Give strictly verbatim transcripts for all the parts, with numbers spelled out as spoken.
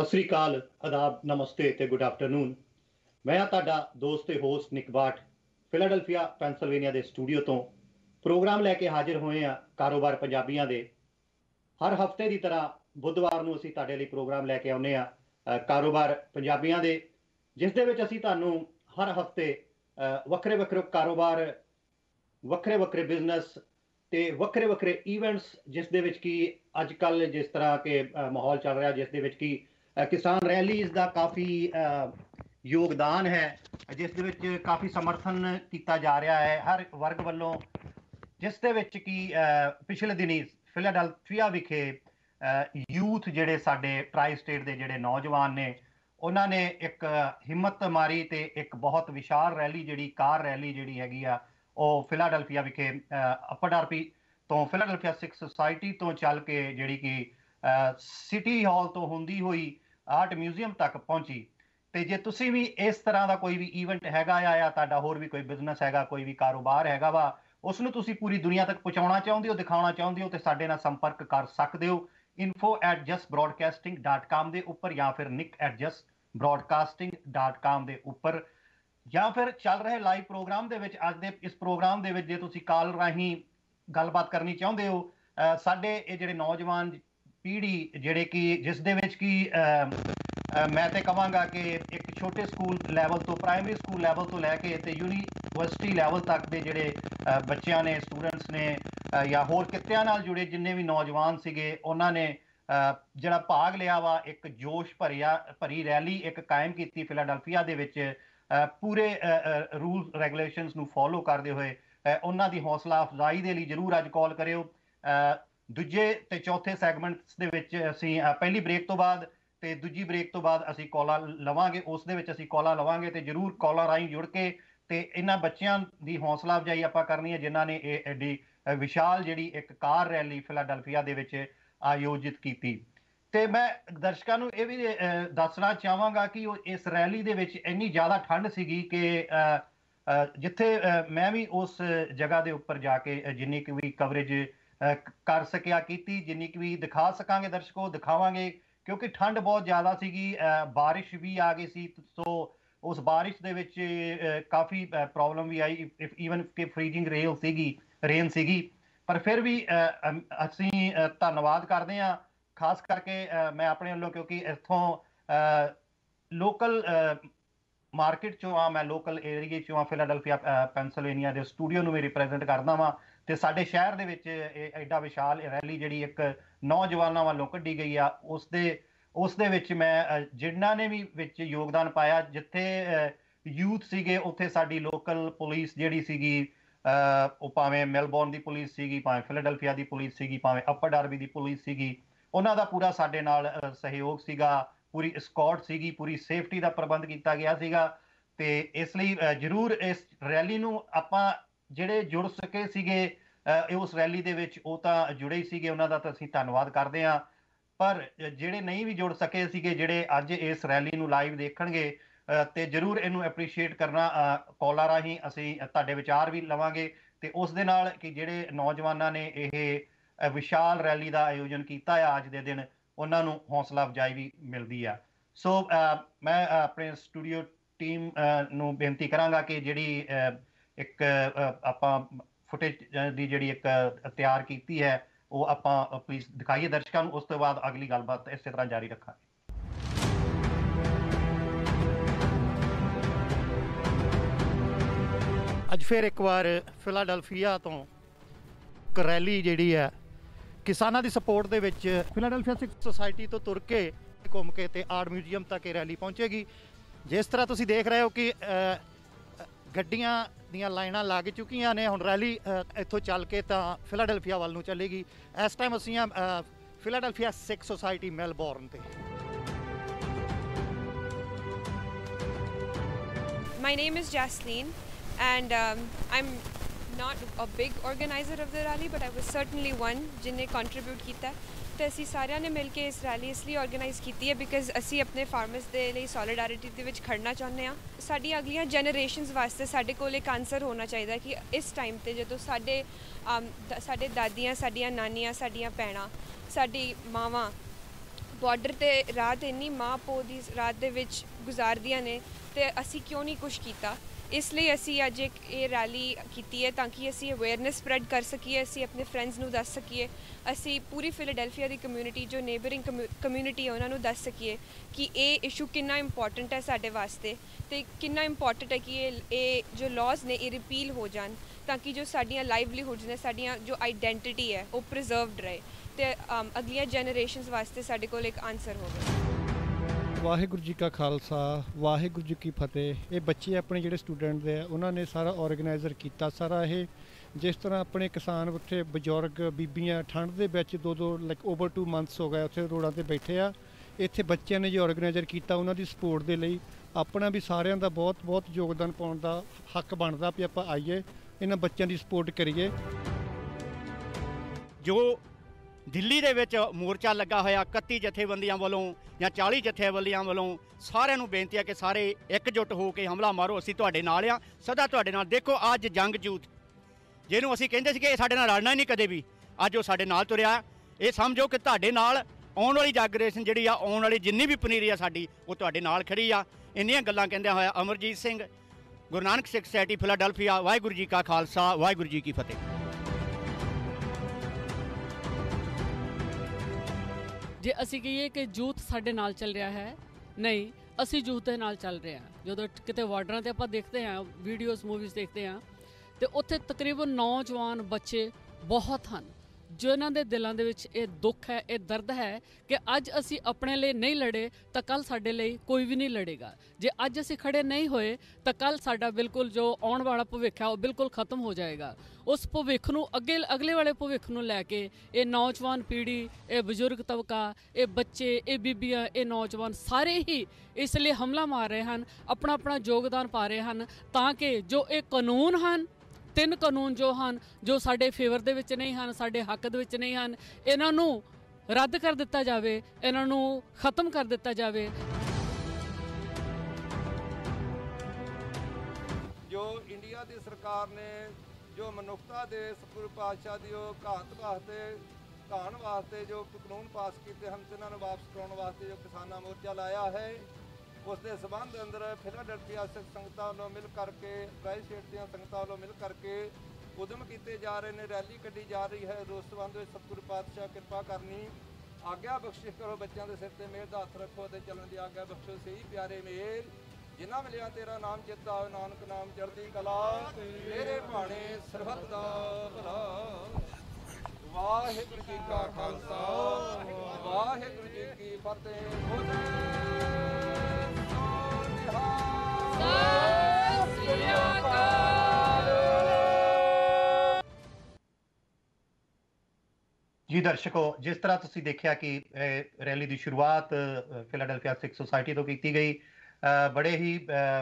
सत श्री अकाल, आदाब, नमस्ते ते गुड आफ्टरनून। मैं हाँ तुहाडा दोस्त ते होस्ट निक बाट फिलाडेल्फिया पेंसिल्वेनिया के स्टूडियो तो प्रोग्राम लैके हाजिर होए हैं कारोबार पंजाबियों के। हर हफ्ते की तरह बुधवार नूं असीं तुहाडे लई प्रोग्राम लैके आउने आ कारोबार पंजाबियों के, जिस दे विच असीं तुहानूं हर हफ्ते वक्रे वक्रे कारोबार, वक्रे वक्रे बिजनेस ते वक्रे वक्रे ईवेंट्स, जिस दे विच कि अजकल जिस तरह के माहौल चल रहा, जिस दे विच कि किसान रैलीज़ का काफ़ी योगदान है, जिस दे विच काफ़ी समर्थन किया जा रहा है हर वर्ग वालों, जिस दे विच कि पिछले दिनी फिलाडेल्फिया विखे यूथ जिहड़े साडे ट्राई स्टेट के जिहड़े नौजवान ने, उन्होंने एक हिम्मत मारी ते एक बहुत विशाल रैली जिहड़ी कार रैली जिहड़ी हैगी आ ਉਹ ਫਿਲਾਡੈਲਫੀਆ ਵਿਖੇ ਅਪਰ ਆਰਪੀ ਤੋਂ ਫਿਲਾਡੈਲਫੀਆ ਸਿੱਖ ਸੁਸਾਇਟੀ ਤੋਂ ਚੱਲ ਕੇ ਜਿਹੜੀ ਕਿ ਸਿਟੀ ਹਾਲ ਤੋਂ ਹੁੰਦੀ ਹੋਈ ਆਰਟ ਮਿਊਜ਼ੀਅਮ ਤੱਕ ਪਹੁੰਚੀ। ਤੇ ਜੇ ਤੁਸੀਂ ਵੀ ਇਸ ਤਰ੍ਹਾਂ ਦਾ ਕੋਈ ਵੀ ਈਵੈਂਟ ਹੈਗਾ ਆ ਜਾਂ ਤੁਹਾਡਾ ਹੋਰ ਵੀ ਕੋਈ ਬਿਜ਼ਨਸ ਹੈਗਾ, ਕੋਈ ਵੀ ਕਾਰੋਬਾਰ ਹੈਗਾ ਵਾ, ਉਸ ਨੂੰ ਤੁਸੀਂ ਪੂਰੀ ਦੁਨੀਆ ਤੱਕ ਪਹੁੰਚਾਉਣਾ ਚਾਹੁੰਦੇ ਹੋ, ਦਿਖਾਉਣਾ ਚਾਹੁੰਦੇ ਹੋ, ਤੇ ਸਾਡੇ ਨਾਲ ਸੰਪਰਕ ਕਰ ਸਕਦੇ ਹੋ info at just broadcasting dot com ਦੇ ਉੱਪਰ ਜਾਂ ਫਿਰ nick at just broadcasting dot com ਦੇ ਉੱਪਰ, ਜਾਂ ਫਿਰ ਚੱਲ ਰਹੇ ਲਾਈਵ ਪ੍ਰੋਗਰਾਮ ਦੇ ਵਿੱਚ। ਅੱਜ ਦੇ ਇਸ ਪ੍ਰੋਗਰਾਮ ਦੇ ਵਿੱਚ ਜੇ ਤੁਸੀਂ ਕਾਲ ਰਾਹੀਂ ਗੱਲਬਾਤ ਕਰਨੀ ਚਾਹੁੰਦੇ ਹੋ, ਸਾਡੇ ਇਹ ਜਿਹੜੇ ਨੌਜਵਾਨ ਪੀੜ੍ਹੀ ਜਿਹੜੇ ਕਿ ਜਿਸ ਦੇ ਵਿੱਚ ਕਿ ਮੈਂ ਤੇ ਕਹਾਂਗਾ ਕਿ ਇੱਕ ਛੋਟੇ ਸਕੂਲ ਲੈਵਲ ਤੋਂ, ਪ੍ਰਾਇਮਰੀ ਸਕੂਲ ਲੈਵਲ ਤੋਂ ਲੈ ਕੇ ਤੇ ਯੂਨੀਵਰਸਿਟੀ ਲੈਵਲ ਤੱਕ ਦੇ ਜਿਹੜੇ ਬੱਚਿਆਂ ਨੇ, ਸਟੂਡੈਂਟਸ ਨੇ ਜਾਂ ਹੋਰ ਕਿੱਤਿਆਂ ਨਾਲ ਜੁੜੇ ਜਿੰਨੇ ਵੀ ਨੌਜਵਾਨ ਸੀਗੇ, ਉਹਨਾਂ ਨੇ ਜਿਹੜਾ ਭਾਗ ਲਿਆ ਵਾ, ਇੱਕ ਜੋਸ਼ ਭਰਿਆ ਭਰੀ ਰੈਲੀ ਇੱਕ ਕਾਇਮ ਕੀਤੀ ਫਿਲਾਡੈਲਫੀਆ ਦੇ ਵਿੱਚ, पूरे रूल रेगूलेशनस ਨੂੰ फॉलो करते हुए। उन्होंने हौसला अफजाई के लिए जरूर अज कॉल करियो। दूजे ते चौथे सैगमेंट्स ਦੇ ਵਿੱਚ ਅਸੀਂ ਪਹਿਲੀ ब्रेक तो बाद ਤੇ ਦੂਜੀ ब्रेक तो बाद ਅਸੀਂ कॉलां ਲਵਾਂਗੇ, ਉਸ ਦੇ ਵਿੱਚ ਅਸੀਂ कॉलां ਲਵਾਂਗੇ ਤੇ ਜਰੂਰ कॉलां ਰਾਹੀਂ ਜੁੜ ਕੇ ਤੇ ਇਹਨਾਂ ਬੱਚਿਆਂ ਦੀ ਹੌਸਲਾ ਅਫਜ਼ਾਈ ਆਪਾਂ ਕਰਨੀ ਹੈ ਜਿਨ੍ਹਾਂ ਨੇ ਇਹ ਐਡੀ ਵਿਸ਼ਾਲ ਜਿਹੜੀ ਇੱਕ ਕਾਰ ਰੈਲੀ ਫਿਲਾਡੈਲਫੀਆ ਦੇ ਵਿੱਚ ਆਯੋਜਿਤ ਕੀਤੀ। ਤੇ ਮੈਂ ਦਰਸ਼ਕਾਂ ਨੂੰ ਇਹ ਵੀ ਦੱਸਣਾ ਚਾਹਾਂਗਾ ਕਿ ਉਹ ਇਸ ਰੈਲੀ ਦੇ ਵਿੱਚ ਇੰਨੀ ਜ਼ਿਆਦਾ ਠੰਡ ਸੀਗੀ ਕਿ ਜਿੱਥੇ ਮੈਂ ਵੀ ਉਸ ਜਗ੍ਹਾ ਦੇ ਉੱਪਰ ਜਾ ਕੇ ਜਿੰਨੀ ਕੁ ਵੀ ਕਵਰੇਜ ਕਰ ਸਕਿਆ ਕੀਤੀ, ਜਿੰਨੀ ਕੁ ਵੀ ਦਿਖਾ ਸਕਾਂਗੇ ਦਰਸ਼ਕੋ ਦਿਖਾਵਾਂਗੇ, ਕਿਉਂਕਿ ਠੰਡ ਬਹੁਤ ਜ਼ਿਆਦਾ ਸੀਗੀ। ਬਾਰਿਸ਼ ਵੀ ਆ ਗਈ ਸੀ, ਸੋ ਉਸ ਬਾਰਿਸ਼ ਦੇ ਵਿੱਚ ਕਾਫੀ ਪ੍ਰੋਬਲਮ ਵੀ ਆਈ, ਈਵਨ ਕਿ ਫਰੀजिंग ਰੇਲ ਸੀਗੀ ਰੇਨ ਸੀਗੀ, ਪਰ ਫਿਰ ਵੀ ਅਸੀਂ ਧੰਨਵਾਦ ਕਰਦੇ ਹਾਂ ਖਾਸ ਕਰਕੇ मैं अपने वालों, क्योंकि इतों लोकल मार्केट चो हाँ, मैं लोकल एरिए चो हाँ, फिलाडेल्फिया पेंसिल्वेनिया के स्टूडियो में रिप्रजेंट करता वा। तो साडे शहर दे विच एडा विशाल रैली जिहड़ी एक नौजवानों वालों कड्ढी गई आ, उस दे उस दे विच मैं जिन्हां ने भी विच योगदान पाया, जिथे यूथ सीगे उत्थे साडी लोकल पुलिस जिहड़ी सीगी, भावें मेलबोर्न की पुलिस सीगी, भावें फिलाडेल्फिया की पुलिस सीगी, भावें अपर डार्बी की पुलिस सीगी, ਉਹਨਾਂ ਦਾ ਪੂਰਾ ਸਾਡੇ ਨਾਲ ਸਹਿਯੋਗ ਸੀਗਾ, ਪੂਰੀ ਸਕਾਟ ਸੀਗੀ, ਪੂਰੀ ਸੇਫਟੀ ਦਾ ਪ੍ਰਬੰਧ ਕੀਤਾ ਗਿਆ ਸੀਗਾ। ਤੇ ਇਸ ਲਈ ਜ਼ਰੂਰ ਇਸ ਰੈਲੀ ਨੂੰ ਆਪਾਂ ਜਿਹੜੇ ਜੁੜ ਸਕੇ ਸੀਗੇ ਉਸ ਰੈਲੀ ਦੇ ਵਿੱਚ, ਉਹ ਤਾਂ ਜੁੜੇ ਹੀ ਸੀਗੇ, ਉਹਨਾਂ ਦਾ ਤਾਂ ਅਸੀਂ ਧੰਨਵਾਦ ਕਰਦੇ ਹਾਂ। ਪਰ ਜਿਹੜੇ ਨਹੀਂ ਵੀ ਜੁੜ ਸਕੇ ਸੀਗੇ, ਜਿਹੜੇ ਅੱਜ ਇਸ ਰੈਲੀ ਨੂੰ ਲਾਈਵ ਦੇਖਣਗੇ, ਤੇ ਜ਼ਰੂਰ ਇਹਨੂੰ ਐਪਰੀਸ਼ੀਏਟ ਕਰਨਾ। ਕਾਲਾਂ ਰਾਹੀਂ ਅਸੀਂ ਤੁਹਾਡੇ ਵਿਚਾਰ ਵੀ ਲਵਾਂਗੇ ਤੇ ਉਸ ਦੇ ਨਾਲ ਕਿ ਜਿਹੜੇ ਨੌਜਵਾਨਾਂ ਨੇ ਇਹ ਵਿਸ਼ਾਲ ਰੈਲੀ ਦਾ ਆਯੋਜਨ ਕੀਤਾ ਆ ਅੱਜ ਦੇ ਦਿਨ, ਉਹਨਾਂ ਨੂੰ ਹੌਸਲਾ ਅਫਜ਼ਾਈ ਵੀ ਮਿਲਦੀ ਆ। ਸੋ ਮੈਂ ਆਪਣੇ ਸਟੂਡੀਓ ਟੀਮ ਨੂੰ ਬੇਨਤੀ ਕਰਾਂਗਾ ਕਿ ਜਿਹੜੀ ਇੱਕ ਆਪਾਂ ਫੁਟੇਜ ਦੀ ਜਿਹੜੀ ਇੱਕ ਤਿਆਰ ਕੀਤੀ ਹੈ ਉਹ ਆਪਾਂ ਪਲੀਜ਼ ਦਿਖਾਈਏ ਦਰਸ਼ਕਾਂ ਨੂੰ, ਉਸ ਤੋਂ ਬਾਅਦ ਅਗਲੀ ਗੱਲਬਾਤ ਇਸੇ ਤਰ੍ਹਾਂ ਜਾਰੀ ਰੱਖਾਂਗੇ। ਅੱਜ ਫਿਰ ਇੱਕ ਵਾਰ ਫਿਲਾਡੈਲਫੀਆ ਤੋਂ ਇੱਕ ਰੈਲੀ ਜਿਹੜੀ ਹੈ ਕਿਸਾਨਾਂ ਦੀ ਸਪੋਰਟ ਦੇ ਵਿੱਚ ਫਿਲਾਡੈਲਫੀਆ ਸਿੱਖ ਸੁਸਾਇਟੀ ਤੋਂ ਤੁਰ ਕੇ ਘੁੰਮ ਕੇ ਤੇ ਆਰਟ ਮਿਊਜ਼ੀਅਮ ਤੱਕ ਇਹ ਰੈਲੀ ਪਹੁੰਚੇਗੀ। ਜਿਸ ਤਰ੍ਹਾਂ ਤੁਸੀਂ ਦੇਖ ਰਹੇ ਹੋ ਕਿ ਗੱਡੀਆਂ ਦੀਆਂ ਲਾਈਨਾਂ ਲੱਗ ਚੁੱਕੀਆਂ ਨੇ, ਹੁਣ ਰੈਲੀ ਇੱਥੋਂ ਚੱਲ ਕੇ ਤਾਂ ਫਿਲਾਡੈਲਫੀਆ ਵੱਲ ਨੂੰ ਚੱਲੇਗੀ। ਇਸ ਟਾਈਮ ਅਸੀਂ ਆ ਫਿਲਾਡੈਲਫੀਆ ਸਿੱਖ ਸੁਸਾਇਟੀ ਮੈਲਬੌਰਨ ਤੇ। My name is Jasleen and um, I'm not a big organizer of the rally, but I was certainly one जिन्हें contribute किया। तो असी सारिਆਂ ने मिल के इस रैली इसलिए ऑर्गेनाइज की है बिकॉज असी अपने फार्मर्स के लिए सॉलिडारिटी के विच खड़ना चाहते हैं। साडी अगलियां जनरेशनस वास्ते साडे कोल एक आंसर होना चाहिए कि इस टाइम ते जो साडे साडे दादियां, साडियां नानियां, साडियां भैणां, साडी मावां ਬਾਰਡਰ ਤੇ ਰਾਤ ਇੰਨੀ ਮਾਂ ਪੋ ਦੀ ਰਾਤ ਦੇ ਵਿੱਚ ਗੁਜ਼ਾਰਦੀਆਂ ਨੇ ਤੇ ਅਸੀਂ ਕਿਉਂ ਨਹੀਂ ਕੁਛ ਕੀਤਾ। ਇਸ ਲਈ ਅਸੀਂ ਅੱਜ ਇੱਕ ਇਹ ਰੈਲੀ ਕੀਤੀ ਹੈ ਤਾਂ ਕਿ ਅਸੀਂ ਅਵੇਅਰਨੈਸ ਸਪਰੈਡ ਕਰ ਸਕੀਏ, ਅਸੀਂ ਆਪਣੇ ਫਰੈਂਡਸ ਨੂੰ ਦੱਸ ਸਕੀਏ, ਅਸੀਂ ਪੂਰੀ ਫਿਲਾਡੈਲਫੀਆ ਦੀ ਕਮਿਊਨਿਟੀ ਜੋ ਨੇਬਰਿੰਗ ਕਮਿਊਨਿਟੀ ਹੈ ਉਹਨਾਂ ਨੂੰ ਦੱਸ ਸਕੀਏ ਕਿ ਇਹ ਇਸ਼ੂ ਕਿੰਨਾ ਇੰਪੋਰਟੈਂਟ ਹੈ ਸਾਡੇ ਵਾਸਤੇ ਅਤੇ ਕਿੰਨਾ ਇੰਪੋਰਟੈਂਟ ਹੈ ਕਿ ਇਹ ਇਹ ਜੋ ਲਾਜ਼ ਨੇ ਇਹ ਰਿਪੀਲ ਹੋ ਜਾਣ ਤਾਂ ਕਿ ਜੋ ਸਾਡੀਆਂ ਲਾਈਵਲੀਹੁੱਡਸ ਨੇ, ਸਾਡੀਆਂ ਜੋ ਆਈਡੈਂਟਿਟੀ ਹੈ ਉਹ ਪ੍ਰੀਜ਼ਰਵਡ ਰਹੇ ਅਤੇ ਅਗਲੀਆਂ ਜਨਰੇਸ਼ਨਸ ਵਾਸਤੇ ਸਾਡੇ ਕੋਲ ਇੱਕ ਆਨਸਰ ਹੋਵੇ। ਵਾਹਿਗੁਰੂ ਜੀ ਕਾ ਖਾਲਸਾ, ਵਾਹਿਗੁਰੂ ਜੀ ਕੀ ਫਤਿਹ। ਇਹ ਬੱਚੇ ਆਪਣੇ ਜਿਹੜੇ ਸਟੂਡੈਂਟ ਦੇ ਆ ਉਹਨਾਂ ਨੇ ਸਾਰਾ ਔਰਗੇਨਾਈਜ਼ਰ ਕੀਤਾ ਸਾਰਾ ਇਹ, ਜਿਸ ਤਰ੍ਹਾਂ ਆਪਣੇ ਕਿਸਾਨ ਉੱਥੇ ਬਜ਼ੁਰਗ ਬੀਬੀਆਂ ਠੰਡ ਦੇ ਵਿੱਚ ਦੋ ਦੋ ਲਾਈਕ ਓਵਰ ਟੂ ਮੰਥਸ ਹੋ ਗਏ ਉੱਥੇ ਰੋਡਾਂ 'ਤੇ ਬੈਠੇ ਆ। ਇੱਥੇ ਬੱਚਿਆਂ ਨੇ ਜੋ ਔਰਗੇਨਾਈਜ਼ਰ ਕੀਤਾ ਉਹਨਾਂ ਦੀ ਸਪੋਰਟ ਦੇ ਲਈ ਆਪਣਾ ਵੀ ਸਾਰਿਆਂ ਦਾ ਬਹੁਤ ਬਹੁਤ ਯੋਗਦਾਨ ਪਾਉਣ ਦਾ ਹੱਕ ਬਣਦਾ ਵੀ ਆਪਾਂ ਆਈਏ ਇਹਨਾਂ ਬੱਚਿਆਂ ਦੀ ਸਪੋਰਟ ਕਰੀਏ। ਜੋ ਦਿੱਲੀ ਦੇ ਵਿੱਚ ਮੋਰਚਾ ਲੱਗਾ ਹੋਇਆ ਇਕੱਤੀ ਜਥੇਬੰਦੀਆਂ ਵੱਲੋਂ ਜਾਂ ਚਾਲੀ ਜਥੇਬੰਦੀਆਂ ਵੱਲੋਂ ਸਾਰਿਆਂ ਨੂੰ ਬੇਨਤੀ ਹੈ ਕਿ ਸਾਰੇ ਇਕਜੁੱਟ ਹੋ ਕੇ ਹਮਲਾ ਮਾਰੋ, ਅਸੀਂ ਤੁਹਾਡੇ ਨਾਲ ਆ, ਸਦਾ ਤੁਹਾਡੇ ਨਾਲ। ਦੇਖੋ ਅੱਜ ਜੰਗ ਜੂਤ ਜਿਹਨੂੰ ਅਸੀਂ ਕਹਿੰਦੇ ਸੀ ਕਿ ਇਹ ਸਾਡੇ ਨਾਲ ਲੜਨਾ ਹੀ ਨਹੀਂ ਕਦੇ ਵੀ, ਅੱਜ ਉਹ ਸਾਡੇ ਨਾਲ ਤੁਰਿਆ। ਇਹ ਸਮਝੋ ਕਿ ਤੁਹਾਡੇ ਨਾਲ ਆਉਣ ਵਾਲੀ ਜਾਗਰੇਸ਼ਨ ਜਿਹੜੀ ਆ, ਆਉਣ ਵਾਲੀ ਜਿੰਨੀ ਵੀ ਪਨੀਰੀ ਆ ਸਾਡੀ, ਉਹ ਤੁਹਾਡੇ ਨਾਲ ਖੜੀ ਆ। ਇੰਨੀਆਂ ਗੱਲਾਂ ਕਹਿੰਦਿਆਂ ਹੋਇਆ ਅਮਰਜੀਤ ਸਿੰਘ, ਗੁਰੂ ਨਾਨਕ ਸਿੱਖ ਸੋਸਾਇਟੀ ਫਿਲਾਡੈਲਫੀਆ। ਵਾਹਿਗੁਰੂ ਜੀ ਕਾ ਖਾਲਸਾ, ਵਾਹਿਗੁਰੂ ਜੀ ਕੀ ਫਤਿਹ। ਜੇ ਅਸੀਂ ਕਹੀਏ ਕਿ ਯੂਥ ਸਾਡੇ ਨਾਲ ਚੱਲ ਰਿਹਾ ਹੈ, ਨਹੀਂ, ਅਸੀਂ ਯੂਥ ਦੇ ਨਾਲ ਚੱਲ ਰਹੇ ਹਾਂ। ਜਦੋਂ ਕਿਤੇ ਬਾਰਡਰਾਂ 'ਤੇ ਆਪਾਂ ਦੇਖਦੇ ਹਾਂ, ਵੀਡੀਓਜ਼ ਮੂਵੀਜ਼ ਦੇਖਦੇ ਹਾਂ, ਅਤੇ ਉੱਥੇ ਤਕਰੀਬਨ ਨੌਜਵਾਨ ਬੱਚੇ ਬਹੁਤ ਹਨ ਜਿਨ੍ਹਾਂ ਦੇ ਦਿਲਾਂ ਦੇ ਵਿੱਚ ਇਹ ਦੁੱਖ ਹੈ, ਇਹ ਦਰਦ ਹੈ ਕਿ ਅੱਜ ਅਸੀਂ ਆਪਣੇ ਲਈ ਨਹੀਂ ਲੜੇ ਤਾਂ ਕੱਲ੍ਹ ਸਾਡੇ ਲਈ ਕੋਈ ਵੀ ਨਹੀਂ ਲੜੇਗਾ। ਜੇ ਅੱਜ ਅਸੀਂ ਖੜੇ ਨਹੀਂ ਹੋਏ ਤਾਂ ਕੱਲ੍ਹ ਸਾਡਾ ਬਿਲਕੁਲ ਜੋ ਆਉਣ ਵਾਲਾ ਭਵਿੱਖ ਹੈ ਉਹ ਬਿਲਕੁਲ ਖਤਮ ਹੋ ਜਾਏਗਾ। ਉਸ ਭਵਿੱਖ ਨੂੰ ਅੱਗੇ ਅਗਲੇ ਵਾਲੇ ਭਵਿੱਖ ਨੂੰ ਲੈ ਕੇ ਇਹ ਨੌਜਵਾਨ ਪੀੜ੍ਹੀ, ਇਹ ਬਜ਼ੁਰਗ ਤਬਕਾ, ਇਹ ਬੱਚੇ, ਇਹ ਬੀਬੀਆਂ, ਇਹ ਨੌਜਵਾਨ ਸਾਰੇ ਹੀ ਇਸ ਲਈ ਹਮਲਾ ਮਾਰ ਰਹੇ ਹਨ, ਆਪਣਾ ਆਪਣਾ ਯੋਗਦਾਨ ਪਾ ਰਹੇ ਹਨ ਤਾਂ ਕਿ ਜੋ ਇਹ ਕਾਨੂੰਨ ਹਨ, ਤਿੰਨ ਕਾਨੂੰਨ ਜੋ ਹਨ, ਜੋ ਸਾਡੇ ਫੇਵਰ ਦੇ ਵਿੱਚ ਨਹੀਂ ਹਨ, ਸਾਡੇ ਹੱਕ ਦੇ ਵਿੱਚ ਨਹੀਂ ਹਨ, ਇਹਨਾਂ ਨੂੰ ਰੱਦ ਕਰ ਦਿੱਤਾ ਜਾਵੇ, ਇਹਨਾਂ ਨੂੰ ਖਤਮ ਕਰ ਦਿੱਤਾ ਜਾਵੇ। ਜੋ ਇੰਡੀਆ ਦੀ ਸਰਕਾਰ ਨੇ ਜੋ ਮਨੁੱਖਤਾ ਦੇ ਸਤਿਗੁਰੂ ਪਾਤਸ਼ਾਹ ਦੀ ਉਹ ਘਾਤ ਵਾਸਤੇ ਘਾਣ ਵਾਸਤੇ ਜੋ ਕਾਨੂੰਨ ਪਾਸ ਕੀਤੇ ਹਨ, ਉਹਨਾਂ ਨੂੰ ਵਾਪਸ ਕਰਾਉਣ ਵਾਸਤੇ ਜੋ ਕਿਸਾਨਾਂ ਮੋਰਚਾ ਲਾਇਆ ਹੈ, ਉਸ ਦੇ ਸਬੰਧ ਅੰਦਰ ਫਿਲਾਡੈਲਫੀਆ ਸਿੱਖ ਸੰਗਤਾਂ ਵੱਲੋਂ ਮਿਲ ਕਰਕੇ, ਪ੍ਰਾਈਸ ਸਟੇਟ ਦੀਆਂ ਸੰਗਤਾਂ ਵੱਲੋਂ ਮਿਲ ਕਰਕੇ ਉਦਮ ਕੀਤੇ ਜਾ ਰਹੇ ਨੇ, ਰੈਲੀ ਕੱਢੀ ਜਾ ਰਹੀ ਹੈ। ਉਸ ਸਬੰਧ ਵਿੱਚ ਸਤਿਗੁਰੂ ਪਾਤਸ਼ਾਹ ਕਿਰਪਾ ਕਰਨੀ, ਆਗਿਆ ਬਖਸ਼ਿਸ਼ ਕਰੋ, ਬੱਚਿਆਂ ਦੇ ਸਿਰ ਤੇ ਮਿਹਰ ਦਾ ਹੱਥ ਰੱਖੋ ਅਤੇ ਚੱਲਣ ਦੀ ਆਗਿਆ ਬਖਸ਼ੋ। ਸਹੀ ਪਿਆਰੇ ਮੇਲ ਜਿਨ੍ਹਾਂ ਮਿਲਿਆ ਤੇਰਾ ਨਾਮ ਚੇਤਾ, ਨਾਨਕ ਨਾਮ ਚੜ੍ਹਦੀ ਕਲਾ, ਤੇਰੇ ਭਾਣੇ ਸਰਬੱਤ ਦਾ ਭਲਾ। ਵਾਹਿਗੁਰੂ ਜੀ ਕਾ ਖਾਲਸਾ, ਵਾਹਿਗੁਰੂ ਜੀ ਕੀ ਫਤਿਹ। ਜੀ ਦਰਸ਼ਕੋ, ਜਿਸ ਤਰ੍ਹਾਂ ਤੁਸੀਂ ਦੇਖਿਆ ਕਿ ਰੈਲੀ ਦੀ ਸ਼ੁਰੂਆਤ ਫਿਲਾਡੈਲਫੀਆ ਸਿੱਖ ਸੁਸਾਇਟੀ ਤੋਂ ਕੀਤੀ ਗਈ, ਬੜੇ ਹੀ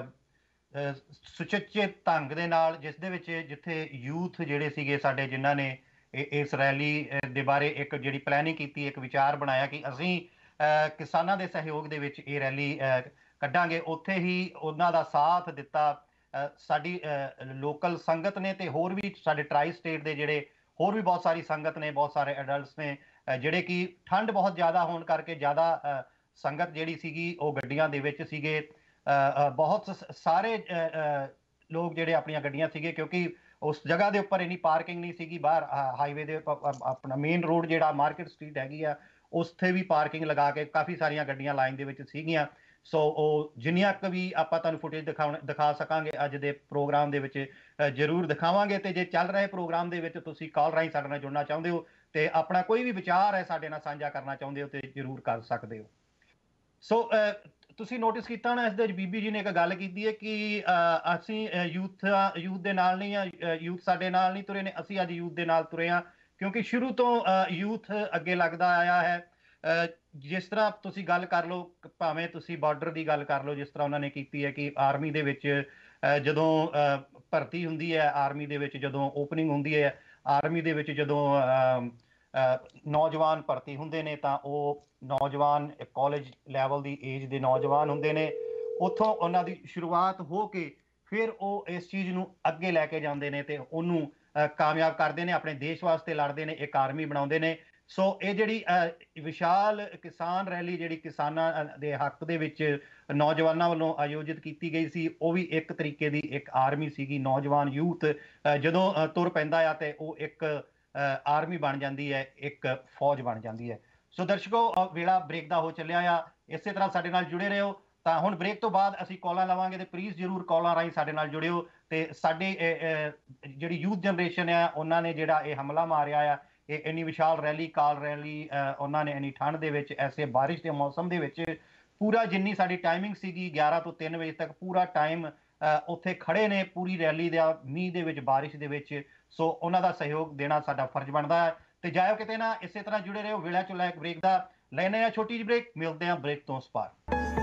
ਸੁਚੱਜੇ ਢੰਗ ਦੇ ਨਾਲ, ਜਿਸ ਦੇ ਵਿੱਚ ਜਿੱਥੇ ਯੂਥ ਜਿਹੜੇ ਸੀਗੇ ਸਾਡੇ, ਜਿਨ੍ਹਾਂ ਨੇ ਇਸ ਰੈਲੀ ਦੇ ਬਾਰੇ ਇੱਕ ਜਿਹੜੀ ਪਲੈਨਿੰਗ ਕੀਤੀ, ਇੱਕ ਵਿਚਾਰ ਬਣਾਇਆ ਕਿ ਅਸੀਂ ਕਿਸਾਨਾਂ ਦੇ ਸਹਿਯੋਗ ਦੇ ਵਿੱਚ ਇਹ ਰੈਲੀ ਕੱਢਾਂਗੇ, ਉੱਥੇ ਹੀ ਉਹਨਾਂ ਦਾ ਸਾਥ ਦਿੱਤਾ ਸਾਡੀ ਲੋਕਲ ਸੰਗਤ ਨੇ ਤੇ ਹੋਰ ਵੀ ਸਾਡੇ ਟਰਾਈ ਸਟੇਟ ਦੇ ਜਿਹੜੇ ਹੋਰ ਵੀ ਬਹੁਤ ਸਾਰੀ ਸੰਗਤ ਨੇ, ਬਹੁਤ ਸਾਰੇ ਐਡਲਟਸ ਨੇ, ਜਿਹੜੇ ਕਿ ਠੰਡ ਬਹੁਤ ਜ਼ਿਆਦਾ ਹੋਣ ਕਰਕੇ ਜ਼ਿਆਦਾ ਸੰਗਤ ਜਿਹੜੀ ਸੀਗੀ ਉਹ ਗੱਡੀਆਂ ਦੇ ਵਿੱਚ ਸੀਗੇ। ਬਹੁਤ ਸਾਰੇ ਲੋਕ ਜਿਹੜੇ ਆਪਣੀਆਂ ਗੱਡੀਆਂ ਸੀਗੇ, ਕਿਉਂਕਿ ਉਸ ਜਗ੍ਹਾ ਦੇ ਉੱਪਰ ਇੰਨੀ ਪਾਰਕਿੰਗ ਨਹੀਂ ਸੀਗੀ। ਬਾਹਰ ਹਾਈਵੇ ਦੇ ਆਪਣਾ ਮੇਨ ਰੋਡ ਜਿਹੜਾ ਮਾਰਕੀਟ ਸਟਰੀਟ ਹੈਗੀ ਆ, ਉੱਥੇ ਵੀ ਪਾਰਕਿੰਗ ਲਗਾ ਕੇ ਕਾਫੀ ਸਾਰੀਆਂ ਗੱਡੀਆਂ ਲਾਈਨ ਦੇ ਵਿੱਚ ਸੀਗੀਆਂ। ਸੋ ਉਹ ਜਿੰਨੀਆਂ ਕੁ ਵੀ ਆਪਾਂ ਤੁਹਾਨੂੰ ਫੁਟੇਜ ਦਿਖਾਉਣ ਦਿਖਾ ਸਕਾਂਗੇ ਅੱਜ ਦੇ ਪ੍ਰੋਗਰਾਮ ਦੇ ਵਿੱਚ ਜ਼ਰੂਰ ਦਿਖਾਵਾਂਗੇ। ਤੇ ਜੇ ਚੱਲ ਰਹੇ ਪ੍ਰੋਗਰਾਮ ਦੇ ਵਿੱਚ ਤੁਸੀਂ ਕਾਲ ਰਾਹੀਂ ਸਾਡੇ ਨਾਲ ਜੁੜਨਾ ਚਾਹੁੰਦੇ ਹੋ ਤੇ ਆਪਣਾ ਕੋਈ ਵੀ ਵਿਚਾਰ ਹੈ ਸਾਡੇ ਨਾਲ ਸਾਂਝਾ ਕਰਨਾ ਚਾਹੁੰਦੇ ਹੋ ਤੇ ਜ਼ਰੂਰ ਕਰ ਸਕਦੇ ਹੋ। ਸੋ ਤੁਸੀਂ ਨੋਟਿਸ ਕੀਤਾ ਹੋਣਾ, ਇਸ ਦੇ ਵਿੱਚ ਬੀਬੀ ਜੀ ਨੇ ਇੱਕ ਗੱਲ ਕੀਤੀ ਹੈ ਕਿ ਅਸੀਂ ਯੂਥ ਯੂਥ ਦੇ ਨਾਲ ਨਹੀਂ ਆ, ਯੂਥ ਸਾਡੇ ਨਾਲ ਨਹੀਂ ਤੁਰੇ ਨੇ, ਅਸੀਂ ਅੱਜ ਯੂਥ ਦੇ ਨਾਲ ਤੁਰੇ ਹਾਂ ਕਿਉਂਕਿ ਸ਼ੁਰੂ ਤੋਂ ਯੂਥ ਅੱਗੇ ਲੱਗਦਾ ਆਇਆ ਹੈ। ਜਿਸ ਤਰ੍ਹਾਂ ਤੁਸੀਂ ਗੱਲ ਕਰ ਲਓ, ਭਾਵੇਂ ਤੁਸੀਂ ਬਾਰਡਰ ਦੀ ਗੱਲ ਕਰ ਲਓ, ਜਿਸ ਤਰ੍ਹਾਂ ਉਹਨਾਂ ਨੇ ਕੀਤੀ ਹੈ ਕਿ ਆਰਮੀ ਦੇ ਵਿੱਚ ਜਦੋਂ ਭਰਤੀ ਹੁੰਦੀ ਹੈ, ਆਰਮੀ ਦੇ ਵਿੱਚ ਜਦੋਂ ਓਪਨਿੰਗ ਹੁੰਦੀ ਹੈ, ਆਰਮੀ ਦੇ ਵਿੱਚ ਜਦੋਂ ਨੌਜਵਾਨ ਭਰਤੀ ਹੁੰਦੇ ਨੇ ਤਾਂ ਉਹ ਨੌਜਵਾਨ ਕਾਲਜ ਲੈਵਲ ਦੀ ਏਜ ਦੇ ਨੌਜਵਾਨ ਹੁੰਦੇ ਨੇ। ਉੱਥੋਂ ਉਹਨਾਂ ਦੀ ਸ਼ੁਰੂਆਤ ਹੋ ਕੇ ਫਿਰ ਉਹ ਇਸ ਚੀਜ਼ ਨੂੰ ਅੱਗੇ ਲੈ ਕੇ ਜਾਂਦੇ ਨੇ ਤੇ ਉਹਨੂੰ ਕਾਮਯਾਬ ਕਰਦੇ ਨੇ, ਆਪਣੇ ਦੇਸ਼ ਵਾਸਤੇ ਲੜਦੇ ਨੇ, ਇੱਕ ਆਰਮੀ ਬਣਾਉਂਦੇ ਨੇ। ਸੋ ਇਹ ਜਿਹੜੀ ਵਿਸ਼ਾਲ ਕਿਸਾਨ ਰੈਲੀ ਜਿਹੜੀ ਕਿਸਾਨਾਂ ਦੇ ਹੱਕ ਦੇ ਵਿੱਚ ਨੌਜਵਾਨਾਂ ਵੱਲੋਂ ਆਯੋਜਿਤ ਕੀਤੀ ਗਈ ਸੀ, ਉਹ ਵੀ ਇੱਕ ਤਰੀਕੇ ਦੀ ਇੱਕ ਆਰਮੀ ਸੀਗੀ। ਨੌਜਵਾਨ ਯੂਥ ਜਦੋਂ ਤੁਰ ਪੈਂਦਾ ਆ ਤੇ ਉਹ ਇੱਕ ਆਰਮੀ ਬਣ ਜਾਂਦੀ ਹੈ, ਇੱਕ ਫੌਜ ਬਣ ਜਾਂਦੀ ਹੈ। ਸੋ ਦਰਸ਼ਕੋ, ਵੇਲਾ ਬ੍ਰੇਕ ਦਾ ਹੋ ਚੱਲਿਆ ਆ। ਇਸੇ ਤਰ੍ਹਾਂ ਸਾਡੇ ਨਾਲ ਜੁੜੇ ਰਹੋ। ਤਾਂ ਹੁਣ ਬ੍ਰੇਕ ਤੋਂ ਬਾਅਦ ਅਸੀਂ ਕਾਲਾਂ ਲਵਾਂਗੇ ਤੇ ਪਲੀਜ਼ ਜ਼ਰੂਰ ਕਾਲਾਂ ਰਾਹੀਂ ਸਾਡੇ ਨਾਲ ਜੁੜਿਓ। ਤੇ ਸਾਡੀ ਜਿਹੜੀ ਯੂਥ ਜਨਰੇਸ਼ਨ ਆ, ਉਹਨਾਂ ਨੇ ਜਿਹੜਾ ਇਹ ਹਮਲਾ ਮਾਰਿਆ ਆ, ਇਹ ਇੰਨੀ ਵਿਸ਼ਾਲ ਰੈਲੀ, ਕਾਲ ਰੈਲੀ ਉਹਨਾਂ ਨੇ ਇੰਨੀ ਠੰਡ ਦੇ ਵਿੱਚ, ਐਸੇ ਬਾਰਿਸ਼ ਦੇ ਮੌਸਮ ਦੇ ਵਿੱਚ ਪੂਰਾ, ਜਿੰਨੀ ਸਾਡੀ ਟਾਈਮਿੰਗ ਸੀਗੀ ਗਿਆਰਾਂ ਤੋਂ ਤਿੰਨ ਵਜੇ ਤੱਕ, ਪੂਰਾ ਟਾਈਮ ਉੱਥੇ ਖੜੇ ਨੇ ਪੂਰੀ ਰੈਲੀ ਦਾ, ਮੀਂਹ ਦੇ ਵਿੱਚ, ਬਾਰਿਸ਼ ਦੇ ਵਿੱਚ। ਸੋ ਉਹਨਾਂ ਦਾ ਸਹਿਯੋਗ ਦੇਣਾ ਸਾਡਾ ਫਰਜ਼ ਬਣਦਾ ਹੈ। ਤੇ ਜਾਇਓ ਕਿਤੇ ਨਾ, ਇਸੇ ਤਰ੍ਹਾਂ ਜੁੜੇ ਰਹੋ। ਵੇਲਾ ਚੁੱਲਾ ਇੱਕ ਬ੍ਰੇਕ ਦਾ ਲੈਣੇ ਆ, ਛੋਟੀ ਜਿਹੀ ਬ੍ਰੇਕ। ਮਿਲਦੇ ਆ ਬ੍ਰੇਕ ਤੋਂ ਉਸ ਪਾਰ।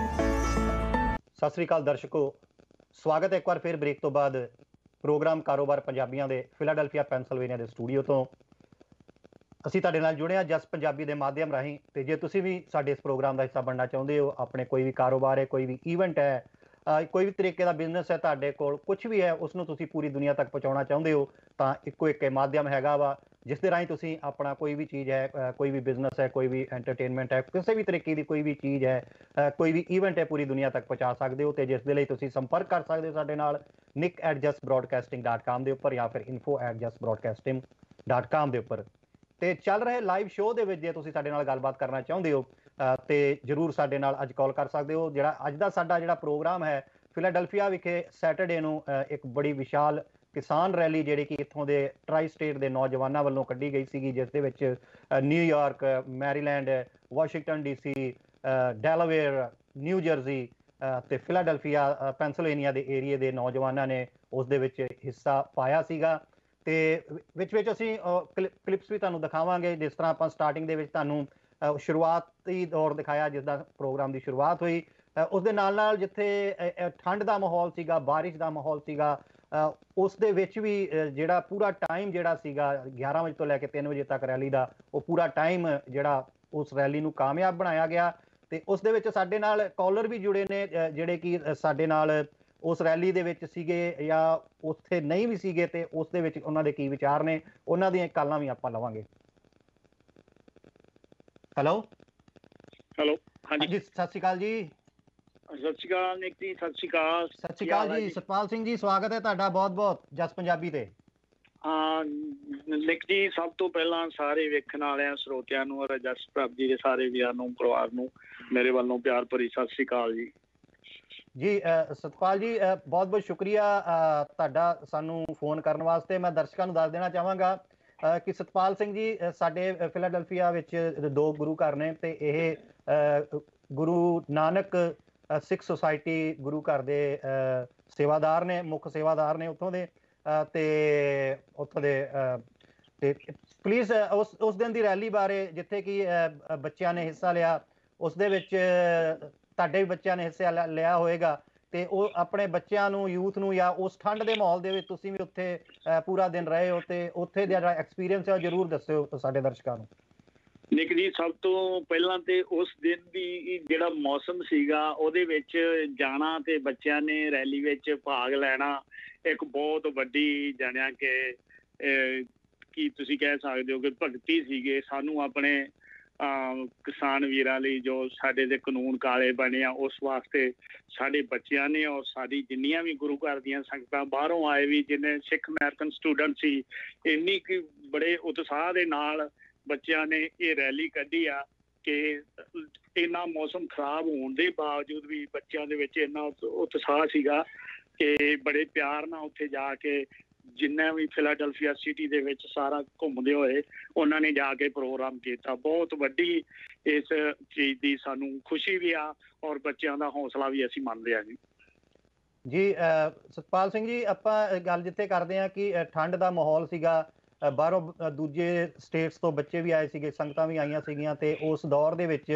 ਸਤਿ ਸ੍ਰੀ ਅਕਾਲ ਦਰਸ਼ਕੋ, ਸਵਾਗਤ ਹੈ ਇੱਕ ਵਾਰ ਫਿਰ ਬ੍ਰੇਕ ਤੋਂ ਬਾਅਦ ਪ੍ਰੋਗਰਾਮ ਕਾਰੋਬਾਰ ਪੰਜਾਬੀਆਂ ਦੇ ਫਿਲਾਡੈਲਫੀਆ ਪੈਨਸਿਲਵੇਨੀਆ ਦੇ ਸਟੂਡੀਓ ਤੋਂ। ਅਸੀਂ ਤੁਹਾਡੇ ਨਾਲ ਜੁੜੇ ਹਾਂ ਜਸ ਪੰਜਾਬੀ ਦੇ ਮਾਧਿਅਮ ਰਾਹੀਂ। ਤੇ ਜੇ ਤੁਸੀਂ ਵੀ ਸਾਡੇ ਇਸ ਪ੍ਰੋਗਰਾਮ ਦਾ ਹਿੱਸਾ ਬਣਨਾ ਚਾਹੁੰਦੇ ਹੋ, ਆਪਣੇ ਕੋਈ ਵੀ ਕਾਰੋਬਾਰ ਹੈ, ਕੋਈ ਵੀ ਈਵੈਂਟ ਹੈ, ਕੋਈ ਵੀ ਤਰੀਕੇ ਦਾ ਬਿਜ਼ਨਸ ਹੈ, ਤੁਹਾਡੇ ਕੋਲ ਕੁਝ ਵੀ ਹੈ, ਉਸ ਨੂੰ ਤੁਸੀਂ ਪੂਰੀ ਦੁਨੀਆ ਤੱਕ ਪਹੁੰਚਾਉਣਾ ਚਾਹੁੰਦੇ ਹੋ, ਤਾਂ ਇੱਕੋ ਇੱਕ ਮਾਧਿਅਮ ਹੈਗਾ ਵਾ ਜਿਸ ਦੇ ਰਾਹੀਂ ਤੁਸੀਂ ਆਪਣਾ ਕੋਈ ਵੀ ਚੀਜ਼ ਹੈ, ਕੋਈ ਵੀ ਬਿਜ਼ਨਸ ਹੈ, ਕੋਈ ਵੀ ਐਂਟਰਟੇਨਮੈਂਟ ਹੈ, ਕਿਸੇ ਵੀ ਤਰੀਕੇ ਦੀ ਕੋਈ ਵੀ ਚੀਜ਼ ਹੈ, ਕੋਈ ਵੀ ਈਵੈਂਟ ਹੈ, ਪੂਰੀ ਦੁਨੀਆ ਤੱਕ ਪਹੁੰਚਾ ਸਕਦੇ ਹੋ। ਤੇ ਜਿਸ ਦੇ ਲਈ ਤੁਸੀਂ ਸੰਪਰਕ ਕਰ ਸਕਦੇ ਹੋ ਸਾਡੇ ਨਾਲ ਨਿਕ at Jas broadcasting dot com ਦੇ ਉੱਪਰ, ਜਾਂ ਫਿਰ info at Jas broadcasting dot com ਦੇ ਉੱਪਰ। ਤੇ ਚੱਲ ਰਹੇ ਲਾਈਵ ਸ਼ੋਅ ਦੇ ਵਿੱਚ ਜੇ ਤੁਸੀਂ ਸਾਡੇ ਨਾਲ ਗੱਲਬਾਤ ਕਰਨਾ ਚਾਹੁੰਦੇ ਹੋ ਤੇ ਜ਼ਰੂਰ ਸਾਡੇ ਨਾਲ ਅੱਜ ਕਾਲ ਕਰ ਸਕਦੇ ਹੋ। ਜਿਹੜਾ ਅੱਜ ਦਾ ਸਾਡਾ ਜਿਹੜਾ ਪ੍ਰੋਗਰਾਮ ਹੈ, ਫਿਲਾਡੈਲਫੀਆ ਵਿਖੇ ਸੈਟਰਡੇ ਨੂੰ ਇੱਕ ਬੜੀ ਵਿਸ਼ਾਲ ਕਿਸਾਨ ਰੈਲੀ ਜਿਹੜੀ ਕਿ ਇੱਥੋਂ ਦੇ ਟਰਾਈ ਸਟੇਟ ਦੇ ਨੌਜਵਾਨਾਂ ਵੱਲੋਂ ਕੱਢੀ ਗਈ ਸੀਗੀ, ਜਿਸ ਦੇ ਵਿੱਚ New York, Maryland, Washington D C, Delaware, New Jersey ਤੇ ਫਿਲਾਡੈਲਫੀਆ ਪੈਨਸਿਲਵੇਨੀਆ ਦੇ ਏਰੀਏ ਦੇ ਨੌਜਵਾਨਾਂ ਨੇ ਉਸ ਦੇ ਵਿੱਚ ਹਿੱਸਾ ਪਾਇਆ ਸੀਗਾ। ਤੇ ਵਿੱਚ ਵਿੱਚ ਅਸੀਂ ਕਲਿੱਪਸ ਵੀ ਤੁਹਾਨੂੰ ਦਿਖਾਵਾਂਗੇ। ਜਿਸ ਤਰ੍ਹਾਂ ਆਪਾਂ ਸਟਾਰਟਿੰਗ ਦੇ ਵਿੱਚ ਤੁਹਾਨੂੰ ਸ਼ੁਰੂਆਤੀ ਦੌਰ ਦਿਖਾਇਆ, ਜਿਸ ਦਾ ਪ੍ਰੋਗਰਾਮ ਦੀ ਸ਼ੁਰੂਆਤ ਹੋਈ, ਉਸ ਦੇ ਨਾਲ ਨਾਲ ਜਿੱਥੇ ਠੰਡ ਦਾ ਮਾਹੌਲ ਸੀਗਾ, ਬਾਰਿਸ਼ ਦਾ ਮਾਹੌਲ ਸੀਗਾ, ਉਸ ਦੇ ਵਿੱਚ ਵੀ ਜਿਹੜਾ ਪੂਰਾ ਟਾਈਮ ਜਿਹੜਾ ਸੀਗਾ ਗਿਆਰਾਂ ਵਜੇ ਤੋਂ ਲੈ ਕੇ ਤਿੰਨ ਵਜੇ ਤੱਕ ਰੈਲੀ ਦਾ, ਉਹ ਪੂਰਾ ਟਾਈਮ ਜਿਹੜਾ ਉਸ ਰੈਲੀ ਨੂੰ ਕਾਮਯਾਬ ਬਣਾਇਆ ਗਿਆ। ਤੇ ਉਸ ਦੇ ਵਿੱਚ ਸਾਡੇ ਨਾਲ ਕਾਲਰ ਵੀ ਜੁੜੇ ਨੇ ਜਿਹੜੇ ਕਿ ਸਾਡੇ ਨਾਲ ਉਸ ਰੈਲੀ ਦੇ ਵਿੱਚ ਸੀਗੇ ਜਾਂ ਉੱਥੇ ਨਹੀਂ ਵੀ ਸੀਗੇ, ਤੇ ਉਸ ਦੇ ਵਿੱਚ ਉਹਨਾਂ ਦੇ ਕੀ ਵਿਚਾਰ ਨੇ, ਉਹਨਾਂ ਦੀਆਂ ਕਾਲਾਂ ਵੀ ਆਪਾਂ ਲਵਾਂਗੇ। ਹੈਲੋ ਹੈਲੋ ਹਾਂਜੀ, ਸਤਿ ਸ਼੍ਰੀ ਅਕਾਲ ਜੀ। ਸਤਿ ਸ਼੍ਰੀ ਅਕਾਲ ਨਿਕ ਜੀ। ਸਤਿ ਸ਼੍ਰੀ ਅਕਾਲ। ਸਤਿ ਸ਼੍ਰੀ ਅਕਾਲ ਜੀ। ਸਤਪਾਲ ਸਿੰਘ ਜੀ, ਸਵਾਗਤ ਹੈ ਤੁਹਾਡਾ ਬਹੁਤ ਬਹੁਤ ਜਸ ਪੰਜਾਬੀ ਤੇ। ਹਾਂ ਨਿਕ ਜੀ, ਸਭ ਤੋਂ ਪਹਿਲਾਂ ਸਾਰੇ ਵੇਖਣ ਵਾਲਿਆਂ, ਸਰੋਤਿਆਂ ਨੂੰ ਔਰ ਜਸ ਪੰਜਾਬੀ ਦੇ ਸਾਰੇ ਵੀਰਾਂ ਨੂੰ, ਪਰਿਵਾਰ ਨੂੰ ਮੇਰੇ ਵੱਲੋਂ ਪਿਆਰ ਭਰੀ ਸਤਿ ਸ਼੍ਰੀ ਅਕਾਲ ਜੀ। ਜੀ ਸਤਪਾਲ ਜੀ, ਬਹੁਤ ਬਹੁਤ ਸ਼ੁਕਰੀਆ ਤੁਹਾਡਾ ਸਾਨੂੰ ਫੋਨ ਕਰਨ ਵਾਸਤੇ। ਮੈਂ ਦਰਸ਼ਕਾਂ ਨੂੰ ਦੱਸ ਦੇਣਾ ਚਾਹਾਂਗਾ ਕਿ ਸਤਪਾਲ ਸਿੰਘ ਜੀ ਸਾਡੇ ਫਿਲਾਡੈਲਫੀਆ ਵਿੱਚ ਦੋ ਗੁਰੂ ਘਰ ਨੇ, ਤੇ ਇਹ ਗੁਰੂ ਨਾਨਕ ਸਿੱਖ ਸੁਸਾਇਟੀ ਗੁਰੂ ਘਰ ਦੇ ਸੇਵਾਦਾਰ ਨੇ, ਮੁੱਖ ਸੇਵਾਦਾਰ ਨੇ ਉੱਥੋਂ ਦੇ। ਤੇ ਉੱਥੋਂ ਦੇ ਤੇ ਪਲੀਜ਼ ਉਸ ਉਸ ਦਿਨ ਦੀ ਰੈਲੀ ਬਾਰੇ, ਜਿੱਥੇ ਕਿ ਬੱਚਿਆਂ ਨੇ ਹਿੱਸਾ ਲਿਆ, ਉਸ ਦੇ ਵਿੱਚ ਤੁਹਾਡੇ ਵੀ ਬੱਚਿਆਂ ਨੇ ਹਿੱਸਾ ਲਿਆ ਹੋਏਗਾ, ਤੇ ਉਹ ਆਪਣੇ ਬੱਚਿਆਂ ਨੂੰ, ਯੂਥ ਨੂੰ, ਜਾਂ ਉਸ ਠੰਡ ਦੇ ਮਾਹੌਲ ਦੇ ਵਿੱਚ ਤੁਸੀਂ ਵੀ ਉੱਥੇ ਪੂਰਾ ਦਿਨ ਰਹੇ ਹੋ, ਤੇ ਉੱਥੇ ਦਾ ਜਿਹੜਾ ਐਕਸਪੀਰੀਅੰਸ ਹੈ ਉਹ ਜ਼ਰੂਰ ਦੱਸਿਓ ਸਾਡੇ ਦਰਸ਼ਕਾਂ ਨੂੰ। ਨਿਕ ਜੀ, ਸਭ ਤੋਂ ਪਹਿਲਾਂ ਤੇ ਉਸ ਦਿਨ ਦੀ ਜਿਹੜਾ ਮੌਸਮ ਸੀਗਾ, ਉਹਦੇ ਵਿੱਚ ਜਾਣਾ ਤੇ ਬੱਚਿਆਂ ਨੇ ਰੈਲੀ ਵਿੱਚ ਭਾਗ ਲੈਣਾ ਇੱਕ ਬਹੁਤ ਵੱਡੀ, ਜਾਣਿਆ ਕਿ ਕੀ ਤੁਸੀਂ ਕਹਿ ਸਕਦੇ ਹੋ ਕਿ ਭਗਤੀ ਸੀਗੇ। ਸਾਨੂੰ ਆਪਣੇ ਕਿਸਾਨ ਵੀਰਾਂ ਲਈ ਜੋ ਸਾਡੇ ਦੇ ਕਾਨੂੰਨ ਕਾਲੇ ਬਣੇ ਆ, ਉਸ ਵਾਸਤੇ ਸਾਡੇ ਬੱਚਿਆਂ ਨੇ ਔਰ ਸਾਡੀ ਜਿੰਨੀਆਂ ਵੀ ਗੁਰੂ ਘਰ ਦੀਆਂ ਸੰਗਤਾਂ, ਬਾਹਰੋਂ ਆਏ ਵੀ ਜਿੰਨੇ ਸਿੱਖ ਅਮਰੀਕਨ ਸਟੂਡੈਂਟ ਸੀ, ਇੰਨੀ ਕਿ ਬੜੇ ਉਤਸ਼ਾਹ ਦੇ ਨਾਲ ਬੱਚਿਆਂ ਨੇ ਇਹ ਰੈਲੀ ਕੱਢੀ ਆ ਕਿ ਇੰਨਾ ਮੌਸਮ ਖਰਾਬ ਹੋਣ ਦੇ ਬਾਵਜੂਦ ਵੀ ਬੱਚਿਆਂ ਦੇ ਵਿੱਚ ਇੰਨਾ ਉਤਸ਼ਾਹ ਸੀਗਾ ਕਿ ਬੜੇ ਪਿਆਰ ਨਾਲ ਉੱਥੇ ਜਾ ਕੇ, ਜਿੰਨਾ ਵੀ ਫਿਲਾਡੈਲਫੀਆ ਸਿਟੀ ਦੇ ਵਿੱਚ ਸਾਰਾ ਘੁੰਮਦੇ ਹੋਏ, ਉਹਨਾਂ ਨੇ ਜਾ ਕੇ ਪ੍ਰੋਗਰਾਮ ਕੀਤਾ। ਬਹੁਤ ਵੱਡੀ ਇਸ ਚੀਜ਼ ਦੀ ਸਾਨੂੰ ਖੁਸ਼ੀ ਵੀ ਆ ਔਰ ਬੱਚਿਆਂ ਦਾ ਹੌਸਲਾ ਵੀ ਅਸੀਂ ਮੰਨਦੇ ਹਾਂ ਜੀ। ਜੀ ਸਤਪਾਲ ਸਿੰਘ ਜੀ, ਆਪਾਂ ਗੱਲ ਜਿੱਥੇ ਕਰਦੇ ਹਾਂ ਕਿ ਠੰਡ ਦਾ ਮਾਹੌਲ ਸੀਗਾ, ਬਾਹਰੋਂ ਦੂਜੇ ਸਟੇਟਸ ਤੋਂ ਬੱਚੇ ਵੀ ਆਏ ਸੀਗੇ, ਸੰਗਤਾਂ ਵੀ ਆਈਆਂ ਸੀਗੀਆਂ, ਤੇ ਉਸ ਦੌਰ ਦੇ ਵਿੱਚ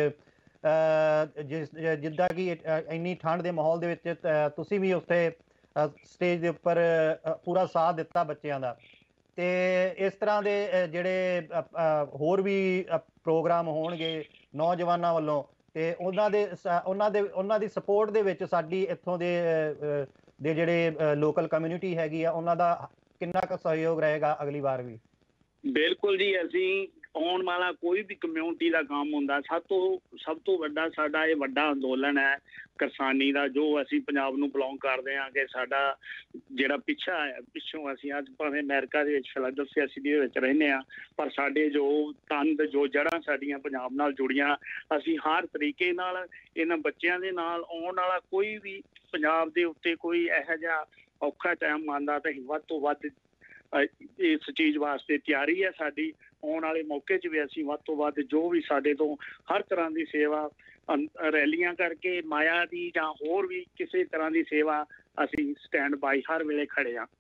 ਜਿਸ ਜਿੱਦਾਂ ਕਿ ਇੰਨੀ ਠੰਡ ਦੇ ਮਾਹੌਲ ਦੇ ਵਿੱਚ ਤੁਸੀਂ ਵੀ ਉੱਥੇ ਸਟੇਜ ਦੇ ਉੱਪਰ ਪੂਰਾ ਸਾਥ ਦਿੱਤਾ ਬੱਚਿਆਂ ਦਾ। ਤੇ ਇਸ ਤਰ੍ਹਾਂ ਦੇ ਜਿਹੜੇ ਹੋਰ ਵੀ ਪ੍ਰੋਗਰਾਮ ਹੋਣਗੇ ਨੌਜਵਾਨਾਂ ਵੱਲੋਂ, ਤੇ ਉਹਨਾਂ ਦੇ ਉਹਨਾਂ ਦੇ ਉਹਨਾਂ ਦੀ ਸਪੋਰਟ ਦੇ ਵਿੱਚ ਸਾਡੀ ਇੱਥੋਂ ਦੇ ਦੇ ਜਿਹੜੇ ਲੋਕਲ ਕਮਿਊਨਿਟੀ ਹੈਗੀ ਆ, ਉਹਨਾਂ ਦਾ ਕਿੰਨਾ ਕੁ ਸਹਿਯੋਗ ਰਹੇਗਾ ਅਗਲੀ ਵਾਰ ਵੀ? ਬਿਲਕੁਲ ਜੀ, ਅਸੀਂ ਆਉਣ ਵਾਲਾ ਕੋਈ ਵੀ ਕਮਿਊਨਿਟੀ ਦਾ ਕੰਮ ਹੁੰਦਾ, ਸਭ ਤੋਂ ਸਭ ਤੋਂ ਵੱਡਾ ਸਾਡਾ ਇਹ ਵੱਡਾ ਅੰਦੋਲਨ ਹੈ ਕਿਸਾਨੀ ਦਾ, ਜੋ ਅਸੀਂ ਪੰਜਾਬ ਨੂੰ ਬਿਲੋਂਗ ਕਰਦੇ ਹਾਂ ਕਿ ਸਾਡਾ ਜਿਹੜਾ ਪਿੱਛਾ ਹੈ, ਪਿੱਛੋਂ ਅਸੀਂ ਅੱਜ ਭਾਵੇਂ ਅਮਰੀਕਾ ਦੇ ਵਿੱਚ ਫਿਲਾਡੈਲਫੀਆ ਸਿਟੀ ਦੇ ਵਿੱਚ ਰਹਿੰਦੇ ਹਾਂ, ਪਰ ਸਾਡੇ ਜੋ ਤੰਦ ਜੋ ਜੜ੍ਹਾਂ ਸਾਡੀਆਂ ਪੰਜਾਬ ਨਾਲ ਜੁੜੀਆਂ, ਅਸੀਂ ਹਰ ਤਰੀਕੇ ਨਾਲ ਇਹਨਾਂ ਬੱਚਿਆਂ ਦੇ ਨਾਲ ਆਉਣ ਵਾਲਾ ਕੋਈ ਵੀ ਪੰਜਾਬ ਦੇ ਉੱਤੇ ਕੋਈ ਇਹੋ ਜਿਹਾ ਔਖਾ ਟਾਈਮ ਆਉਂਦਾ ਤਾਂ ਅਸੀਂ ਵੱਧ ਤੋਂ ਵੱਧ ਇਸ ਚੀਜ਼ ਵਾਸਤੇ ਤਿਆਰੀ ਹੈ ਸਾਡੀ। ਆਉਣ ਵਾਲੇ ਮੌਕੇ 'ਚ ਵੀ ਅਸੀਂ ਵੱਧ ਤੋਂ ਵੱਧ ਜੋ ਵੀ ਸਾਡੇ ਤੋਂ ਹਰ ਤਰ੍ਹਾਂ ਦੀ ਸੇਵਾ, ਰੈਲੀਆਂ ਕਰਕੇ ਮਾਇਆ ਦੀ ਜਾਂ ਹੋਰ ਵੀ ਕਿਸੇ ਤਰ੍ਹਾਂ ਦੀ ਸੇਵਾ, ਅਸੀਂ ਸਟੈਂਡ ਬਾਈ ਹਰ ਵੇਲੇ ਖੜੇ ਹਾਂ।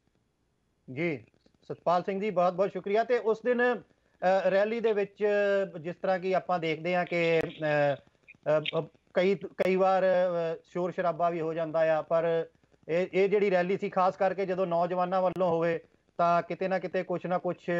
ਜੀ ਸਤਪਾਲ ਸਿੰਘ ਜੀ, ਬਹੁਤ ਬਹੁਤ ਸ਼ੁਕਰੀਆ। ਤੇ ਉਸ ਦਿਨ ਰੈਲੀ ਦੇ ਵਿੱਚ ਜਿਸ ਤਰ੍ਹਾਂ ਕਿ ਆਪਾਂ ਦੇਖਦੇ ਹਾਂ ਕਿ ਕਈ ਕਈ ਵਾਰ ਸ਼ੋਰ ਸ਼ਰਾਬਾ ਵੀ ਹੋ ਜਾਂਦਾ ਆ, ਪਰ ਇਹ ਇਹ ਜਿਹੜੀ ਰੈਲੀ ਸੀ ਖਾਸ ਕਰਕੇ ਜਦੋਂ ਨੌਜਵਾਨਾਂ ਵੱਲੋਂ ਹੋਵੇ ਤਾਂ ਕਿਤੇ ਨਾ ਕਿਤੇ ਕੁਛ ਨਾ ਕੁਛ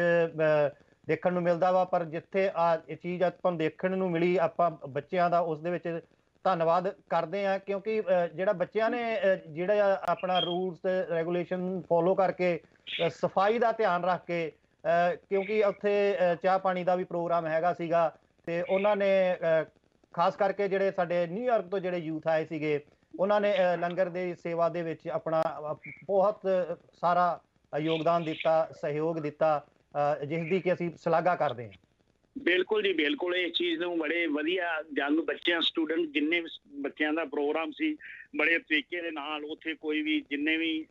ਦੇਖਣ ਨੂੰ ਮਿਲਦਾ ਵਾ। ਪਰ ਜਿੱਥੇ ਆ ਇਹ ਚੀਜ਼ ਆਪਾਂ ਨੂੰ ਦੇਖਣ ਨੂੰ ਮਿਲੀ, ਆਪਾਂ ਬੱਚਿਆਂ ਦਾ ਉਸ ਦੇ ਵਿੱਚ ਧੰਨਵਾਦ ਕਰਦੇ ਹਾਂ, ਕਿਉਂਕਿ ਜਿਹੜਾ ਬੱਚਿਆਂ ਨੇ ਜਿਹੜਾ ਆਪਣਾ ਰੂਲਸ ਰੈਗੂਲੇਸ਼ਨ ਫੋਲੋ ਕਰਕੇ ਸਫਾਈ ਦਾ ਧਿਆਨ ਰੱਖ ਕੇ, ਕਿਉਂਕਿ ਉੱਥੇ ਚਾਹ ਪਾਣੀ ਦਾ ਵੀ ਪ੍ਰੋਗਰਾਮ ਹੈਗਾ ਸੀਗਾ, ਤੇ ਉਹਨਾਂ ਨੇ ਖਾਸ ਕਰਕੇ ਜਿਹੜੇ ਸਾਡੇ ਨਿਊਯਾਰਕ ਤੋਂ ਜਿਹੜੇ ਯੂਥ ਆਏ ਸੀਗੇ, ਉਹਨਾਂ ਨੇ ਲੰਗਰ ਦੀ ਸੇਵਾ ਦੇ ਵਿੱਚ ਆਪਣਾ ਬਹੁਤ ਸਾਰਾ ਯੋਗਦਾਨ ਦਿੱਤਾ, ਸਹਿਯੋਗ ਦਿੱਤਾ, ਜਿਸ ਦੀ ਕਿ ਅਸੀਂ ਸ਼ਲਾਘਾ ਕਰਦੇ ਹਾਂ। ਬਿਲਕੁਲ ਜੀ, ਬਿਲਕੁਲ। ਇਸ ਚੀਜ਼ ਨੂੰ ਬੜੇ ਵਧੀਆ ਜੰਗ ਬੱਚਿਆਂ ਸਟੂਡੈਂਟ ਜਿੰਨੇ ਬੱਚਿਆਂ ਦਾ ਪ੍ਰੋਗਰਾਮ ਸੀ, ਬੜੇ ਤਰੀਕੇ ਦੇ ਨਾਲ ਉੱਥੇ ਕੋਈ ਵੀ ਜਿੰਨੇ ਵੀ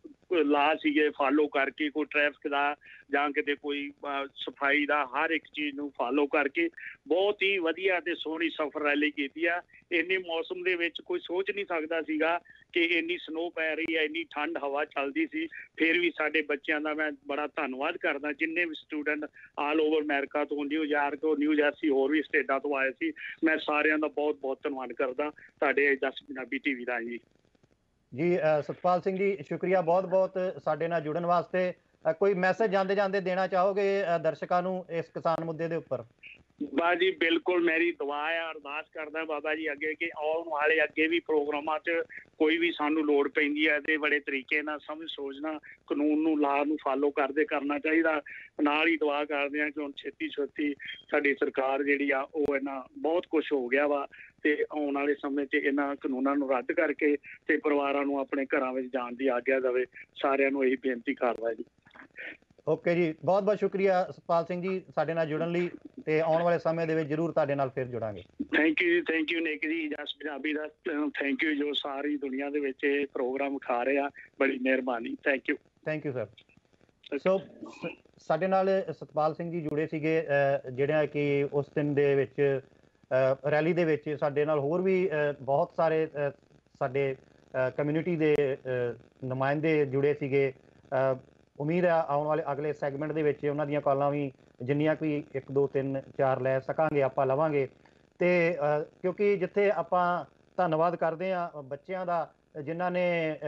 ਲਾ ਸੀਗੇ ਫਾਲੋ ਕਰਕੇ, ਕੋਈ ਟ੍ਰੈਫਿਕ ਦਾ ਜਾਂ ਕਿਤੇ ਕੋਈ ਸਫਾਈ ਦਾ, ਹਰ ਇੱਕ ਚੀਜ਼ ਨੂੰ ਫਾਲੋ ਕਰਕੇ ਬਹੁਤ ਹੀ ਵਧੀਆ ਤੇ ਸੋਹਣੀ ਸਫ਼ਰ ਰੈਲੀ ਕੀਤੀ ਆ। ਇੰਨੇ ਮੌਸਮ ਦੇ ਵਿੱਚ ਕੋਈ ਸੋਚ ਨਹੀਂ ਸਕਦਾ ਸੀਗਾ ਕਿ ਇੰਨੀ ਸਨੋ ਪੈ ਰਹੀ ਹੈ, ਇੰਨੀ ਠੰਡ ਹਵਾ ਚੱਲਦੀ ਸੀ, ਫਿਰ ਵੀ ਸਾਡੇ ਬੱਚਿਆਂ ਦਾ ਮੈਂ ਬੜਾ ਧੰਨਵਾਦ ਕਰਦਾ। ਜਿੰਨੇ ਵੀ ਸਟੂਡੈਂਟ ਆਲ ਓਵਰ ਅਮਰੀਕਾ ਤੋਂ, ਨਿਊਯਾਰਕ ਤੋਂ, ਨਿਊ ਜਰਸੀ, ਹੋਰ ਵੀ ਸਟੇਟਾਂ ਤੋਂ ਆਏ ਸੀ, ਮੈਂ ਸਾਰਿਆਂ ਦਾ ਬਹੁਤ ਬਹੁਤ ਧੰਨਵਾਦ ਕਰਦਾ ਤੁਹਾਡੇ ਦਸ ਪੰਜਾਬੀ ਟੀਵੀ ਦਾ ਜੀ। ਜੀ ਸਤਪਾਲ ਸਿੰਘ ਜੀ, ਸ਼ੁਕਰੀਆ ਬਹੁਤ ਬਹੁਤ ਸਾਡੇ ਨਾਲ ਜੁੜਨ ਵਾਸਤੇ। ਕੋਈ ਮੈਸੇਜ ਜਾਂਦੇ ਜਾਂਦੇ ਦੇਣਾ ਚਾਹੋਗੇ ਦਰਸ਼ਕਾਂ ਨੂੰ ਇਸ ਕਿਸਾਨ ਮੁੱਦੇ ਦੇ ਉੱਪਰ? ਬਾ ਜੀ ਬਿਲਕੁਲ, ਮੇਰੀ ਦੁਆ ਆ, ਅਰਦਾਸ ਕਰਦਾ ਬਾਬਾ ਜੀ ਅੱਗੇ ਕਿ ਆਉਣ ਵਾਲੇ ਅੱਗੇ ਵੀ ਪ੍ਰੋਗਰਾਮਾਂ 'ਚ ਕੋਈ ਵੀ ਸਾਨੂੰ ਲੋੜ ਪੈਂਦੀ ਹੈ ਤੇ ਬੜੇ ਤਰੀਕੇ ਨਾਲ ਸਮਝ ਸੋਚਣਾ, ਕਾਨੂੰਨ ਨੂੰ, ਲਾ ਨੂੰ ਫਾਲੋ ਕਰਦੇ ਕਰਨਾ ਚਾਹੀਦਾ। ਨਾਲ ਹੀ ਦੁਆ ਕਰਦੇ ਹਾਂ ਕਿ ਹੁਣ ਛੇਤੀ ਛੇਤੀ ਸਾਡੀ ਸਰਕਾਰ ਜਿਹੜੀ ਆ ਉਹ ਇਹਨਾਂ ਬਹੁਤ ਕੁਛ ਹੋ ਗਿਆ ਵਾ, ਤੇ ਆਉਣ ਵਾਲੇ ਸਮੇਂ 'ਚ ਇਹਨਾਂ ਕਾਨੂੰਨਾਂ ਨੂੰ ਰੱਦ ਕਰਕੇ ਤੇ ਪਰਿਵਾਰਾਂ ਨੂੰ ਆਪਣੇ ਘਰਾਂ ਵਿੱਚ ਜਾਣ ਦੀ ਆਗਿਆ ਦੇਵੇ। ਸਾਰਿਆਂ ਨੂੰ ਇਹੀ ਬੇਨਤੀ ਕਰਦਾ ਜੀ। ਓਕੇ ਜੀ, ਬਹੁਤ ਬਹੁਤ ਸ਼ੁਕਰੀਆ ਸਤਪਾਲ ਸਿੰਘ ਜੀ ਸਾਡੇ ਨਾਲ ਜੁੜਨ ਲਈ, ਤੇ ਆਉਣ ਵਾਲੇ ਸਮੇਂ ਦੇ ਵਿੱਚ ਜ਼ਰੂਰ ਤੁਹਾਡੇ ਨਾਲ ਫਿਰ ਜੁੜਾਂਗੇ। Thank you ji, thank you Nick ji, Jas Punjabi ਦਾ ਥੈਂਕ ਯੂ, ਜੋ ਸਾਰੀ ਦੁਨੀਆ ਦੇ ਵਿੱਚ ਇਹ ਪ੍ਰੋਗਰਾਮ ਖਾ ਰਹੇ ਆ, ਬੜੀ ਮਿਹਰਬਾਨੀ। Thank you thank you sir. So ਸਾਡੇ ਨਾਲ ਸਤਪਾਲ ਸਿੰਘ ਜੀ ਜੁੜੇ ਸੀਗੇ, ਜਿਹੜਾ ਕਿ ਉਸ ਦਿਨ ਦੇ ਵਿੱਚ ਰੈਲੀ ਦੇ ਵਿੱਚ ਸਾਡੇ ਨਾਲ ਹੋਰ ਵੀ ਬਹੁਤ ਸਾਰੇ ਸਾਡੇ ਕਮਿਊਨਿਟੀ ਦੇ ਨੁਮਾਇੰਦੇ ਜੁੜੇ ਸੀਗੇ। ਉਮੀਦ ਹੈ ਆਉਣ ਵਾਲੇ ਅਗਲੇ ਸੈਗਮੈਂਟ ਦੇ ਵਿੱਚ ਉਹਨਾਂ ਦੀਆਂ ਕਾਲਾਂ ਵੀ ਜਿੰਨੀਆਂ ਕੋਈ ਇੱਕ ਦੋ ਤਿੰਨ ਚਾਰ ਲੈ ਸਕਾਂਗੇ ਆਪਾਂ ਲਵਾਂਗੇ। ਤੇ ਕਿਉਂਕਿ ਜਿੱਥੇ ਆਪਾਂ ਧੰਨਵਾਦ ਕਰਦੇ ਹਾਂ ਬੱਚਿਆਂ ਦਾ ਜਿਨ੍ਹਾਂ ਨੇ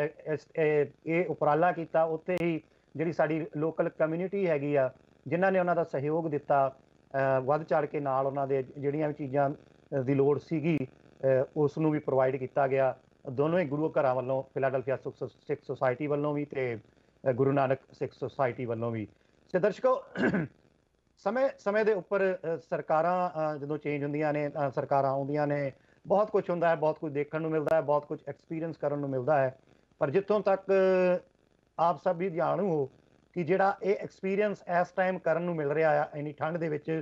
ਇਹ ਉਪਰਾਲਾ ਕੀਤਾ, ਉੱਥੇ ਹੀ ਜਿਹੜੀ ਸਾਡੀ ਲੋਕਲ ਕਮਿਊਨਿਟੀ ਹੈਗੀ ਆ ਜਿਨ੍ਹਾਂ ਨੇ ਉਹਨਾਂ ਦਾ ਸਹਿਯੋਗ ਦਿੱਤਾ, ਵੱਧ ਚੜ੍ਹ ਕੇ ਨਾਲ ਉਹਨਾਂ ਦੇ ਜਿਹੜੀਆਂ ਵੀ ਚੀਜ਼ਾਂ ਦੀ ਲੋੜ ਸੀਗੀ ਉਸ ਨੂੰ ਵੀ ਪ੍ਰੋਵਾਈਡ ਕੀਤਾ ਗਿਆ, ਦੋਨੋਂ ਹੀ ਗੁਰੂ ਘਰਾਂ ਵੱਲੋਂ, ਫਿਲਾਡੈਲਫੀਆ ਸਿੱਖ ਸੁਸਾਇਟੀ ਵੱਲੋਂ ਵੀ ਤੇ ਗੁਰੂ ਨਾਨਕ ਸਿੱਖ ਸੁਸਾਇਟੀ ਵੱਲੋਂ ਵੀ। ਤੇ ਦਰਸ਼ਕੋ, ਸਮੇਂ ਸਮੇਂ ਦੇ ਉੱਪਰ ਸਰਕਾਰਾਂ ਜਦੋਂ ਚੇਂਜ ਹੁੰਦੀਆਂ ਨੇ, ਸਰਕਾਰਾਂ ਆਉਂਦੀਆਂ ਨੇ, ਬਹੁਤ ਕੁਛ ਹੁੰਦਾ ਹੈ, ਬਹੁਤ ਕੁਝ ਦੇਖਣ ਨੂੰ ਮਿਲਦਾ ਹੈ, ਬਹੁਤ ਕੁਝ ਐਕਸਪੀਰੀਅੰਸ ਕਰਨ ਨੂੰ ਮਿਲਦਾ ਹੈ। ਪਰ ਜਿੱਥੋਂ ਤੱਕ ਆਪ ਸਭ ਵੀ ਜਾਣੂ ਹੋ ਕਿ ਜਿਹੜਾ ਇਹ ਐਕਸਪੀਰੀਅੰਸ ਇਸ ਟਾਈਮ ਕਰਨ ਨੂੰ ਮਿਲ ਰਿਹਾ ਆ ਇੰਨੀ ਠੰਡ ਦੇ ਵਿੱਚ,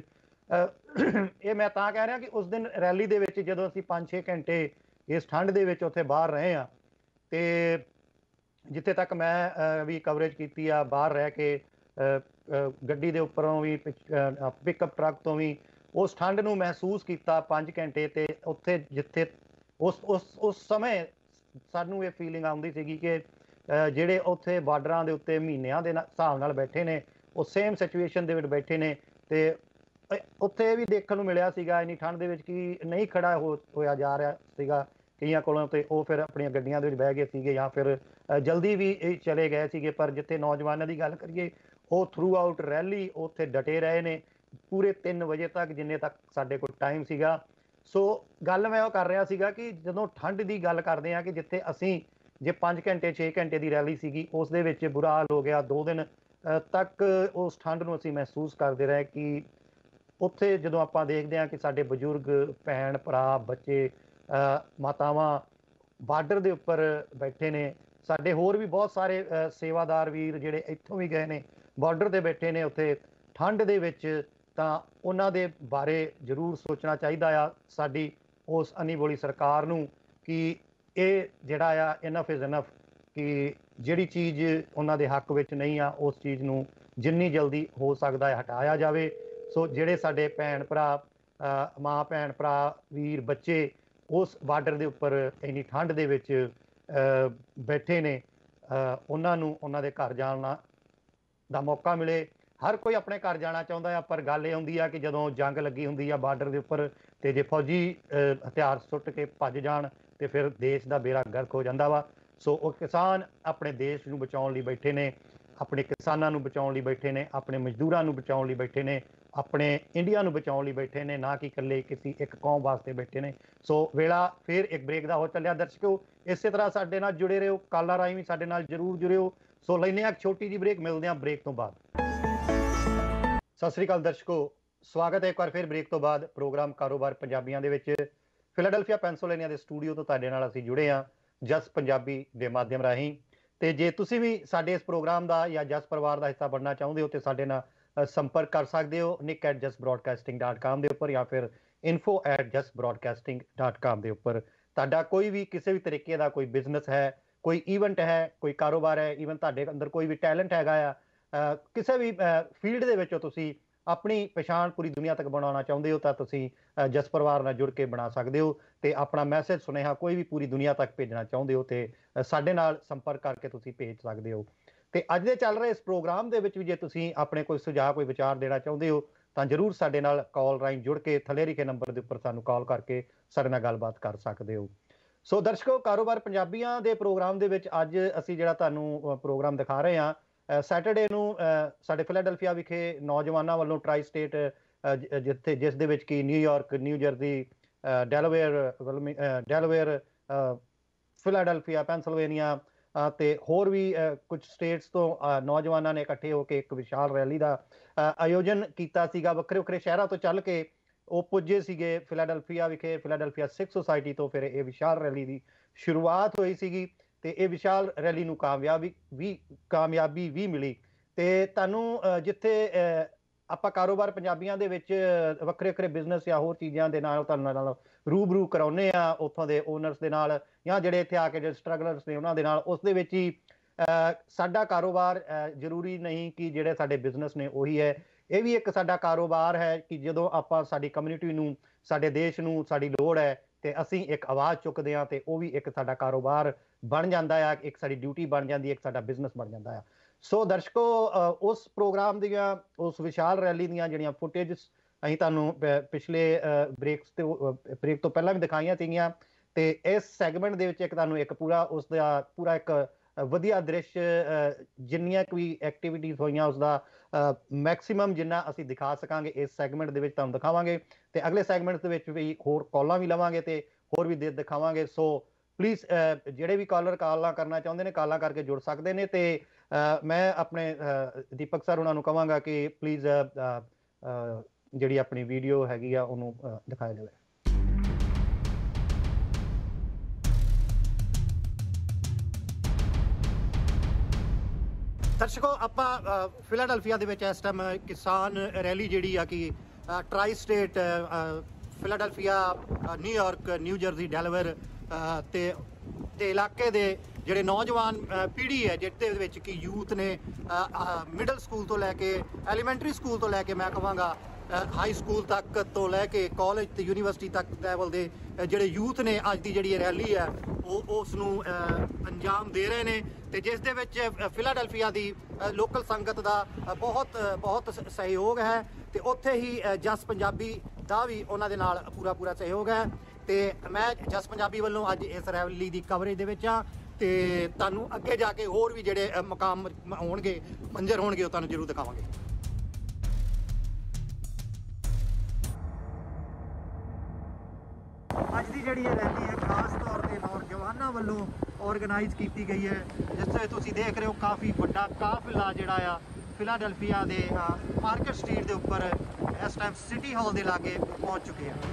ਇਹ ਮੈਂ ਤਾਂ ਕਹਿ ਰਿਹਾ ਕਿ ਉਸ ਦਿਨ ਰੈਲੀ ਦੇ ਵਿੱਚ ਜਦੋਂ ਅਸੀਂ ਪੰਜ ਛੇ ਘੰਟੇ ਇਸ ਠੰਡ ਦੇ ਵਿੱਚ ਉੱਥੇ ਬਾਹਰ ਰਹੇ ਹਾਂ, ਤੇ ਜਿੱਥੇ ਤੱਕ ਮੈਂ ਵੀ ਕਵਰੇਜ ਕੀਤੀ ਆ ਬਾਹਰ ਰਹਿ ਕੇ, ਗੱਡੀ ਦੇ ਉੱਪਰੋਂ ਵੀ, ਪਿਕਅਪ ਟਰੱਕ ਤੋਂ ਵੀ ਉਸ ਠੰਡ ਨੂੰ ਮਹਿਸੂਸ ਕੀਤਾ ਪੰਜ ਘੰਟੇ। ਤੇ ਉੱਥੇ ਜਿੱਥੇ ਉਸ ਉਸ ਉਸ ਸਮੇਂ ਸਾਨੂੰ ਇਹ ਫੀਲਿੰਗ ਆਉਂਦੀ ਸੀਗੀ ਕਿ ਜਿਹੜੇ ਉੱਥੇ ਬਾਰਡਰਾਂ ਦੇ ਉੱਤੇ ਮਹੀਨਿਆਂ ਦੇ ਹਿਸਾਬ ਨਾਲ ਬੈਠੇ ਨੇ, ਉਹ ਸੇਮ ਸਿਚੁਏਸ਼ਨ ਦੇ ਵਿੱਚ ਬੈਠੇ ਨੇ। ਤੇ ਉੱਥੇ ਇਹ ਵੀ ਦੇਖਣ ਨੂੰ ਮਿਲਿਆ ਸੀਗਾ ਇੰਨੀ ਠੰਡ ਦੇ ਵਿੱਚ ਕਿ ਨਹੀਂ ਖੜਾ ਹੋ ਹੋਇਆ ਜਾ ਰਿਹਾ ਸੀਗਾ ਕਈਆਂ ਕੋਲੋਂ, ਤੇ ਉਹ ਫਿਰ ਆਪਣੀਆਂ ਗੱਡੀਆਂ ਦੇ ਵਿੱਚ ਬਹਿ ਗਏ ਸੀਗੇ ਜਾਂ ਫਿਰ ਜਲਦੀ ਵੀ ਚਲੇ ਗਏ ਸੀਗੇ। ਪਰ ਜਿੱਥੇ ਨੌਜਵਾਨਾਂ ਦੀ ਗੱਲ ਕਰੀਏ, ਉਹ ਥਰੂ ਆਊਟ ਰੈਲੀ ਉੱਥੇ ਡਟੇ ਰਹੇ ਨੇ ਪੂਰੇ ਤਿੰਨ ਵਜੇ ਤੱਕ, ਜਿੰਨੇ ਤੱਕ ਸਾਡੇ ਕੋਲ ਟਾਈਮ ਸੀਗਾ। ਸੋ ਗੱਲ ਮੈਂ ਉਹ ਕਰ ਰਿਹਾ ਸੀਗਾ ਕਿ ਜਦੋਂ ਠੰਡ ਦੀ ਗੱਲ ਕਰਦੇ ਹਾਂ ਕਿ ਜਿੱਥੇ ਅਸੀਂ ਜੇ ਪੰਜ ਘੰਟੇ ਛੇ ਘੰਟੇ ਦੀ ਰੈਲੀ ਸੀਗੀ, ਉਸ ਦੇ ਵਿੱਚ ਬੁਰਾ ਹਾਲ ਹੋ ਗਿਆ। ਦੋ ਦਿਨ ਤੱਕ ਉਸ ਠੰਡ ਨੂੰ ਅਸੀਂ ਮਹਿਸੂਸ ਕਰਦੇ ਰਹੇ ਕਿ ਉੱਥੇ ਜਦੋਂ ਆਪਾਂ ਦੇਖਦੇ ਹਾਂ ਕਿ ਸਾਡੇ ਬਜ਼ੁਰਗ ਭੈਣ ਭਰਾ ਬੱਚੇ ਮਾਤਾਵਾਂ ਬਾਰਡਰ ਦੇ ਉੱਪਰ ਬੈਠੇ ਨੇ, ਸਾਡੇ ਹੋਰ ਵੀ ਬਹੁਤ ਸਾਰੇ ਸੇਵਾਦਾਰ ਵੀਰ ਜਿਹੜੇ ਇੱਥੋਂ ਵੀ ਗਏ ਨੇ ਬਾਰਡਰ 'ਤੇ ਬੈਠੇ ਨੇ ਉੱਥੇ ਠੰਡ ਦੇ ਵਿੱਚ, ਤਾਂ ਉਹਨਾਂ ਦੇ ਬਾਰੇ ਜ਼ਰੂਰ ਸੋਚਣਾ ਚਾਹੀਦਾ ਆ ਸਾਡੀ ਉਸ ਅੰਨੀ ਬੋਲੀ ਸਰਕਾਰ ਨੂੰ ਕਿ ਇਹ ਜਿਹੜਾ ਆ ਇਨਫ ਇਜ਼ ਇਨਫ, ਕਿ ਜਿਹੜੀ ਚੀਜ਼ ਉਹਨਾਂ ਦੇ ਹੱਕ ਵਿੱਚ ਨਹੀਂ ਆ ਉਸ ਚੀਜ਼ ਨੂੰ ਜਿੰਨੀ ਜਲਦੀ ਹੋ ਸਕਦਾ ਹੈ ਹਟਾਇਆ ਜਾਵੇ। ਸੋ ਜਿਹੜੇ ਸਾਡੇ ਭੈਣ ਭਰਾ ਮਾਂ ਭੈਣ ਭਰਾ ਵੀਰ ਬੱਚੇ ਉਸ ਬਾਰਡਰ ਦੇ ਉੱਪਰ ਇੰਨੀ ਠੰਡ ਦੇ ਵਿੱਚ ਬੈਠੇ ਨੇ, ਉਹਨਾਂ ਨੂੰ ਉਹਨਾਂ ਦੇ ਘਰ ਜਾਣ ਦਾ ਮੌਕਾ ਮਿਲੇ। ਹਰ ਕੋਈ ਆਪਣੇ ਘਰ ਜਾਣਾ ਚਾਹੁੰਦਾ ਆ, ਪਰ ਗੱਲ ਇਹ ਹੁੰਦੀ ਆ ਕਿ ਜਦੋਂ ਜੰਗ ਲੱਗੀ ਹੁੰਦੀ ਆ ਬਾਰਡਰ ਦੇ ਉੱਪਰ ਤੇ ਜੇ ਫੌਜੀ ਹਥਿਆਰ ਸੁੱਟ ਕੇ ਭੱਜ ਜਾਣ ਤੇ ਫਿਰ ਦੇਸ਼ ਦਾ ਬੇੜਾ ਗਰਕ ਹੋ ਜਾਂਦਾ ਵਾ। ਸੋ ਉਹ ਕਿਸਾਨ ਆਪਣੇ ਦੇਸ਼ ਨੂੰ ਬਚਾਉਣ ਲਈ ਬੈਠੇ ਨੇ, ਆਪਣੇ ਕਿਸਾਨਾਂ ਨੂੰ ਬਚਾਉਣ ਲਈ ਬੈਠੇ ਨੇ, ਆਪਣੇ ਮਜ਼ਦੂਰਾਂ ਨੂੰ ਬਚਾਉਣ ਲਈ ਬੈਠੇ ਨੇ, ਆਪਣੇ ਇੰਡੀਆ ਨੂੰ ਬਚਾਉਣ ਲਈ ਬੈਠੇ ਨੇ, ਨਾ ਕਿ ਇਕੱਲੇ ਕਿਸੇ ਇੱਕ ਕੌਮ ਵਾਸਤੇ ਬੈਠੇ ਨੇ। ਸੋ ਵੇਲਾ ਫਿਰ ਇੱਕ ਬ੍ਰੇਕ ਦਾ ਹੋ ਚੱਲਿਆ। ਦਰਸ਼ਕੋ ਇਸੇ ਤਰ੍ਹਾਂ ਸਾਡੇ ਨਾਲ ਜੁੜੇ ਰਹੋ, ਕਾਲਾਂ ਰਾਹੀਂ ਵੀ ਸਾਡੇ ਨਾਲ ਜ਼ਰੂਰ ਜੁੜਿਓ। ਸੋ ਲੈਂਦੇ ਹਾਂ ਇੱਕ ਛੋਟੀ ਜਿਹੀ ਬ੍ਰੇਕ, ਮਿਲਦੇ ਹਾਂ ਬ੍ਰੇਕ ਤੋਂ ਬਾਅਦ। ਸਤਿ ਸ੍ਰੀ ਅਕਾਲ ਦਰਸ਼ਕੋ, ਸਵਾਗਤ ਹੈ ਇੱਕ ਵਾਰ ਫਿਰ ਬ੍ਰੇਕ ਤੋਂ ਬਾਅਦ ਪ੍ਰੋਗਰਾਮ ਕਾਰੋਬਾਰ ਪੰਜਾਬੀਆਂ ਦੇ ਵਿੱਚ। ਫਿਲਾਡੈਲਫੀਆ ਪੈਂਸਿਲਵੇਨੀਆ ਦੇ ਸਟੂਡੀਓ ਤੋਂ ਤੁਹਾਡੇ ਨਾਲ ਅਸੀਂ ਜੁੜੇ ਹਾਂ ਜਸ ਪੰਜਾਬੀ ਦੇ ਮਾਧਿਅਮ ਰਾਹੀਂ। ਤੇ ਜੇ ਤੁਸੀਂ ਵੀ ਸਾਡੇ ਇਸ ਪ੍ਰੋਗਰਾਮ ਦਾ ਜਾਂ ਜਸ ਪਰਿਵਾਰ ਦਾ ਹਿੱਸਾ ਬਣਨਾ ਚਾਹੁੰਦੇ ਹੋ ਤੇ ਸਾਡੇ ਨਾਲ ਸੰਪਰਕ ਕਰ ਸਕਦੇ ਹੋ ਨਿਕ at Jas broadcasting dot com ਦੇ ਉੱਪਰ ਜਾਂ ਫਿਰ info at Jas broadcasting dot com ਦੇ ਉੱਪਰ। ਤੁਹਾਡਾ ਕੋਈ ਵੀ ਕਿਸੇ ਵੀ ਤਰੀਕੇ ਦਾ ਕੋਈ ਬਿਜ਼ਨਸ ਹੈ, ਕੋਈ ਈਵੈਂਟ ਹੈ, ਕੋਈ ਕਾਰੋਬਾਰ ਹੈ, ਈਵਨ ਤੁਹਾਡੇ ਅੰਦਰ ਕੋਈ ਵੀ ਟੈਲੈਂਟ ਹੈਗਾ ਆ, ਕਿਸੇ ਵੀ ਫੀਲਡ ਦੇ ਵਿੱਚੋਂ ਤੁਸੀਂ ਆਪਣੀ ਪਛਾਣ ਪੂਰੀ ਦੁਨੀਆ ਤੱਕ ਬਣਾਉਣਾ ਚਾਹੁੰਦੇ ਹੋ ਤਾਂ ਤੁਸੀਂ ਜਸ ਪਰਿਵਾਰ ਨਾਲ ਜੁੜ ਕੇ ਬਣਾ ਸਕਦੇ ਹੋ। ਤੇ ਆਪਣਾ ਮੈਸੇਜ ਸੁਨੇਹਾ ਕੋਈ ਵੀ ਪੂਰੀ ਦੁਨੀਆ ਤੱਕ ਭੇਜਣਾ ਚਾਹੁੰਦੇ ਹੋ ਤੇ ਸਾਡੇ ਨਾਲ ਸੰਪਰਕ ਕਰਕੇ ਤੁਸੀਂ ਭੇਜ ਸਕਦੇ ਹੋ। ਤੇ ਅੱਜ ਦੇ ਚੱਲ ਰਹੇ ਇਸ ਪ੍ਰੋਗਰਾਮ ਦੇ ਵਿੱਚ ਵੀ ਜੇ ਤੁਸੀਂ ਆਪਣੇ ਕੋਈ ਸੁਝਾਅ ਕੋਈ ਵਿਚਾਰ ਦੇਣਾ ਚਾਹੁੰਦੇ ਹੋ ਤਾਂ ਜ਼ਰੂਰ ਸਾਡੇ ਨਾਲ ਕਾਲ ਰਾਹੀਂ ਜੁੜ ਕੇ ਥੱਲੇ ਲਿਖੇ ਨੰਬਰ ਦੇ ਉੱਪਰ ਸਾਨੂੰ ਕਾਲ ਕਰਕੇ ਸਾਡੇ ਨਾਲ ਗੱਲਬਾਤ ਕਰ ਸਕਦੇ ਹੋ। ਸੋ ਦਰਸ਼ਕੋ, ਕਾਰੋਬਾਰ ਪੰਜਾਬੀਆਂ ਦੇ ਪ੍ਰੋਗਰਾਮ ਦੇ ਵਿੱਚ ਅੱਜ ਅਸੀਂ ਜਿਹੜਾ ਤੁਹਾਨੂੰ ਪ੍ਰੋਗਰਾਮ ਦਿਖਾ ਰਹੇ ਹਾਂ, ਸੈਟਰਡੇ ਨੂੰ ਸਾਡੇ ਫਿਲਾਡੈਲਫੀਆ ਵਿਖੇ ਨੌਜਵਾਨਾਂ ਵੱਲੋਂ ਟਰਾਈ ਸਟੇਟ ਜਿੱਥੇ ਜਿਸ ਦੇ ਵਿੱਚ ਕਿ New York, New Jersey, Delaware Delaware Philadelphia, Pennsylvania ਤੇ ਹੋਰ ਵੀ ਕੁਝ ਸਟੇਟਸ ਤੋਂ ਨੌਜਵਾਨਾਂ ਨੇ ਇਕੱਠੇ ਹੋ ਕੇ ਇੱਕ ਵਿਸ਼ਾਲ ਰੈਲੀ ਦਾ ਆਯੋਜਨ ਕੀਤਾ ਸੀਗਾ। ਵੱਖਰੇ ਵੱਖਰੇ ਸ਼ਹਿਰਾਂ ਤੋਂ ਚੱਲ ਕੇ ਉਹ ਪੁੱਜੇ ਸੀਗੇ ਫਿਲਾਡੈਲਫੀਆ ਵਿਖੇ, ਫਿਲਾਡੈਲਫੀਆ ਸਿੱਖ ਸੁਸਾਇਟੀ ਤੋਂ ਫਿਰ ਇਹ ਵਿਸ਼ਾਲ ਰੈਲੀ ਦੀ ਸ਼ੁਰੂਆਤ ਹੋਈ ਸੀਗੀ ਤੇ ਇਹ ਵਿਸ਼ਾਲ ਰੈਲੀ ਨੂੰ ਕਾਮਯਾਬੀ ਵੀ ਕਾਮਯਾਬੀ ਵੀ ਮਿਲੀ। ਤੇ ਤੁਹਾਨੂੰ ਜਿੱਥੇ ਆਪਾਂ ਕਾਰੋਬਾਰ ਪੰਜਾਬੀਆਂ ਦੇ ਵਿੱਚ ਵੱਖਰੇ ਵੱਖਰੇ ਬਿਜ਼ਨਸ ਜਾਂ ਹੋਰ ਚੀਜ਼ਾਂ ਦੇ ਨਾਲ ਤੁਹਾਨੂੰ ਨਾਲ ਰੂਬਰੂ ਕਰਾਉਂਦੇ ਆ ਉੱਥੋਂ ਦੇ ਓਨਰਸ ਦੇ ਨਾਲ ਜਾਂ ਜਿਹੜੇ ਇੱਥੇ ਆ ਕੇ ਜਿਹੜੇ ਸਟਰਗਲਰਸ ਨੇ ਉਹਨਾਂ ਦੇ ਨਾਲ, ਉਸ ਦੇ ਵਿੱਚ ਹੀ ਸਾਡਾ ਕਾਰੋਬਾਰ ਜ਼ਰੂਰੀ ਨਹੀਂ ਕਿ ਜਿਹੜੇ ਸਾਡੇ ਬਿਜ਼ਨਸ ਨੇ ਉਹੀ ਹੈ, ਇਹ ਵੀ ਇੱਕ ਸਾਡਾ ਕਾਰੋਬਾਰ ਹੈ ਕਿ ਜਦੋਂ ਆਪਾਂ ਸਾਡੀ ਕਮਿਊਨਿਟੀ ਨੂੰ, ਸਾਡੇ ਦੇਸ਼ ਨੂੰ ਸਾਡੀ ਲੋੜ ਹੈ ਤੇ ਅਸੀਂ ਇੱਕ ਆਵਾਜ਼ ਚੁੱਕਦੇ ਹਾਂ ਤੇ ਉਹ ਵੀ ਇੱਕ ਸਾਡਾ ਕਾਰੋਬਾਰ ਬਣ ਜਾਂਦਾ ਆ, ਇੱਕ ਸਾਡੀ ਡਿਊਟੀ ਬਣ ਜਾਂਦੀ ਹੈ, ਇੱਕ ਸਾਡਾ ਬਿਜ਼ਨਸ ਬਣ ਜਾਂਦਾ ਆ। ਸੋ ਦਰਸ਼ਕੋ, ਉਸ ਪ੍ਰੋਗਰਾਮ ਦੀਆਂ ਉਸ ਵਿਸ਼ਾਲ ਰੈਲੀ ਦੀਆਂ ਜਿਹੜੀਆਂ ਫੁਟੇਜ ਅਸੀਂ ਤੁਹਾਨੂੰ ਪਿਛਲੇ ਬ੍ਰੇਕਸ ਤੇ ਬ੍ਰੇਕ ਤੋਂ ਪਹਿਲਾਂ ਵੀ ਦਿਖਾਈਆਂ ਸੀਗੀਆਂ ਤੇ ਇਸ ਸੈਗਮੈਂਟ ਦੇ ਵਿੱਚ ਇੱਕ ਤੁਹਾਨੂੰ ਇੱਕ ਪੂਰਾ ਉਸ ਦਾ ਪੂਰਾ ਇੱਕ ਵਧੀਆ ਦ੍ਰਿਸ਼, ਜਿੰਨੀਆਂ ਕੋਈ ਐਕਟੀਵਿਟੀਜ਼ ਹੋਈਆਂ ਉਸਦਾ ਮੈਕਸਿਮਮ ਜਿੰਨਾ ਅਸੀਂ ਦਿਖਾ ਸਕਾਂਗੇ ਇਸ ਸੈਗਮੈਂਟ ਦੇ ਵਿੱਚ ਤੁਹਾਨੂੰ ਦਿਖਾਵਾਂਗੇ ਤੇ ਅਗਲੇ ਸੈਗਮੈਂਟ ਦੇ ਵਿੱਚ ਵੀ ਹੋਰ ਕਾਲਾਂ ਵੀ ਲਵਾਂਗੇ ਤੇ ਹੋਰ ਵੀ ਦੇ ਦਿਖਾਵਾਂਗੇ। ਸੋ ਪਲੀਜ਼ ਜਿਹੜੇ ਵੀ ਕਾਲਰ ਕਾਲਾਂ ਕਰਨਾ ਚਾਹੁੰਦੇ ਨੇ ਕਾਲਾਂ ਕਰਕੇ ਜੁੜ ਸਕਦੇ ਨੇ ਤੇ ਮੈਂ ਆਪਣੇ ਦੀਪਕ ਸਰ ਉਹਨਾਂ ਨੂੰ ਕਹਾਂਗਾ ਕਿ ਪਲੀਜ਼ ਜਿਹੜੀ ਆਪਣੀ ਵੀਡੀਓ ਹੈਗੀ ਆ ਉਹਨੂੰ ਦਿਖਾਇਆ ਜਾਵੇ। ਦਰਸ਼ਕੋ, ਆਪਾਂ ਫਿਲਾਡੈਲਫੀਆ ਦੇ ਵਿੱਚ ਇਸ ਟਾਈਮ ਕਿਸਾਨ ਰੈਲੀ ਜਿਹੜੀ ਆ ਕਿ tri state Philadelphia, New York, New Jersey, Delaware ਤੇ ਤੇ ਇਲਾਕੇ ਦੇ ਜਿਹੜੇ ਨੌਜਵਾਨ ਪੀੜ੍ਹੀ ਹੈ ਜਿਹਦੇ ਵਿੱਚ ਕਿ ਯੂਥ ਨੇ ਮਿਡਲ ਸਕੂਲ ਤੋਂ ਲੈ ਕੇ ਐਲੀਮੈਂਟਰੀ ਸਕੂਲ ਤੋਂ ਲੈ ਕੇ ਮੈਂ ਕਹਾਂਗਾ ਹਾਈ ਸਕੂਲ ਤੱਕ ਤੋਂ ਲੈ ਕੇ ਕਾਲਜ ਤੇ ਯੂਨੀਵਰਸਿਟੀ ਤੱਕ ਲੈਵਲ ਦੇ ਜਿਹੜੇ ਯੂਥ ਨੇ ਅੱਜ ਦੀ ਜਿਹੜੀ ਰੈਲੀ ਹੈ ਉਹ ਉਸ ਨੂੰ ਅੰਜਾਮ ਦੇ ਰਹੇ ਨੇ ਤੇ ਜਿਸ ਦੇ ਵਿੱਚ ਫਿਲਾਡੈਲਫੀਆ ਦੀ ਲੋਕਲ ਸੰਗਤ ਦਾ ਬਹੁਤ ਬਹੁਤ ਸਹਿਯੋਗ ਹੈ ਤੇ ਉੱਥੇ ਹੀ ਜਸ ਪੰਜਾਬੀ ਦਾ ਵੀ ਉਹਨਾਂ ਦੇ ਨਾਲ ਪੂਰਾ ਪੂਰਾ ਸਹਿਯੋਗ ਹੈ ਤੇ ਮੈਂ ਜਸ ਪੰਜਾਬੀ ਵੱਲੋਂ ਅੱਜ ਇਸ ਰੈਲੀ ਦੀ ਕਵਰੇਜ ਦੇ ਵਿੱਚ ਹਾਂ ਤੇ ਤੁਹਾਨੂੰ ਅੱਗੇ ਜਾ ਕੇ ਹੋਰ ਵੀ ਜਿਹੜੇ ਮਕਾਮ ਹੋਣਗੇ, ਮੰਜ਼ਰ ਹੋਣਗੇ, ਉਹ ਤੁਹਾਨੂੰ ਜ਼ਰੂਰ ਦਿਖਾਵਾਂਗੇ। ਅੱਜ ਦੀ ਜਿਹੜੀ ਇਹ ਰੈਲੀ ਹੈ ਖਾਸ ਤੌਰ ਤੇ ਨੌਜਵਾਨਾਂ ਵੱਲੋਂ ਆਰਗੇਨਾਈਜ਼ ਕੀਤੀ ਗਈ ਹੈ, ਜਿਸ ਵਿੱਚ ਤੁਸੀਂ ਦੇਖ ਰਹੇ ਹੋ ਕਾਫੀ ਵੱਡਾ ਕਾਫਿਲਾ ਜਿਹੜਾ ਆ ਫਿਲਾਡੈਲਫੀਆ ਦੇ ਮਾਰਕੀਟ ਸਟਰੀਟ ਦੇ ਉੱਪਰ ਇਸ ਟਾਈਮ ਸਿਟੀ ਹਾਲ ਦੇ ਲਾਗੇ ਪਹੁੰਚ ਚੁੱਕੇ ਹਾਂ।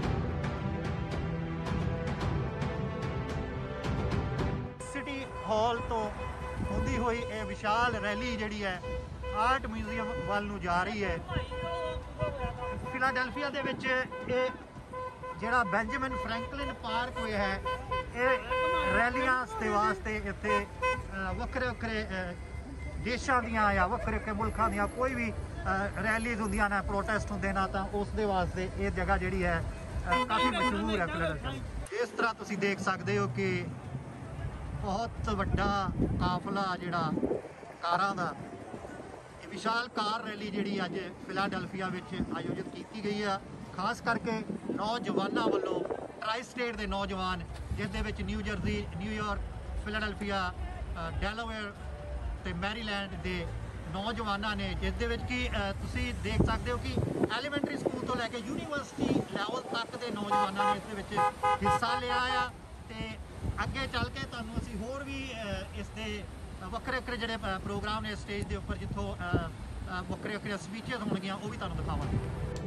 ਸਿਟੀ ਹਾਲ ਤੋਂ ਹੁੰਦੀ ਹੋਈ ਇਹ ਵਿਸ਼ਾਲ ਰੈਲੀ ਜਿਹੜੀ ਹੈ ਆਰਟ ਮਿਊਜ਼ੀਅਮ ਵੱਲ ਨੂੰ ਜਾ ਰਹੀ ਹੈ। ਫਿਲਾਡੈਲਫੀਆ ਦੇ ਵਿੱਚ ਇਹ ਜਿਹੜਾ ਬੈਂਜਾਮਿਨ ਫਰੈਂਕਲਿਨ ਪਾਰਕ ਹੋਇਆ ਹੈ, ਇਹ ਰੈਲੀਆਂ ਦੇ ਵਾਸਤੇ ਇੱਥੇ ਵੱਖਰੇ ਵੱਖਰੇ ਦੇਸ਼ਾਂ ਦੀਆਂ ਜਾਂ ਵੱਖਰੇ ਵੱਖਰੇ ਮੁਲਕਾਂ ਦੀਆਂ ਕੋਈ ਵੀ ਰੈਲੀਜ਼ ਹੁੰਦੀਆਂ ਨੇ, ਪ੍ਰੋਟੈਸਟ ਹੁੰਦੇ ਨਾ, ਤਾਂ ਉਸ ਦੇ ਵਾਸਤੇ ਇਹ ਜਗ੍ਹਾ ਜਿਹੜੀ ਹੈ ਕਾਫੀ ਮਸ਼ਹੂਰ ਹੈ ਫਿਲਾਡੈਲਫੀਆ। ਇਸ ਤਰ੍ਹਾਂ ਤੁਸੀਂ ਦੇਖ ਸਕਦੇ ਹੋ ਕਿ ਬਹੁਤ ਵੱਡਾ ਕਾਫਲਾ ਜਿਹੜਾ ਕਾਰਾਂ ਦਾ, ਇਹ ਵਿਸ਼ਾਲ ਕਾਰ ਰੈਲੀ ਜਿਹੜੀ ਅੱਜ ਫਿਲਾਡੈਲਫੀਆ ਵਿੱਚ ਆਯੋਜਿਤ ਕੀਤੀ ਗਈ ਆ, ਖਾਸ ਕਰਕੇ ਨੌਜਵਾਨਾਂ ਵੱਲੋਂ, ਟਰਾਈ ਸਟੇਟ ਦੇ ਨੌਜਵਾਨ, ਜਿਸ ਦੇ ਵਿੱਚ New Jersey, New York, Philadelphia, Delaware ਤੇ ਮੈਰੀਲੈਂਡ ਦੇ ਨੌਜਵਾਨਾਂ ਨੇ, ਜਿਸ ਦੇ ਵਿੱਚ ਕਿ ਤੁਸੀਂ ਦੇਖ ਸਕਦੇ ਹੋ ਕਿ ਐਲੀਮੈਂਟਰੀ ਸਕੂਲ ਤੋਂ ਲੈ ਕੇ ਯੂਨੀਵਰਸਿਟੀ ਲੈਵਲ ਤੱਕ ਦੇ ਨੌਜਵਾਨਾਂ ਨੇ ਇਸ ਦੇ ਵਿੱਚ ਹਿੱਸਾ ਲਿਆ ਆ। ਤੇ ਅੱਗੇ ਚੱਲ ਕੇ ਤੁਹਾਨੂੰ ਅਸੀਂ ਹੋਰ ਵੀ ਇਸ ਦੇ ਵੱਖਰੇ ਵੱਖਰੇ ਜਿਹੜੇ ਪ੍ਰੋਗਰਾਮ ਨੇ ਸਟੇਜ ਦੇ ਉੱਪਰ, ਜਿੱਥੋਂ ਵੱਖਰੇ ਵੱਖਰੇ ਸਪੀਚਸ ਹੋਣਗੀਆਂ, ਉਹ ਵੀ ਤੁਹਾਨੂੰ ਦਿਖਾਵਾਂਗੇ।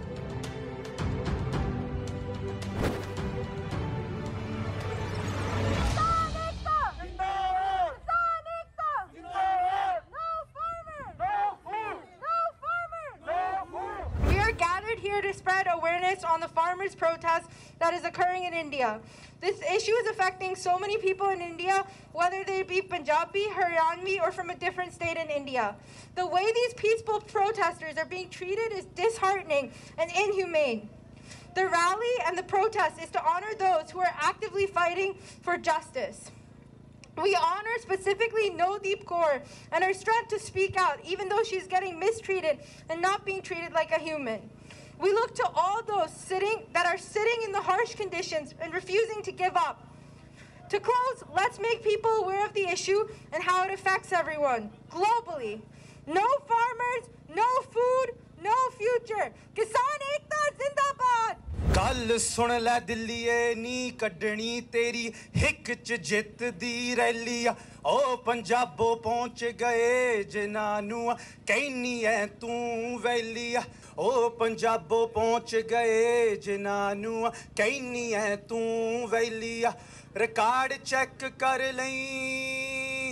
Here to spread awareness on the farmers' protest that is occurring in India. This issue is affecting so many people in India, whether they be Punjabi, Haryanvi, or from a different state in India. The way these peaceful protesters are being treated is disheartening and inhumane. The rally and the protest is to honor those who are actively fighting for justice. We honor specifically Nodeep Kaur and her strength to speak out, even though she's getting mistreated and not being treated like a human. We look to all those sitting that are sitting in the harsh conditions and refusing to give up. To close, let's make people aware of the issue and how it affects everyone globally. No farmers, no food, no future. Kisan Ekta Zindabad! ਗੱਲ ਸੁਣ ਲੈ ਦਿੱਲੀਏ ਨੀ ਕੱਢਣੀ ਤੇਰੀ ਹਿੱਕ ਚ ਜਿੱਤ ਦੀ rally ਆ। ਓ ਪੰਜਾਬੋਂ ਪਹੁੰਚ ਗਏ ਜਿਨ੍ਹਾਂ ਨੂੰ ਕਹਿਨੀ ਐ ਤੂੰ ਵੈਲੀ ਆ। ਓ ਪੰਜਾਬੋਂ ਪਹੁੰਚ ਗਏ ਜਿਨ੍ਹਾਂ ਨੂੰ ਕਹਿਨੀ ਐ ਤੂੰ ਵੈਲੀ ਆ। ਰਿਕਾਰਡ ਚੈੱਕ ਕਰ ਲਈ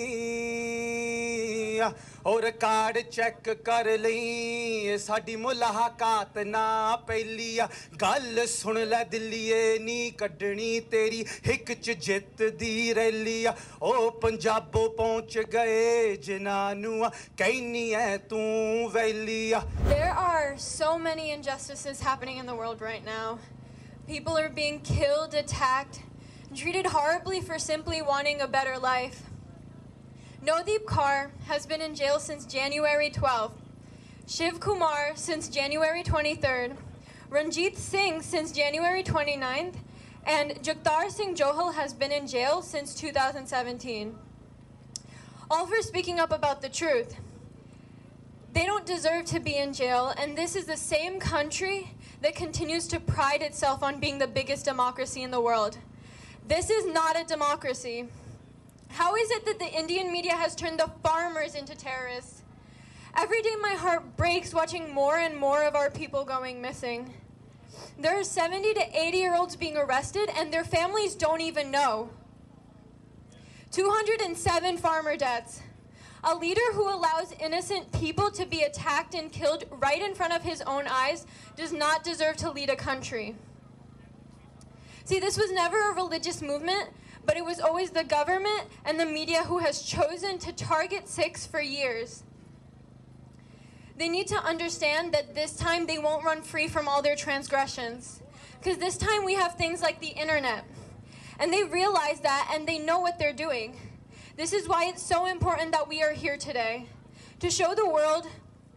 ਓ ਰਿਕਾਰਡ ਚੈੱਕ ਕਰ ਲਈ ਸਾਡੀ ਮੁਲਾਕਾਤ ਨਾ ਪਹਿਲੀ ਆ। ਗੱਲ ਸੁਣ ਲੈ ਦਿੱਲੀਏ ਨੀ ਕੱਢਣੀ ਤੇਰੀ ਹਿੱਕ ਚ ਜਿੱਤ ਦੀ ਰੈਲੀ ਆ। ਓ ਪੰਜਾਬੋਂ ਪਹੁੰਚ ਗਏ ਜਿਨ੍ਹਾਂ ਨੂੰ ਕਹਿਨੀ ਐ ਤੂੰ ਵੈਲੀ ਆ। There are so many injustices happening in the world right now. People are being killed, attacked, and treated horribly for simply wanting a better life. Nodeep Kaur has been in jail since January twelfth, Shiv Kumar since January twenty-third, Ranjit Singh since January twenty-ninth, and Jagtar Singh Johal has been in jail since two thousand seventeen. All for speaking up about the truth. They don't deserve to be in jail, and this is the same country that continues to pride itself on being the biggest democracy in the world. This is not a democracy. How is it that the Indian media has turned the farmers into terrorists? Every day my heart breaks watching more and more of our people going missing. There are seventy to eighty year olds being arrested and their families don't even know. two hundred seven farmer deaths. A leader who allows innocent people to be attacked and killed right in front of his own eyes does not deserve to lead a country. See, this was never a religious movement, but it was always the government and the media who has chosen to target Sikhs for years. They need to understand that this time they won't run free from all their transgressions. Because this time we have things like the internet. And they realize that and they know what they're doing. This is why it's so important that we are here today. To show the world,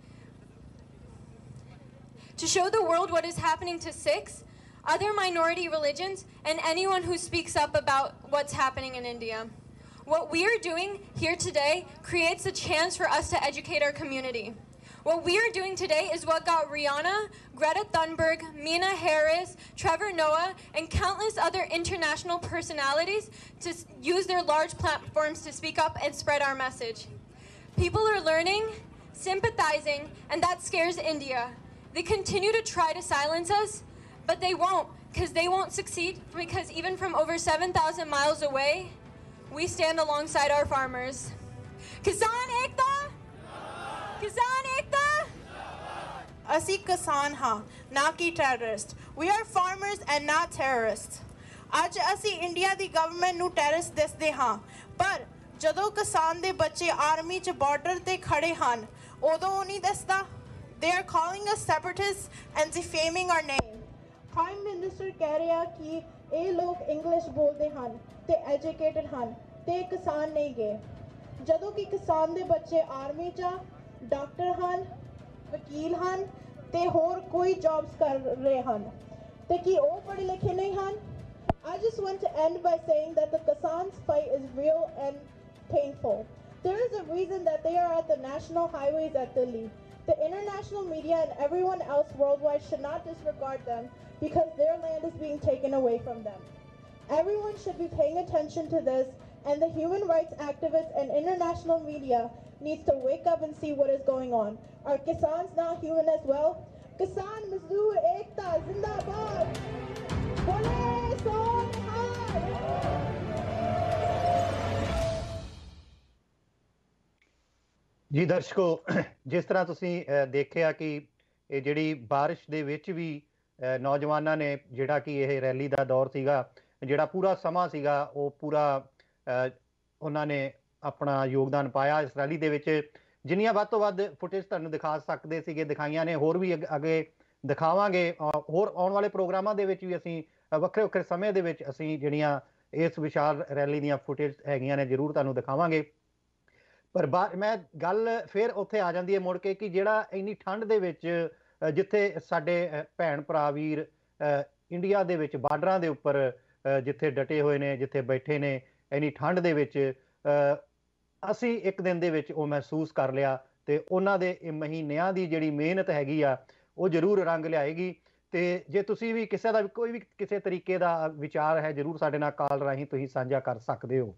to show the world what is happening to Sikhs, other minority religions, and anyone who speaks up about what's happening in India. What we are doing here today creates a chance for us to educate our community. What we are doing today is what got Rihanna, Greta Thunberg, Mina Harris, Trevor Noah, and countless other international personalities to use their large platforms to speak up and spread our message. People are learning sympathizing, and that scares India. They continue to try to silence us, but they won't, because they won't succeed, because even from over seven thousand miles away, we stand alongside our farmers. Kisan Ekta! Kisan Ekta! ਅਸੀਂ ਕਿਸਾਨ ਹਾਂ ਨਾ ਕਿ terrorist we are farmers and not terrorist ਅੱਜ ਅਸੀਂ India ਦੀ government ਨੂੰ terrorist ਦੱਸਦੇ ਹਾਂ ਪਰ ਜਦੋਂ ਕਿਸਾਨ ਦੇ ਬੱਚੇ ਆਰਮੀ 'ਚ ਬਾਰਡਰ ਤੇ ਖੜੇ ਹਨ ਉਦੋਂ ਉਹ ਨਹੀਂ ਦੱਸਦਾ they are calling us separatist and defaming our name prime minister ਕਹਿ ਰਿਹਾ ਕਿ ਇਹ ਲੋਕ ਇੰਗਲਿਸ਼ ਬੋਲਦੇ ਹਨ ਤੇ ਐਜੂਕੇਟਡ ਹਨ ਤੇ ਕਿਸਾਨ ਨਹੀਂ ਗਏ ਜਦੋਂ ਕਿ ਕਿਸਾਨ ਦੇ ਬੱਚੇ ਆਰਮੀ 'ਚ ਡਾਕਟਰ ਹਨ ਵਕੀਲ ਹਨ ਤੇ ਹੋਰ ਕੋਈ ਜੌਬਸ ਕਰ ਰਹੇ ਹਨ ਤੇ ਕੀ ਉਹ ਪੜ੍ਹੇ ਲਿਖੇ ਨਹੀਂ ਹਨ I just want to end by saying that the Kisan's fight is real and painful. There is a reason that they are at the national highways at Delhi. The international media and everyone else worldwide should not disregard them because their land is being taken away from them. Everyone should be paying attention to this, and the human rights activists and international media needs to wake up and see what is going on. Are Kisans not human as well? Kisan Mazdoor Ekta Zindabad! Police on high! ਜੀ ਦਰਸ਼ਕੋ ਜਿਸ ਤਰ੍ਹਾਂ ਤੁਸੀਂ ਦੇਖਿਆ ਕਿ ਇਹ ਜਿਹੜੀ ਬਾਰਿਸ਼ ਦੇ ਵਿੱਚ ਵੀ ਨੌਜਵਾਨਾਂ ਨੇ ਜਿਹੜਾ ਕਿ ਇਹ ਰੈਲੀ ਦਾ ਦੌਰ ਸੀਗਾ ਜਿਹੜਾ ਪੂਰਾ ਸਮਾਂ ਸੀਗਾ ਉਹ ਪੂਰਾ ਉਹਨਾਂ ਨੇ ਆਪਣਾ ਯੋਗਦਾਨ ਪਾਇਆ ਇਸ ਰੈਲੀ ਦੇ ਵਿੱਚ ਜਿੰਨੀਆਂ ਵੱਧ ਤੋਂ ਵੱਧ ਫੁਟੇਜ ਤੁਹਾਨੂੰ ਦਿਖਾ ਸਕਦੇ ਸੀਗੇ ਦਿਖਾਈਆਂ ਨੇ ਹੋਰ ਵੀ ਅੱਗੇ ਦਿਖਾਵਾਂਗੇ ਹੋਰ ਆਉਣ ਵਾਲੇ ਪ੍ਰੋਗਰਾਮਾਂ ਦੇ ਵਿੱਚ ਵੀ ਅਸੀਂ ਵੱਖਰੇ ਵੱਖਰੇ ਸਮੇਂ ਦੇ ਵਿੱਚ ਅਸੀਂ ਜਿਹੜੀਆਂ ਇਸ ਵਿਸ਼ਾਲ ਰੈਲੀ ਦੀਆਂ ਫੁਟੇਜ ਹੈਗੀਆਂ ਨੇ ਜ਼ਰੂਰ ਤੁਹਾਨੂੰ ਦਿਖਾਵਾਂਗੇ ਪਰ ਮੈਂ ਗੱਲ ਫਿਰ ਉੱਥੇ ਆ ਜਾਂਦੀ ਹੈ ਮੁੜ ਕੇ ਕਿ ਜਿਹੜਾ ਇੰਨੀ ਠੰਡ ਦੇ ਵਿੱਚ ਜਿੱਥੇ ਸਾਡੇ ਭੈਣ ਭਰਾ ਵੀਰ ਇੰਡੀਆ ਦੇ ਵਿੱਚ ਬਾਰਡਰਾਂ ਦੇ ਉੱਪਰ ਜਿੱਥੇ ਡਟੇ ਹੋਏ ਨੇ ਜਿੱਥੇ ਬੈਠੇ ਨੇ ਇੰਨੀ ਠੰਡ ਦੇ ਵਿੱਚ ਅਸੀਂ ਇੱਕ ਦਿਨ ਦੇ ਵਿੱਚ ਉਹ ਮਹਿਸੂਸ ਕਰ ਲਿਆ ਤੇ ਉਹਨਾਂ ਦੇ ਮਹੀਨਿਆਂ ਦੀ ਜਿਹੜੀ ਮਿਹਨਤ ਹੈਗੀ ਆ ਉਹ ਜ਼ਰੂਰ ਰੰਗ ਲਿਆਏਗੀ ਤੇ ਜੇ ਤੁਸੀਂ ਵੀ ਕਿਸੇ ਦਾ ਕੋਈ ਵੀ ਕਿਸੇ ਤਰੀਕੇ ਦਾ ਵਿਚਾਰ ਹੈ ਜ਼ਰੂਰ ਸਾਡੇ ਨਾਲ ਕਾਲ ਰਾਹੀਂ ਤੁਸੀਂ ਸਾਂਝਾ ਕਰ ਸਕਦੇ ਹੋ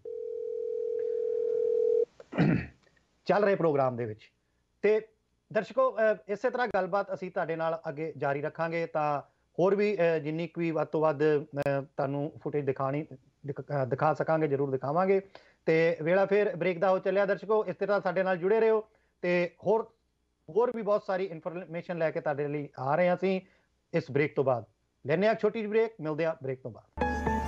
ਚੱਲ ਰਹੇ ਪ੍ਰੋਗਰਾਮ ਦੇ ਵਿੱਚ ਤੇ ਦਰਸ਼ਕੋ ਇਸੇ ਤਰ੍ਹਾਂ ਗੱਲਬਾਤ ਅਸੀਂ ਤੁਹਾਡੇ ਨਾਲ ਅੱਗੇ ਜਾਰੀ ਰੱਖਾਂਗੇ ਤਾਂ ਹੋਰ ਵੀ ਜਿੰਨੀ ਕੁ ਵੀ ਵੱਧ ਤੋਂ ਵੱਧ ਤੁਹਾਨੂੰ ਫੁਟੇਜ ਦਿਖਾਣੀ ਦਿਖਾ ਸਕਾਂਗੇ ਜ਼ਰੂਰ ਦਿਖਾਵਾਂਗੇ ਤੇ ਵੇਲਾ ਫਿਰ ਬ੍ਰੇਕ ਦਾ ਹੋ ਚੱਲਿਆ ਦਰਸ਼ਕੋ ਇਸ ਤਰ੍ਹਾਂ ਸਾਡੇ ਨਾਲ ਜੁੜੇ ਰਹੋ ਤੇ ਹੋਰ ਹੋਰ ਵੀ ਬਹੁਤ ਸਾਰੀ ਇਨਫੋਰਮੇਸ਼ਨ ਲੈ ਕੇ ਤੁਹਾਡੇ ਲਈ ਆ ਰਹੇ ਹਾਂ ਅਸੀਂ ਇਸ ਬ੍ਰੇਕ ਤੋਂ ਬਾਅਦ ਲੈਣੇ ਆ ਛੋਟੀ ਜਿਹੀ ਬ੍ਰੇਕ ਮਿਲਦੇ ਆ ਬ੍ਰੇਕ ਤੋਂ ਬਾਅਦ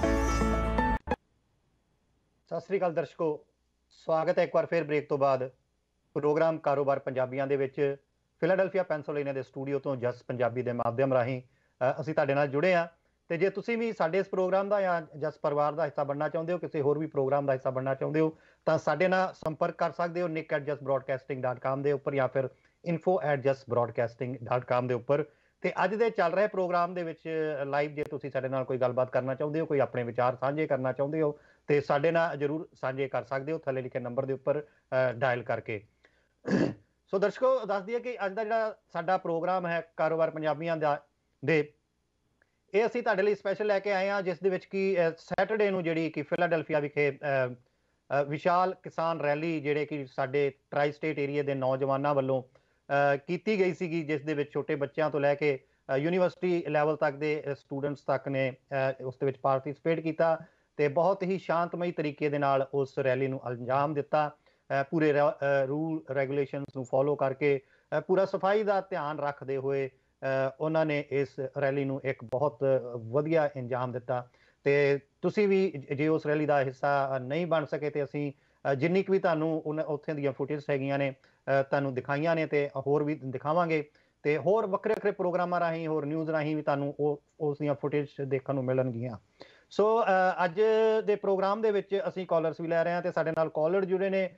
ਸਤਿ ਸ੍ਰੀ ਅਕਾਲ ਦਰਸ਼ਕੋ ਸਵਾਗਤ ਹੈ ਇੱਕ ਵਾਰ ਫਿਰ ਬ੍ਰੇਕ ਤੋਂ ਬਾਅਦ ਪ੍ਰੋਗਰਾਮ ਕਾਰੋਬਾਰ ਪੰਜਾਬੀਆਂ ਦੇ ਵਿੱਚ ਫਿਲਾਡੈਲਫੀਆ ਪੈਨਸਿਲਵੇਨੀਆ ਦੇ ਸਟੂਡੀਓ ਤੋਂ ਜਸ ਪੰਜਾਬੀ ਦੇ ਮਾਧਿਅਮ ਰਾਹੀਂ ਅਸੀਂ ਤੁਹਾਡੇ ਨਾਲ ਜੁੜੇ ਹਾਂ ਤੇ ਜੇ ਤੁਸੀਂ ਵੀ ਸਾਡੇ ਇਸ ਪ੍ਰੋਗਰਾਮ ਦਾ ਜਾਂ ਜਸ ਪਰਿਵਾਰ ਦਾ ਹਿੱਸਾ ਬਣਨਾ ਚਾਹੁੰਦੇ ਹੋ ਕਿਸੇ ਹੋਰ ਵੀ ਪ੍ਰੋਗਰਾਮ ਦਾ ਹਿੱਸਾ ਬਣਨਾ ਚਾਹੁੰਦੇ ਹੋ ਤਾਂ ਸਾਡੇ ਨਾਲ ਸੰਪਰਕ ਕਰ ਸਕਦੇ ਹੋ ਨਿਕ at Jas broadcasting dot com ਦੇ ਉੱਪਰ ਜਾਂ ਫਿਰ info at Jas broadcasting dot com ਦੇ ਉੱਪਰ ਤੇ ਅੱਜ ਦੇ ਚੱਲ ਰਹੇ ਪ੍ਰੋਗਰਾਮ ਦੇ ਵਿੱਚ ਲਾਈਵ ਜੇ ਤੁਸੀਂ ਸਾਡੇ ਨਾਲ ਕੋਈ ਗੱਲਬਾਤ ਕਰਨਾ ਚਾਹੁੰਦੇ ਹੋ ਕੋਈ ਆਪਣੇ ਵਿਚਾਰ ਸਾਂਝੇ ਕਰਨਾ ਚਾਹੁੰਦੇ ਹੋ ਤੇ ਸਾਡੇ ਨਾਲ ਜ਼ਰੂਰ ਸਾਂਝੇ ਕਰ ਸਕਦੇ ਹੋ ਥੱਲੇ ਲਿਖੇ ਨੰਬਰ ਦੇ ਉੱਪਰ ਡਾਇਲ ਕਰਕੇ ਸੋ ਦਰਸ਼ਕੋ ਦੱਸ ਦਈਏ ਕਿ ਅੱਜ ਦਾ ਜਿਹੜਾ ਸਾਡਾ ਪ੍ਰੋਗਰਾਮ ਹੈ ਕਾਰੋਬਾਰ ਪੰਜਾਬੀਆਂ ਦਾ ਦੇ ਇਹ ਅਸੀਂ ਤੁਹਾਡੇ ਲਈ ਸਪੈਸ਼ਲ ਲੈ ਕੇ ਆਏ ਹਾਂ ਜਿਸ ਦੇ ਵਿੱਚ ਕਿ ਸੈਟਰਡੇ ਨੂੰ ਜਿਹੜੀ ਕਿ ਫਿਲਾਡੈਲਫੀਆ ਵਿਖੇ ਵਿਸ਼ਾਲ ਕਿਸਾਨ ਰੈਲੀ ਜਿਹੜੇ ਕਿ ਸਾਡੇ ਟਰਾਈ ਸਟੇਟ ਏਰੀਆ ਦੇ ਨੌਜਵਾਨਾਂ ਵੱਲੋਂ ਕੀਤੀ ਗਈ ਸੀਗੀ ਜਿਸ ਦੇ ਵਿੱਚ ਛੋਟੇ ਬੱਚਿਆਂ ਤੋਂ ਲੈ ਕੇ ਯੂਨੀਵਰਸਿਟੀ ਲੈਵਲ ਤੱਕ ਦੇ ਸਟੂਡੈਂਟਸ ਤੱਕ ਨੇ ਉਸ ਦੇ ਵਿੱਚ ਪਾਰਟਿਸਿਪੇਟ ਕੀਤਾ ਤੇ ਬਹੁਤ ਹੀ ਸ਼ਾਂਤਮਈ ਤਰੀਕੇ ਦੇ ਨਾਲ ਉਸ ਰੈਲੀ ਨੂੰ ਅੰਜਾਮ ਦਿੱਤਾ ਪੂਰੇ ਰੂਲ ਰੈਗੂਲੇਸ਼ਨਸ ਨੂੰ ਫੋਲੋ ਕਰਕੇ ਪੂਰਾ ਸਫਾਈ ਦਾ ਧਿਆਨ ਰੱਖਦੇ ਹੋਏ ਉਹਨਾਂ ਨੇ ਇਸ ਰੈਲੀ ਨੂੰ ਇੱਕ ਬਹੁਤ ਵਧੀਆ ਅੰਜਾਮ ਦਿੱਤਾ ਤੇ ਤੁਸੀਂ ਵੀ ਜੇ ਉਸ ਰੈਲੀ ਦਾ ਹਿੱਸਾ ਨਹੀਂ ਬਣ ਸਕੇ ਤੇ ਅਸੀਂ ਜਿੰਨੀ ਕੁ ਵੀ ਤੁਹਾਨੂੰ ਉੱਥੇ ਦੀਆਂ ਫੁਟੇਜ ਹੈਗੀਆਂ ਨੇ ਤੁਹਾਨੂੰ ਦਿਖਾਈਆਂ ਨੇ ਤੇ ਹੋਰ ਵੀ ਦਿਖਾਵਾਂਗੇ ਤੇ ਹੋਰ ਵੱਖਰੇ ਵੱਖਰੇ ਪ੍ਰੋਗਰਾਮਾਂ ਰਾਹੀਂ ਹੋਰ ਨਿਊਜ਼ ਰਾਹੀਂ ਵੀ ਤੁਹਾਨੂੰ ਉਹ ਉਸ ਦੀਆਂ ਫੁਟੇਜ ਦੇਖਣ ਨੂੰ ਮਿਲਣਗੀਆਂ ਸੋ ਅੱਜ ਦੇ ਪ੍ਰੋਗਰਾਮ ਦੇ ਵਿੱਚ ਅਸੀਂ ਕਾਲਰਸ ਵੀ ਲੈ ਰਹੇ ਹਾਂ ਤੇ ਸਾਡੇ ਨਾਲ ਕਾਲਰ ਜੁੜੇ ਨੇ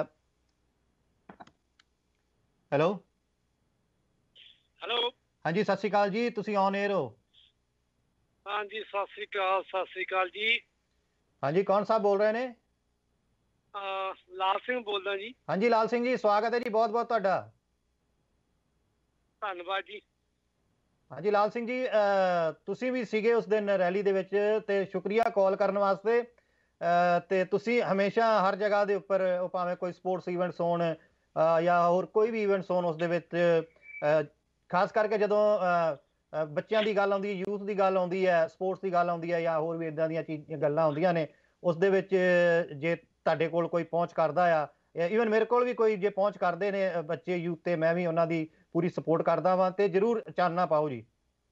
ਹੈਲੋ ਹੈਲੋ ਹਾਂਜੀ ਸਤਿ ਸ਼੍ਰੀ ਅਕਾਲ ਜੀ ਤੁਸੀਂ ਔਨ 에ਅਰ ਹੋ ਹਾਂਜੀ ਸਤਿ ਸ਼੍ਰੀ ਅਕਾਲ ਸਤਿ ਸ਼੍ਰੀ ਅਕਾਲ ਜੀ ਹਾਂਜੀ ਕੌਣ ਸਾਹਿਬ ਬੋਲ ਰਹੇ ਨੇ ਲਾਲ ਸਿੰਘ ਬੋਲਦਾ ਜੀ ਹਾਂਜੀ ਲਾਲ ਸਿੰਘ ਜੀ ਸਵਾਗਤ ਹੈ ਜੀ ਬਹੁਤ ਬਹੁਤ ਤੁਹਾਡਾ ਧੰਨਵਾਦ ਜੀ ਹਾਂਜੀ ਲਾਲ ਸਿੰਘ ਜੀ ਤੁਸੀਂ ਵੀ ਸੀਗੇ ਉਸ ਦਿਨ ਰੈਲੀ ਦੇ ਵਿੱਚ ਤੇ ਸ਼ੁਕਰੀਆ ਕਾਲ ਕਰਨ ਵਾਸਤੇ ਤੇ ਤੁਸੀਂ ਹਮੇਸ਼ਾ ਹਰ ਜਗ੍ਹਾ ਦੇ ਉੱਪਰ ਭਾਵੇਂ ਕੋਈ ਸਪੋਰਟਸ ਇਵੈਂਟਸ ਹੋਣ ਜਾਂ ਹੋਰ ਕੋਈ ਵੀ ਇਵੈਂਟਸ ਹੋਣ ਉਸ ਦੇ ਵਿੱਚ ਅ, ਖਾਸ ਕਰਕੇ ਜਦੋਂ ਅ, ਅ, ਬੱਚਿਆਂ ਦੀ ਗੱਲ ਆਉਂਦੀ ਹੈ, ਯੂਥ ਦੀ ਗੱਲ ਆਉਂਦੀ ਹੈ, ਸਪੋਰਟਸ ਦੀ ਗੱਲ ਆਉਂਦੀ ਹੈ ਜਾਂ ਹੋਰ ਵੀ ਇੱਦਾਂ ਦੀਆਂ ਚੀਜ਼ਾਂ ਗੱਲਾਂ ਆਉਂਦੀਆਂ ਨੇ, ਉਸ ਦੇ ਵਿੱਚ ਜੇ ਤੁਹਾਡੇ ਕੋਲ ਕੋਈ ਪਹੁੰਚ ਕਰਦਾ ਆ, ਈਵਨ ਮੇਰੇ ਕੋਲ ਵੀ ਕੋਈ ਜੇ ਪਹੁੰਚ ਕਰਦੇ ਨੇ ਅ, ਬੱਚੇ ਯੂਥ, ਤੇ ਮੈਂ ਵੀ ਉਹਨਾਂ ਦੀ ਪੂਰੀ ਸਪੋਰਟ ਕਰਦਾ ਵਾਂ, ਤੇ ਜ਼ਰੂਰ ਚਾਨਣਾ ਪਾਓ ਜੀ।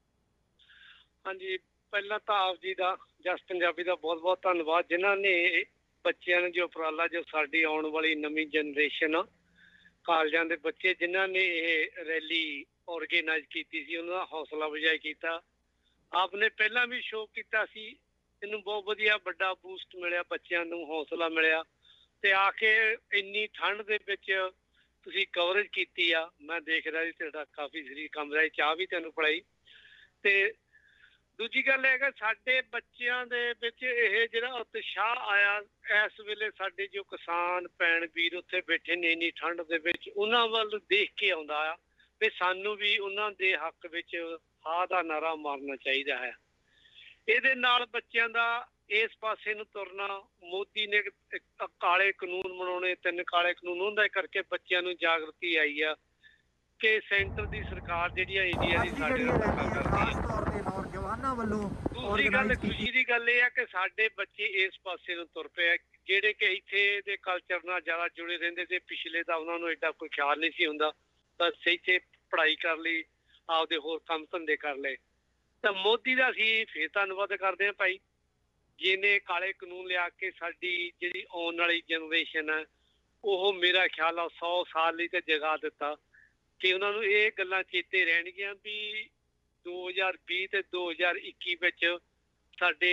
ਹਾਂਜੀ, ਪਹਿਲਾਂ ਤਾਂ ਆਪ ਜੀ ਦਾ, ਜਸ ਪੰਜਾਬੀ ਦਾ ਬਹੁਤ ਬਹੁਤ ਧੰਨਵਾਦ, ਜਿਨ੍ਹਾਂ ਨੇ ਬੱਚਿਆਂ ਨੂੰ ਜੋ ਉਪਰਾਲਾ, ਜੋ ਸਾਡੀ ਆਉਣ ਵਾਲੀ ਨਵੀਂ ਜਨਰੇਸ਼ਨ ਆ, ਕਾਲਜਾਂ ਦੇ ਬੱਚੇ ਜਿਨ੍ਹਾਂ ਨੇ ਇਹ ਰੈਲੀ ਆਰਗੇਨਾਈਜ਼ ਕੀਤੀ ਸੀ, ਉਹਨਾਂ ਦਾ ਹੌਸਲਾ ਅਫਜ਼ਾਈ ਕੀਤਾ। ਆਪ ਨੇ ਪਹਿਲਾਂ ਵੀ ਸ਼ੋਅ ਕੀਤਾ ਸੀ, ਇਹਨੂੰ ਬਹੁਤ ਵਧੀਆ ਵੱਡਾ ਬੂਸਟ ਮਿਲਿਆ, ਬੱਚਿਆਂ ਨੂੰ ਹੌਸਲਾ ਮਿਲਿਆ, ਤੇ ਆ ਕੇ ਇੰਨੀ ਠੰਡ ਦੇ ਵਿੱਚ ਤੁਸੀਂ ਕਵਰੇਜ ਕੀਤੀ ਆ। ਮੈਂ ਦੇਖ ਰਿਹਾ ਸੀ ਤੁਹਾਡਾ ਕਾਫੀ ਸਰੀਰ ਕੰਬ ਰਿਹਾ, ਚਾਹ ਵੀ ਤੈਨੂੰ ਪਿਲਾਈ। ਤੇ ਦੂਜੀ ਗੱਲ ਹੈ ਕਿ ਸਾਡੇ ਬੱਚਿਆਂ ਦੇ ਵਿੱਚ ਇਹ ਜਿਹੜਾ ਉਤਸ਼ਾਹ ਆਇਆ, ਇਸ ਵੇਲੇ ਸਾਡੇ ਜੋ ਕਿਸਾਨ ਭੈਣ ਵੀਰ ਉੱਥੇ ਬੈਠੇ ਨੇ ਇੰਨੀ ਠੰਡ ਦੇ ਵਿੱਚ, ਉਹਨਾਂ ਵੱਲ ਦੇਖ ਕੇ ਆਉਂਦਾ ਆ ਵੀ ਸਾਨੂੰ ਵੀ ਉਹਨਾਂ ਦੇ ਹੱਕ ਵਿੱਚ ਹਾਂ ਦਾ ਨਾਰਾ ਮਾਰਨਾ ਚਾਹੀਦਾ ਹੈ। ਇਹਦੇ ਨਾਲ ਬੱਚਿਆਂ ਦਾ ਇਸ ਪਾਸੇ ਨੂੰ ਤੁਰਨਾ, ਮੋਦੀ ਨੇ ਕਾਲੇ ਕਾਨੂੰਨ ਬਣਾਉਣੇ, ਤਿੰਨ ਕਾਲੇ ਕਾਨੂੰਨ, ਉਹਦਾ ਕਰਕੇ ਬੱਚਿਆਂ ਨੂੰ ਜਾਗਰਤੀ ਆਈ ਆ ਕਿ ਸੈਂਟਰ ਦੀ ਸਰਕਾਰ ਜਿਹੜੀ ਆ ਇੰਡੀਆ ਦੀ ਸਾਡੇ ਨਾਲ ਧੱਕਾ ਕਰਦੀ ਹੈ। ਨੌਜਵਾਨਾਂ ਵੱਲੋਂ ਦੂਸਰੀ ਗੱਲ, ਖੁਸ਼ੀ ਦੀ ਗੱਲ ਇਹ ਆ ਕਿ ਸਾਡੇ ਬੱਚੇ ਇਸ ਪਾਸੇ ਨੂੰ ਤੁਰ ਪਏ, ਜਿਹੜੇ ਕਿ ਇੱਥੇ ਦੇ ਕਲਚਰ ਨਾਲ ਜ਼ਿਆਦਾ ਜੁੜੇ ਰਹਿੰਦੇ ਤੇ ਪਿਛਲੇ ਦਾ ਉਹਨਾਂ ਨੂੰ ਐਡਾ ਕੋਈ ਖਿਆਲ ਨਹੀਂ ਸੀ ਹੁੰਦਾ, ਬਸ ਇੱਥੇ ਪੜ੍ਹਾਈ ਕਰ ਲਈ, ਆਪਦੇ ਹੋਰ ਕੰਮ ਧੰਦੇ ਕਰ ਲਏ। ਤਾਂ ਮੋਦੀ ਦਾ ਅਸੀਂ ਫੇਰ ਧੰਨਵਾਦ ਕਰਦੇ ਹਾਂ ਭਾਈ, ਜਿਹਨੇ ਕਾਲੇ ਕਾਨੂੰਨ ਲਿਆ ਕੇ ਸਾਡੀ ਜਿਹੜੀ ਆਉਣ ਵਾਲੀ ਜਨਰੇਸ਼ਨ ਹੈ, ਉਹ ਮੇਰਾ ਖਿਆਲ ਆ ਸੌ ਸਾਲ ਲਈ ਤੇ ਜਗਾ ਦਿੱਤਾ ਕਿ ਉਹਨਾਂ ਨੂੰ ਇਹ ਗੱਲਾਂ ਚੇਤੇ ਰਹਿਣਗੀਆਂ ਵੀ ਦੋ ਹਜ਼ਾਰ ਵੀਹ ਤੇ ਦੋ ਹਜ਼ਾਰ ਇੱਕੀ ਵਿੱਚ ਸਾਡੇ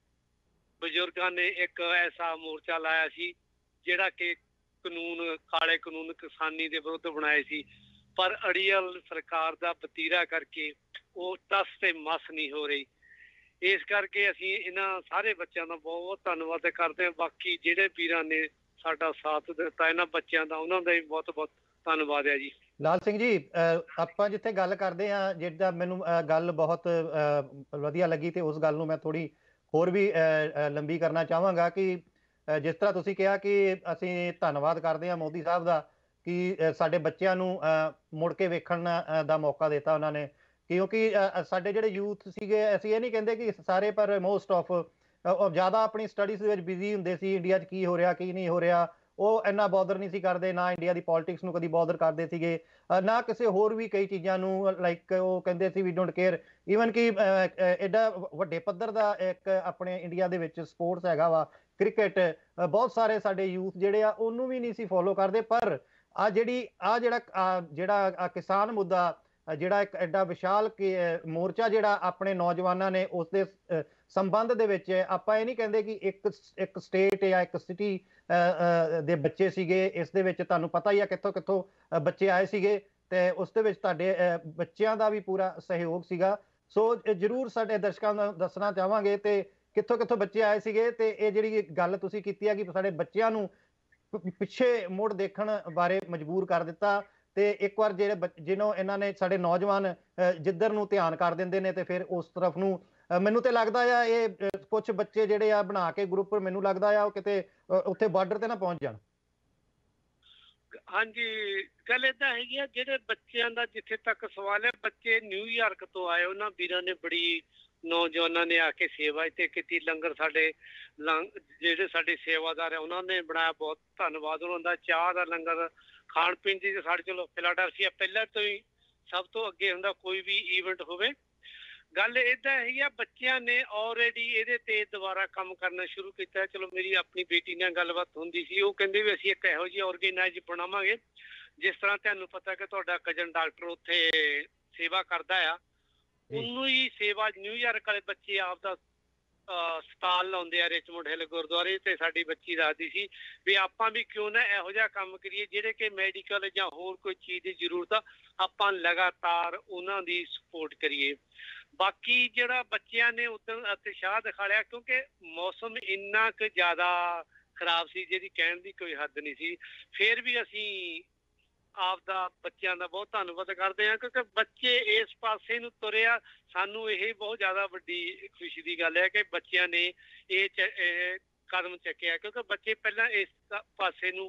ਬਜ਼ੁਰਗਾਂ ਨੇ ਇੱਕ ਐਸਾ ਮੋਰਚਾ ਲਾਇਆ ਸੀ ਜਿਹੜਾ ਕਿ ਕਾਨੂੰਨ, ਕਾਲੇ ਕਾਨੂੰਨ ਕਿਸਾਨੀ ਦੇ ਵਿਰੁੱਧ ਬਣਾਏ ਸੀ, ਪਰ ਅੜੀਅਲ ਸਰਕਾਰ ਦਾ ਵਤੀਰਾ ਕਰਕੇ ਉਹ ਟਸ ਤੇ ਮਸ ਨਹੀਂ ਹੋ ਰਹੀ। ਇਸ ਕਰਕੇ ਅਸੀਂ ਇਹਨਾਂ ਸਾਰੇ ਬੱਚਿਆਂ ਦਾ ਬਹੁਤ ਬਹੁਤ ਧੰਨਵਾਦ ਕਰਦੇ ਹਾਂ। ਬਾਕੀ ਜਿਹੜੇ ਵੀਰਾਂ ਨੇ ਸਾਡਾ ਸਾਥ ਦਿੱਤਾ ਇਹਨਾਂ ਬੱਚਿਆਂ ਦਾ, ਉਹਨਾਂ ਦਾ ਵੀ ਬਹੁਤ ਬਹੁਤ ਧੰਨਵਾਦ ਹੈ ਜੀ। ਲਾਲ ਸਿੰਘ ਜੀ, ਆਪਾਂ ਜਿੱਥੇ ਗੱਲ ਕਰਦੇ ਹਾਂ, ਜਿੱਦਾਂ ਮੈਨੂੰ ਗੱਲ ਬਹੁਤ ਵਧੀਆ ਲੱਗੀ, ਤੇ ਉਸ ਗੱਲ ਨੂੰ ਮੈਂ ਥੋੜੀ ਹੋਰ ਵੀ ਲੰਬੀ ਕਰਨਾ ਚਾਹਾਂਗਾ ਕਿ ਜਿਸ ਤਰ੍ਹਾਂ ਤੁਸੀਂ ਕਿਹਾ ਕਿ ਅਸੀਂ ਧੰਨਵਾਦ ਕਰਦੇ ਹਾਂ ਮੋਦੀ ਸਾਹਿਬ ਦਾ ਕਿ ਸਾਡੇ ਬੱਚਿਆਂ ਨੂੰ ਮੁੜ ਕੇ ਵੇਖਣ ਦਾ ਮੌਕਾ ਦਿੱਤਾ ਉਹਨਾਂ ਨੇ, ਕਿਉਂਕਿ ਸਾਡੇ ਜਿਹੜੇ ਯੂਥ ਸੀਗੇ, ਅਸੀਂ ਇਹ ਨਹੀਂ ਕਹਿੰਦੇ ਕਿ ਸਾਰੇ, ਪਰ ਮੋਸਟ ਆਫ ਜ਼ਿਆਦਾ ਆਪਣੀ ਸਟੱਡੀਜ਼ ਦੇ ਵਿੱਚ ਬਿਜ਼ੀ ਹੁੰਦੇ ਸੀ, ਇੰਡੀਆ 'ਚ ਕੀ ਹੋ ਰਿਹਾ ਕੀ ਨਹੀਂ ਹੋ ਰਿਹਾ ਉਹ ਇੰਨਾ ਬੋਦਰ ਨਹੀਂ ਸੀ ਕਰਦੇ, ਨਾ ਇੰਡੀਆ ਦੀ ਪੋਲਿਟਿਕਸ ਨੂੰ ਕਦੀ ਬੋਦਰ ਕਰਦੇ ਸੀਗੇ, ਨਾ ਕਿਸੇ ਹੋਰ ਵੀ ਕਈ ਚੀਜ਼ਾਂ ਨੂੰ, ਲਾਈਕ ਉਹ ਕਹਿੰਦੇ ਸੀ ਵੀ ਡੋਂਟ ਕੇਅਰ। ਈਵਨ ਕਿ ਐਡਾ ਵੱਡੇ ਪੱਧਰ ਦਾ ਇੱਕ ਆਪਣੇ ਇੰਡੀਆ ਦੇ ਵਿੱਚ ਸਪੋਰਟਸ ਹੈਗਾ ਵਾ, ਕ੍ਰਿਕਟ, ਬਹੁਤ ਸਾਰੇ ਸਾਡੇ ਯੂਥ ਜਿਹੜੇ ਆ ਉਹਨੂੰ ਵੀ ਨਹੀਂ ਸੀ ਫੋਲੋ ਕਰਦੇ। ਪਰ ਆ ਜਿਹੜੀ ਆ ਜਿਹੜਾ ਜਿਹੜਾ ਕਿਸਾਨ ਮੁੱਦਾ, ਜਿਹੜਾ ਇੱਕ ਐਡਾ ਵਿਸ਼ਾਲ ਮੋਰਚਾ ਜਿਹੜਾ ਆਪਣੇ ਨੌਜਵਾਨਾਂ ਨੇ ਉਸ ਦੇ ਸੰਬੰਧ ਦੇ ਵਿੱਚ, ਆਪਾਂ ਇਹ ਨਹੀਂ ਕਹਿੰਦੇ ਕਿ ਇੱਕ ਇੱਕ ਸਟੇਟ ਜਾਂ ਇੱਕ ਸਿਟੀ ਦੇ ਬੱਚੇ ਸੀਗੇ, ਇਸ ਦੇ ਵਿੱਚ ਤੁਹਾਨੂੰ ਪਤਾ ਹੀ ਆ ਕਿੱਥੋਂ ਕਿੱਥੋਂ ਬੱਚੇ ਆਏ ਸੀਗੇ, ਤੇ ਉਸ ਦੇ ਵਿੱਚ ਤੁਹਾਡੇ ਬੱਚਿਆਂ ਦਾ ਵੀ ਪੂਰਾ ਸਹਿਯੋਗ ਸੀਗਾ। ਸੋ ਜ਼ਰੂਰ ਸਾਡੇ ਦਰਸ਼ਕਾਂ ਨੂੰ ਦੱਸਣਾ ਚਾਹਾਂਗੇ ਤੇ ਕਿੱਥੋਂ ਕਿੱਥੋਂ ਬੱਚੇ ਆਏ ਸੀਗੇ, ਤੇ ਇਹ ਜਿਹੜੀ ਗੱਲ ਤੁਸੀਂ ਕੀਤੀ ਹੈ ਕਿ ਸਾਡੇ ਬੱਚਿਆਂ ਨੂੰ ਪਿੱਛੇ ਮੁੜ ਦੇਖਣ ਬਾਰੇ ਮਜਬੂਰ ਕਰ ਦਿੱਤਾ, ਤੇ ਇੱਕ ਵਾਰ ਜਿਹੜੇ ਜਿਹਨੂੰ ਇਹਨਾਂ ਨੇ ਸਾਡੇ ਨੌਜਵਾਨ ਜਿੱਧਰ ਨੂੰ ਧਿਆਨ ਕਰ ਦਿੰਦੇ ਨੇ ਤੇ ਫਿਰ ਉਸ ਤਰਫ ਨੂੰ, ਮੈਨੂੰ ਤੇ ਲੱਗਦਾ ਆ ਇਹ ਕੁਝ ਬੱਚੇ ਜਿਹੜੇ ਆ ਬਣਾ ਕੇ ਗਰੁੱਪ, ਮੈਨੂੰ ਲੱਗਦਾ ਆ ਉਹ ਕਿਤੇ ਉੱਥੇ ਬਾਰਡਰ ਤੇ ਨਾ ਪਹੁੰਚ ਜਾਣ। ਹਾਂਜੀ, ਗੱਲ ਏਦਾਂ ਹੈਗੀ ਆ, ਜਿਹੜੇ ਬੱਚਿਆਂ ਦਾ ਜਿੱਥੇ ਤੱਕ ਸਵਾਲ ਹੈ, ਬੱਚੇ ਨਿਊਯਾਰਕ ਤੋਂ ਆਏ, ਉਹਨਾਂ ਵੀਰਾਂ ਨੇ ਬੜੀ, ਨੌਜਵਾਨਾਂ ਨੇ ਆ ਕੇ ਸੇਵਾ ਇੱਥੇ ਕੀਤੀ, ਲੰਗਰ ਸਾਡੇ ਲੰਗ ਜਿਹੜੇ ਸਾਡੇ ਸੇਵਾਦਾਰ ਆ ਉਹਨਾਂ ਨੇ ਬਣਾਇਆ, ਬਹੁਤ ਧੰਨਵਾਦ ਉਹਨਾਂ ਦਾ। ਚਾਹ ਦਾ ਲੰਗਰ, ਖਾਣ ਪੀਣ ਦੀ ਸਾਡੇ, ਚਲੋ ਫਿਲਾਡੈਲਫੀਆ ਪਹਿਲਾਂ ਤੋਂ ਹੀ ਸਭ ਤੋਂ ਅੱਗੇ ਹੁੰਦਾ ਕੋਈ ਵੀ ਈਵੈਂਟ ਹੋਵੇ। ਗੱਲ ਏਦਾਂ ਹੈਗੀ ਆ, ਬੱਚਿਆਂ ਨੇ ਆਲਰੇਡੀ ਇਹਦੇ ਤੇ ਦੁਬਾਰਾ ਕੰਮ ਕਰਨਾ ਸ਼ੁਰੂ ਕੀਤਾ। ਚਲੋ ਮੇਰੀ ਆਪਣੀ ਬੇਟੀ ਨਾਲ ਗੱਲਬਾਤ ਹੁੰਦੀ ਸੀ, ਉਹ ਕਹਿੰਦੇ ਵੀ ਅਸੀਂ ਇੱਕ ਇਹੋ ਜਿਹੀ ਆਰਗੇਨਾਈਜ਼ ਬਣਾਵਾਂਗੇ, ਜਿਸ ਤਰ੍ਹਾਂ ਤੁਹਾਨੂੰ ਪਤਾ ਕਿ ਤੁਹਾਡਾ ਕਜ਼ਨ ਡਾਕਟਰ ਉੱਥੇ ਸੇਵਾ ਕਰਦਾ ਆ, ਉਹਨੂੰ ਹੀ ਸੇਵਾ ਨਿਊਯਾਰਕ ਵਾਲੇ ਬੱਚੇ ਆਪਦਾ ਸਟਾਲ ਲਾਉਂਦੇ ਆ ਰਿਚਮੰਡ ਹਿੱਲ ਗੁਰਦੁਆਰੇ ਤੇ। ਸਾਡੀ ਬੱਚੀ ਦੱਸਦੀ ਸੀ ਵੀ ਆਪਾਂ ਵੀ ਕਿਉਂ ਨਾ ਇਹੋ ਜਿਹਾ ਕੰਮ ਕਰੀਏ ਜਿਹੜੇ ਕਿ ਮੈਡੀਕਲ ਜਾਂ ਹੋਰ ਕੋਈ ਚੀਜ਼ ਦੀ ਜ਼ਰੂਰਤ ਆ, ਆਪਾਂ ਲਗਾਤਾਰ ਉਹਨਾਂ ਦੀ ਸਪੋਰਟ ਕਰੀਏ। ਬਾਕੀ ਜਿਹੜਾ ਬੱਚਿਆਂ ਨੇ ਉਦੋਂ ਉਤਸ਼ਾਹ ਦਿਖਾਇਆ, ਕਿਉਂਕਿ ਮੌਸਮ ਇੰਨਾ ਕੁ ਜ਼ਿਆਦਾ ਖਰਾਬ ਸੀ ਜਿਹਦੀ ਕਹਿਣ ਦੀ ਕੋਈ ਹੱਦ ਨਹੀਂ ਸੀ, ਫਿਰ ਵੀ ਅਸੀਂ ਆਪਦਾ ਬੱਚਿਆਂ ਦਾ ਬਹੁਤ ਧੰਨਵਾਦ ਕਰਦੇ ਹਾਂ, ਕਿਉਂਕਿ ਬੱਚੇ ਇਸ ਪਾਸੇ ਨੂੰ ਤੁਰਿਆ। ਸਾਨੂੰ ਇਹ ਬਹੁਤ ਜ਼ਿਆਦਾ ਵੱਡੀ ਖੁਸ਼ੀ ਦੀ ਗੱਲ ਹੈ ਕਿ ਬੱਚਿਆਂ ਨੇ ਇਹ ਕਦਮ ਚੱਕਿਆ, ਕਿਉਂਕਿ ਬੱਚੇ ਪਹਿਲਾਂ ਇਸ ਪਾਸੇ ਨੂੰ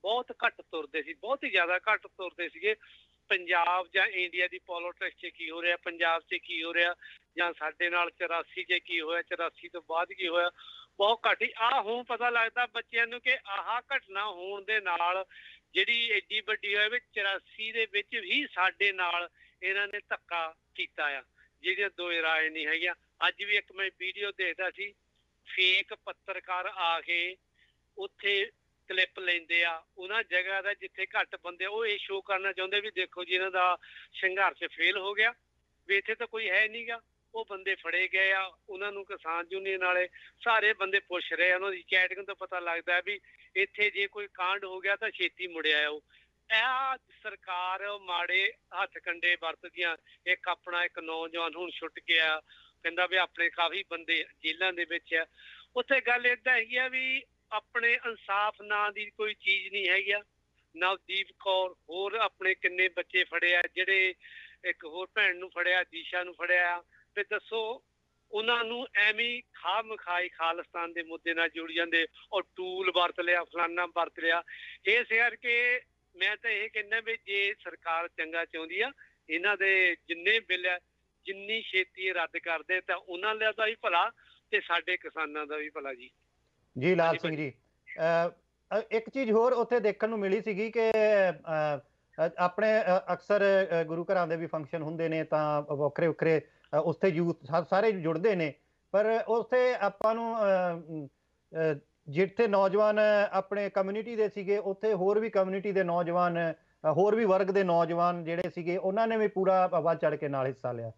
ਬਹੁਤ ਘੱਟ ਤੁਰਦੇ ਸੀ, ਬਹੁਤ ਹੀ ਜ਼ਿਆਦਾ ਘੱਟ ਤੁਰਦੇ ਸੀਗੇ। ਪੰਜਾਬ ਜਾਂ ਇੰਡੀਆ ਦੀ ਪੋਲੀਟਿਕਸ 'ਚ ਕੀ ਹੋ ਰਿਹਾ, ਪੰਜਾਬ 'ਚ ਕੀ ਹੋ ਰਿਹਾ, ਜਾਂ ਸਾਡੇ ਨਾਲ ਚੁਰਾਸੀ 'ਚ ਕੀ ਹੋਇਆ, ਚੁਰਾਸੀ ਤੋਂ ਬਾਅਦ ਕੀ ਹੋਇਆ, ਬਹੁਤ ਘੱਟ ਹੀ ਆਹ ਹੁਣ ਪਤਾ ਲੱਗਦਾ ਬੱਚਿਆਂ ਨੂੰ ਕਿ ਆਹ ਘਟਨਾ ਹੋਣ ਦੇ ਨਾਲ ਜਿਹੜੀ ਐਡੀ ਵੱਡੀ ਹੋਇਆ ਵੀ ਚੁਰਾਸੀ ਦੇ ਵਿੱਚ ਵੀ ਸਾਡੇ ਨਾਲ ਇਹਨਾਂ ਨੇ ਧੱਕਾ ਕੀਤਾ ਆ, ਜਿਹਦੀਆਂ ਦੋ ਰਾਏ ਨਹੀਂ ਹੈਗੀਆਂ। ਅੱਜ ਵੀ ਇੱਕ ਮੈਂ ਵੀਡੀਓ ਦੇਖਦਾ ਸੀ, ਫੇਕ ਪੱਤਰਕਾਰ ਆ ਕੇ ਉੱਥੇ ਕਲਿੱਪ ਲੈਂਦੇ ਆ ਉਹਨਾਂ ਜਗ੍ਹਾ ਦਾ ਜਿੱਥੇ ਘੱਟ ਬੰਦੇ, ਉਹ ਇਹ ਸ਼ੋਅ ਕਰਨਾ ਚਾਹੁੰਦੇ ਵੀ ਦੇਖੋ ਜੀ ਇਹਨਾਂ ਦਾ ਸੰਘਰਸ਼ ਫੇਲ ਹੋ ਗਿਆ, ਵੀ ਇੱਥੇ ਤਾਂ ਕੋਈ ਹੈ ਨੀਗਾ। ਉਹ ਬੰਦੇ ਫੜੇ ਗਏ ਆ, ਉਹਨਾਂ ਨੂੰ ਕਿਸਾਨ ਯੂਨੀਅਨ ਵਾਲੇ ਸਾਰੇ ਬੰਦੇ ਪੁੱਛ ਰਹੇ ਆ, ਉਹਨਾਂ ਦੀ ਚੈਟਿੰਗ ਤੋਂ ਪਤਾ ਲੱਗਦਾ ਵੀ ਇੱਥੇ ਜੇ ਕੋਈ ਕਾਂਡ ਹੋ ਗਿਆ ਤਾਂ ਛੇਤੀ ਮੁੜਿਆ ਆਓ। ਇਹ ਸਰਕਾਰ ਮਾੜੇ ਹੱਥ ਕੰਡੇ ਵਰਤਦੀਆਂ। ਇੱਕ ਆਪਣਾ ਇੱਕ ਨੌਜਵਾਨ ਹੁਣ ਛੁੱਟ ਗਿਆ, ਕਹਿੰਦਾ ਵੀ ਆਪਣੇ ਕਾਫੀ ਬੰਦੇ ਜੇਲ੍ਹਾਂ ਦੇ ਵਿੱਚ ਆ। ਉੱਥੇ ਗੱਲ ਏਦਾਂ ਹੈਗੀ ਆ ਵੀ ਆਪਣੇ ਇਨਸਾਫ ਨਾਂ ਦੀ ਕੋਈ ਚੀਜ਼ ਨਹੀਂ ਹੈਗੀ ਆ। ਨਵਦੀਪ ਕੌਰ ਹੋਰ ਆਪਣੇ ਕਿੰਨੇ ਬੱਚੇ ਫੜਿਆ, ਜਿਹੜੇ ਇੱਕ ਹੋਰ ਭੈਣ ਨੂੰ ਫੜਿਆ, ਦੀਸ਼ਾ ਨੂੰ ਫੜਿਆ, ਤੇ ਦੱਸੋ ਉਹਨਾਂ ਨੂੰ ਐਵੇਂ ਖਾ ਮਖਾਈ ਖਾਲਿਸਤਾਨ ਦੇ ਮੁੱਦੇ ਨਾਲ ਜੁੜ ਜਾਂਦੇ, ਔਰ ਟੂਲ ਵਰਤ ਲਿਆ, ਫਲਾਨਾ ਵਰਤ ਲਿਆ। ਇਸ ਕਰਕੇ ਮੈਂ ਤਾਂ ਇਹ ਕਹਿੰਦਾ ਵੀ ਜੇ ਸਰਕਾਰ ਚੰਗਾ ਚਾਹੁੰਦੀ ਆ, ਇਹਨਾਂ ਦੇ ਜਿੰਨੇ ਬਿੱਲ ਆ ਜਿੰਨੀ ਛੇਤੀ ਰੱਦ ਕਰਦੇ ਤਾਂ ਉਹਨਾਂ ਦਾ ਵੀ ਭਲਾ ਤੇ ਸਾਡੇ ਕਿਸਾਨਾਂ ਦਾ ਵੀ ਭਲਾ ਜੀ। ਜੀ ਲਾਲ ਸਿੰਘ ਜੀ, ਇੱਕ ਚੀਜ਼ ਹੋਰ ਉੱਥੇ ਦੇਖਣ ਨੂੰ ਮਿਲੀ ਸੀਗੀ ਕਿ ਆਪਣੇ ਅਕਸਰ ਗੁਰੂ ਘਰਾਂ ਦੇ ਵੀ ਫੰਕਸ਼ਨ ਹੁੰਦੇ ਨੇ ਤਾਂ ਵੱਖਰੇ ਵੱਖਰੇ ਉੱਥੇ ਯੂਥ ਸਾਰੇ ਜੁੜਦੇ ਨੇ, ਪਰ ਉੱਥੇ ਆਪਾਂ ਨੂੰ ਜਿੱਥੇ ਨੌਜਵਾਨ ਆਪਣੇ ਕਮਿਊਨਿਟੀ ਦੇ ਸੀਗੇ ਉੱਥੇ ਹੋਰ ਵੀ ਕਮਿਊਨਿਟੀ ਦੇ ਨੌਜਵਾਨ, ਹੋਰ ਵੀ ਵਰਗ ਦੇ ਨੌਜਵਾਨ ਜਿਹੜੇ ਸੀਗੇ ਉਹਨਾਂ ਨੇ ਵੀ ਪੂਰਾ ਵੱਧ ਚੜ ਕੇ ਨਾਲ ਹਿੱਸਾ ਲਿਆ।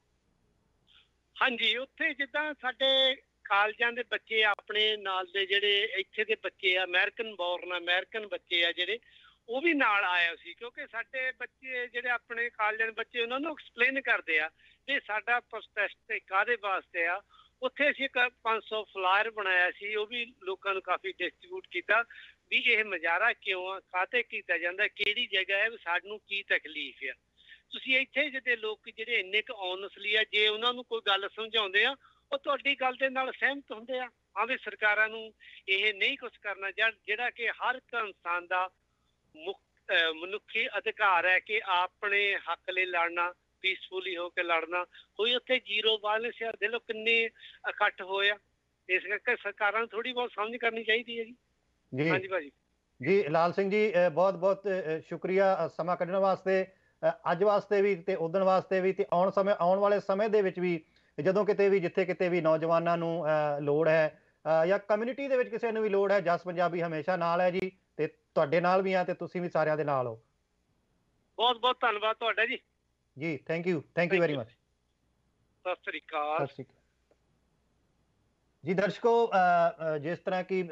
ਹਾਂਜੀ, ਉੱਥੇ ਜਿੱਦਾਂ ਸਾਡੇ ਕਾਲਜਾਂ ਦੇ ਬੱਚੇ ਆਪਣੇ ਨਾਲ ਦੇ ਜਿਹੜੇ ਇੱਥੇ ਦੇ ਬੱਚੇ ਆ, ਅਮਰੀਕਨ ਬੋਰਨ ਅਮਰੀਕਨ ਬੱਚੇ ਆ ਜਿਹੜੇ, ਉਹ ਵੀ ਨਾਲ ਆਇਆ ਸੀ, ਕਿਉਂਕਿ ਸਾਡੇ ਬੱਚੇ ਜਿਹੜੇ ਆਪਣੇ ਕਾਲਜਾਂ ਦੇ ਬੱਚੇ ਉਹਨਾਂ ਨੂੰ ਐਕਸਪਲੇਨ ਕਰਦੇ ਆ ਕਿ ਸਾਡਾ ਪ੍ਰੋਟੈਸਟ ਕਾਹਦੇ ਵਾਸਤੇ ਆ। ਉੱਥੇ ਅਸੀਂ ਇੱਕ ਪੰਜ ਸੌ ਫਲਾਇਰ ਬਣਾਇਆ ਸੀ, ਉਹ ਵੀ ਲੋਕਾਂ ਨੂੰ ਕਾਫੀ ਡਿਸਟਰੀਬਿਊਟ ਕੀਤਾ ਵੀ ਇਹ ਮੁਜ਼ਾਹਰਾ ਕਿਉਂ ਆ, ਕਾਹਤੇ ਕੀਤਾ ਜਾਂਦਾ, ਕਿਹੜੀ ਜਗ੍ਹਾ ਹੈ, ਸਾਨੂੰ ਕੀ ਤਕਲੀਫ ਆ। ਤੁਸੀਂ ਇੱਥੇ ਜਿਹਦੇ ਲੋਕ ਜਿਹੜੇ ਇੰਨੇ ਕੁ ਓਨੈਸਟਲੀ ਆ, ਜੇ ਉਹਨਾਂ ਨੂੰ ਕੋਈ ਗੱਲ ਸਮਝਾਉਂਦੇ ਆ ਉਹ ਤੁਹਾਡੀ ਗੱਲ ਦੇ ਨਾਲ ਸਹਿਮਤ ਹੁੰਦੇ ਆ। ਆਵੇਂ ਸਰਕਾਰਾਂ ਨੂੰ ਇਹ ਨਹੀਂ ਕੁਛ ਕਰਨਾ ਜਿਹੜਾ ਕਿ ਹਰ ਇੱਕ ਇਨਸਾਨ ਦਾ ਮੁੱਖ ਮਨੁੱਖੀ ਅਧਿਕਾਰ ਹੈ ਕਿ ਆਪਣੇ ਹੱਕ ਲਈ ਲੜਨਾ, ਪੀਸਫੁਲੀ ਹੋ ਕੇ ਲੜਨਾ। ਕੋਈ ਉੱਥੇ ਜ਼ੀਰੋ ਵਾਇਲੈਂਸ ਆ, ਦੇਖੋ ਕਿੰਨੇ ਇਕੱਠ ਹੋਏ ਆ। ਇਸ ਕਰਕੇ ਸਰਕਾਰਾਂ ਨੂੰ ਥੋੜੀ ਬਹੁਤ ਸਮਝ ਕਰਨੀ ਚਾਹੀਦੀ ਹੈ ਜੀ। ਹਾਂਜੀ ਭਾਜੀ। ਜੀ ਲਾਲ ਸਿੰਘ ਜੀ, ਬਹੁਤ ਬਹੁਤ ਸ਼ੁਕਰੀਆ ਸਮਾਂ ਕੱਢਣ ਵਾਸਤੇ, ਅੱਜ ਵਾਸਤੇ ਵੀ ਤੇ ਉਦਣ ਵਾਸਤੇ ਵੀ, ਤੇ ਆਉਣ ਸਮੇਂ ਆਉਣ ਵਾਲੇ ਸਮੇਂ ਦੇ ਵਿੱਚ ਵੀ ਜਦੋਂ ਕਿਤੇ ਵੀ ਜਿੱਥੇ ਕਿਤੇ ਵੀ ਨੌਜਵਾਨਾਂ ਨੂੰ ਲੋੜ ਹੈ ਜਾਂ ਕਮਿਊਨਿਟੀ ਦੇ ਵਿੱਚ ਕਿਸੇ ਨੂੰ ਵੀ ਲੋੜ ਹੈ, ਜਸ ਪੰਜਾਬੀ ਹਮੇਸ਼ਾ ਨਾਲ ਹੈ ਜੀ, ਤੇ ਤੁਹਾਡੇ ਨਾਲ ਵੀ ਆ ਤੇ ਤੁਸੀਂ ਵੀ ਸਾਰਿਆਂ ਦੇ ਨਾਲ ਹੋ। ਬਹੁਤ ਬਹੁਤ ਧੰਨਵਾਦ ਤੁਹਾਡਾ ਜੀ। ਜੀ thank you, thank you very much. ਸਤਿ ਸ੍ਰੀ ਅਕਾਲ। ਸਤਿ ਸ੍ਰੀ ਅਕਾਲ ਜੀ। ਦਰਸ਼ਕੋ, ਜਿਸ ਤਰ੍ਹਾਂ ਕਿ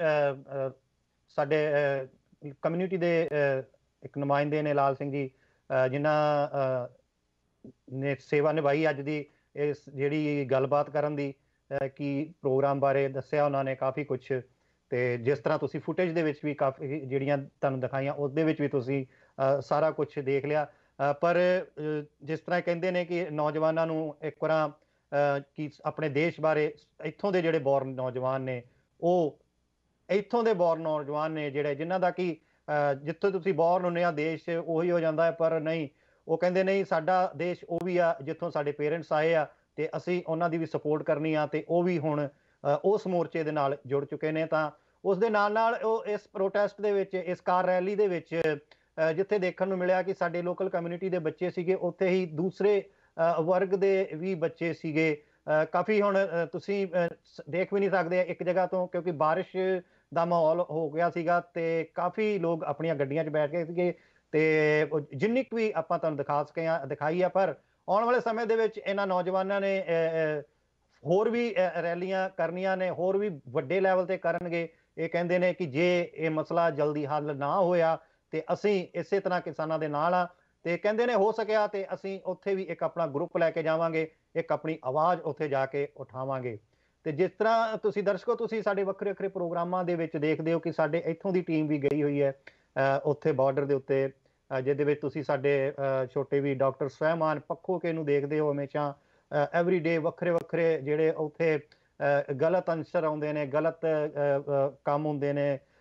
ਸਾਡੇ ਕਮਿਊਨਿਟੀ ਦੇ ਇੱਕ ਨੁਮਾਇੰਦੇ ਨੇ ਲਾਲ ਸਿੰਘ ਜੀ, ਜਿਨ੍ਹਾਂ ਨੇ ਸੇਵਾ ਨਿਭਾਈ ਅੱਜ ਦੀ ਇਸ ਜਿਹੜੀ ਗੱਲਬਾਤ ਕਰਨ ਦੀ, ਕਿ ਪ੍ਰੋਗਰਾਮ ਬਾਰੇ ਦੱਸਿਆ ਉਹਨਾਂ ਨੇ ਕਾਫੀ ਕੁਛ, ਤੇ ਜਿਸ ਤਰ੍ਹਾਂ ਤੁਸੀਂ ਫੁਟੇਜ ਦੇ ਵਿੱਚ ਵੀ ਕਾਫੀ ਜਿਹੜੀਆਂ ਤੁਹਾਨੂੰ ਦਿਖਾਈਆਂ ਉਸ ਦੇ ਵਿੱਚ ਵੀ ਤੁਸੀਂ ਸਾਰਾ ਕੁਛ ਦੇਖ ਲਿਆ। ਪਰ ਜਿਸ ਤਰ੍ਹਾਂ ਕਹਿੰਦੇ ਨੇ ਕਿ ਨੌਜਵਾਨਾਂ ਨੂੰ ਇੱਕ ਵਾਰ ਕਿ ਆਪਣੇ ਦੇਸ਼ ਬਾਰੇ, ਇੱਥੋਂ ਦੇ ਜਿਹੜੇ ਬੋਰਨ ਨੌਜਵਾਨ ਨੇ, ਉਹ ਇੱਥੋਂ ਦੇ ਬੋਰਨ ਨੌਜਵਾਨ ਨੇ ਜਿਹੜੇ ਜਿਨ੍ਹਾਂ ਦਾ ਕਿ ਜਿੱਥੇ ਤੁਸੀਂ ਬੋਰਨ ਹੁੰਦੇ ਆ ਦੇਸ਼ ਉਹੀ ਹੋ ਜਾਂਦਾ ਹੈ, ਪਰ ਨਹੀਂ, ਉਹ ਕਹਿੰਦੇ ਨਹੀਂ, ਸਾਡਾ ਦੇਸ਼ ਉਹ ਵੀ ਆ ਜਿੱਥੋਂ ਸਾਡੇ ਪੇਰੈਂਟਸ ਆਏ ਆ ਤੇ ਅਸੀਂ ਉਹਨਾਂ ਦੀ ਵੀ ਸਪੋਰਟ ਕਰਨੀ ਆ, ਤੇ ਉਹ ਵੀ ਹੁਣ ਉਸ ਮੋਰਚੇ ਦੇ ਨਾਲ ਜੁੜ ਚੁੱਕੇ ਨੇ। ਤਾਂ ਉਸ ਦੇ ਨਾਲ ਨਾਲ ਉਹ ਇਸ ਪ੍ਰੋਟੈਸਟ ਦੇ ਵਿੱਚ, ਇਸ ਕਾਰ ਰੈਲੀ ਦੇ ਵਿੱਚ ਜਿੱਥੇ ਦੇਖਣ ਨੂੰ ਮਿਲਿਆ ਕਿ ਸਾਡੇ ਲੋਕਲ ਕਮਿਊਨਿਟੀ ਦੇ ਬੱਚੇ ਸੀਗੇ, ਉੱਥੇ ਹੀ ਦੂਸਰੇ ਵਰਗ ਦੇ ਵੀ ਬੱਚੇ ਸੀਗੇ। ਕਾਫੀ ਹੁਣ ਤੁਸੀਂ ਦੇਖ ਵੀ ਨਹੀਂ ਸਕਦੇ ਇੱਕ ਜਗ੍ਹਾ ਤੋਂ, ਕਿਉਂਕਿ ਬਾਰਿਸ਼ ਦਾ ਮਾਹੌਲ ਹੋ ਗਿਆ ਸੀਗਾ ਤੇ ਕਾਫੀ ਲੋਕ ਆਪਣੀਆਂ ਗੱਡੀਆਂ 'ਚ ਬੈਠ ਗਏ ਸੀਗੇ, ਤੇ ਜਿੰਨੀ ਕੁ ਵੀ ਆਪਾਂ ਤੁਹਾਨੂੰ ਦਿਖਾ ਸਕੇ ਆ ਦਿਖਾਈ ਆ। ਪਰ ਆਉਣ ਵਾਲੇ ਸਮੇਂ ਦੇ ਵਿੱਚ ਇਹਨਾਂ ਨੌਜਵਾਨਾਂ ਨੇ ਹੋਰ ਵੀ ਰੈਲੀਆਂ ਕਰਨੀਆਂ ਨੇ, ਹੋਰ ਵੀ ਵੱਡੇ ਲੈਵਲ ਤੇ ਕਰਨਗੇ। ਇਹ ਕਹਿੰਦੇ ਨੇ ਕਿ ਜੇ ਇਹ ਮਸਲਾ ਜਲਦੀ ਹੱਲ ਨਾ ਹੋਇਆ ਤੇ ਅਸੀਂ ਇਸੇ ਤਰ੍ਹਾਂ ਕਿਸਾਨਾਂ ਦੇ ਨਾਲ ਆ, ਤੇ ਕਹਿੰਦੇ ਨੇ ਹੋ ਸਕਿਆ ਤੇ ਅਸੀਂ ਉੱਥੇ ਵੀ ਇੱਕ ਆਪਣਾ ਗਰੁੱਪ ਲੈ ਕੇ ਜਾਵਾਂਗੇ, ਇੱਕ ਆਪਣੀ ਆਵਾਜ਼ ਉੱਥੇ ਜਾ ਕੇ ਉਠਾਵਾਂਗੇ। ਤੇ ਜਿਸ ਤਰ੍ਹਾਂ ਤੁਸੀਂ ਦਰਸ਼ਕੋ, ਤੁਸੀਂ ਸਾਡੇ ਵੱਖਰੇ ਵੱਖਰੇ ਪ੍ਰੋਗਰਾਮਾਂ ਦੇ ਵਿੱਚ ਦੇਖਦੇ ਹੋ ਕਿ ਸਾਡੇ ਇੱਥੋਂ ਦੀ ਟੀਮ ਵੀ ਗਈ ਹੋਈ ਹੈ ਉੱਥੇ ਬਾਰਡਰ ਦੇ ਉੱਤੇ, ਜਿਹਦੇ ਵਿੱਚ ਤੁਸੀਂ ਸਾਡੇ ਛੋਟੇ ਵੀ ਡਾਕਟਰ ਸਵੈਮਾਨ ਪੱਖੋਕੇ ਨੂੰ ਦੇਖਦੇ ਹੋ ਹਮੇਸ਼ਾ। ਐਵਰੀ ਡੇ ਵੱਖਰੇ ਵੱਖਰੇ ਜਿਹੜੇ ਉੱਥੇ ਗਲਤ ਅੰਸਰ ਆਉਂਦੇ ਨੇ, ਗਲਤ ਕੰਮ ਹੁੰਦੇ ਨੇ,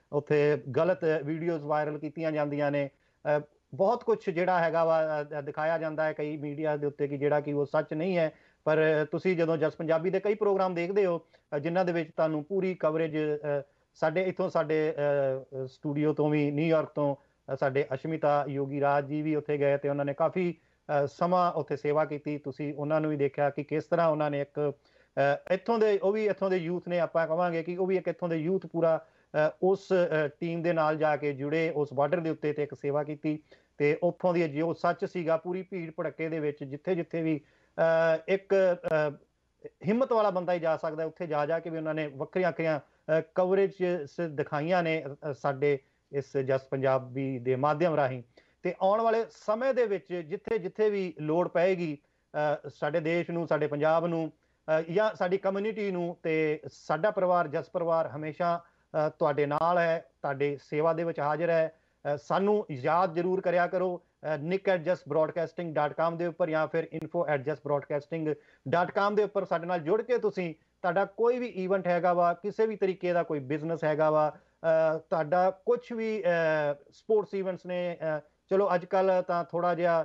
ਉੱਥੇ ਗਲਤ ਵੀਡੀਓਜ਼ ਵਾਇਰਲ ਕੀਤੀਆਂ ਜਾਂਦੀਆਂ ਨੇ, ਬਹੁਤ ਕੁਛ ਜਿਹੜਾ ਹੈਗਾ ਵਾ ਦਿਖਾਇਆ ਜਾਂਦਾ ਹੈ ਕਈ ਮੀਡੀਆ ਦੇ ਉੱਤੇ ਕਿ ਜਿਹੜਾ ਕਿ ਉਹ ਸੱਚ ਨਹੀਂ ਹੈ। ਪਰ ਤੁਸੀਂ ਜਦੋਂ ਜਸ ਪੰਜਾਬੀ ਦੇ ਕਈ ਪ੍ਰੋਗਰਾਮ ਦੇਖਦੇ ਹੋ ਜਿਨ੍ਹਾਂ ਦੇ ਵਿੱਚ ਤੁਹਾਨੂੰ ਪੂਰੀ ਕਵਰੇਜ ਸਾਡੇ ਇੱਥੋਂ ਸਾਡੇ ਸਟੂਡੀਓ ਤੋਂ ਵੀ ਨਿਊਯਾਰਕ ਤੋਂ ਸਾਡੇ ਅਸ਼ਮਿਤਾ ਯੋਗੀ ਰਾਜ ਜੀ ਵੀ ਉੱਥੇ ਗਏ ਤੇ ਉਹਨਾਂ ਨੇ ਕਾਫੀ ਸਮਾਂ ਉੱਥੇ ਸੇਵਾ ਕੀਤੀ। ਤੁਸੀਂ ਉਹਨਾਂ ਨੂੰ ਵੀ ਦੇਖਿਆ ਕਿ ਕਿਸ ਤਰ੍ਹਾਂ ਉਹਨਾਂ ਨੇ ਇੱਕ ਇੱਥੋਂ ਦੇ ਉਹ ਵੀ ਇੱਥੋਂ ਦੇ ਯੂਥ ਨੇ, ਆਪਾਂ ਕਹਾਂਗੇ ਕਿ ਉਹ ਵੀ ਇੱਕ ਇੱਥੋਂ ਦੇ ਯੂਥ ਪੂਰਾ ਉਸ ਟੀਮ ਦੇ ਨਾਲ ਜਾ ਕੇ ਜੁੜੇ, ਉਸ ਬਾਰਡਰ ਦੇ ਉੱਤੇ ਤੇ ਇੱਕ ਸੇਵਾ ਕੀਤੀ ਤੇ ਉੱਥੋਂ ਦੀ ਜੋ ਸੱਚ ਸੀਗਾ ਪੂਰੀ ਭੀੜ ਭੜੱਕੇ ਦੇ ਵਿੱਚ ਜਿੱਥੇ ਜਿੱਥੇ ਵੀ ਇੱਕ ਹਿੰਮਤ ਵਾਲਾ ਬੰਦਾ ਹੀ ਜਾ ਸਕਦਾ ਉੱਥੇ ਜਾ ਜਾ ਕੇ ਵੀ ਉਹਨਾਂ ਨੇ ਵੱਖਰੀਆਂ ਵੱਖਰੀਆਂ ਕਵਰੇਜ ਦਿਖਾਈਆਂ ਨੇ ਸਾਡੇ ਇਸ ਜਸ ਪੰਜਾਬੀ ਦੇ ਮਾਧਿਅਮ ਰਾਹੀਂ। ਤੇ ਆਉਣ ਵਾਲੇ ਸਮੇਂ ਦੇ ਵਿੱਚ ਜਿੱਥੇ ਜਿੱਥੇ ਵੀ ਲੋੜ ਪਏਗੀ ਸਾਡੇ ਦੇਸ਼ ਨੂੰ, ਸਾਡੇ ਪੰਜਾਬ ਨੂੰ ਜਾਂ ਸਾਡੀ ਕਮਿਊਨਿਟੀ ਨੂੰ, ਤੇ ਸਾਡਾ ਪਰਿਵਾਰ ਜਸ ਪਰਿਵਾਰ ਹਮੇਸ਼ਾ ਤੁਹਾਡੇ ਨਾਲ ਹੈ, ਤੁਹਾਡੇ ਸੇਵਾ ਦੇ ਵਿੱਚ ਹਾਜ਼ਰ ਹੈ। ਸਾਨੂੰ ਯਾਦ ਜ਼ਰੂਰ ਕਰਿਆ ਕਰੋ ਨਿਕ at Jas broadcasting dot com ਦੇ ਉੱਪਰ ਜਾਂ ਫਿਰ info at Jas broadcasting dot com ਦੇ ਉੱਪਰ ਸਾਡੇ ਨਾਲ ਜੁੜ ਕੇ ਤੁਸੀਂ ਤੁਹਾਡਾ ਕੋਈ ਵੀ ਈਵੈਂਟ ਹੈਗਾ ਵਾ, ਕਿਸੇ ਵੀ ਤਰੀਕੇ ਦਾ ਕੋਈ ਬਿਜ਼ਨਸ ਹੈਗਾ ਵਾ, ਤੁਹਾਡਾ ਕੁਛ ਵੀ ਸਪੋਰਟਸ ਈਵੈਂਟਸ ਨੇ, ਚਲੋ ਅੱਜ ਕੱਲ੍ਹ ਤਾਂ ਥੋੜ੍ਹਾ ਜਿਹਾ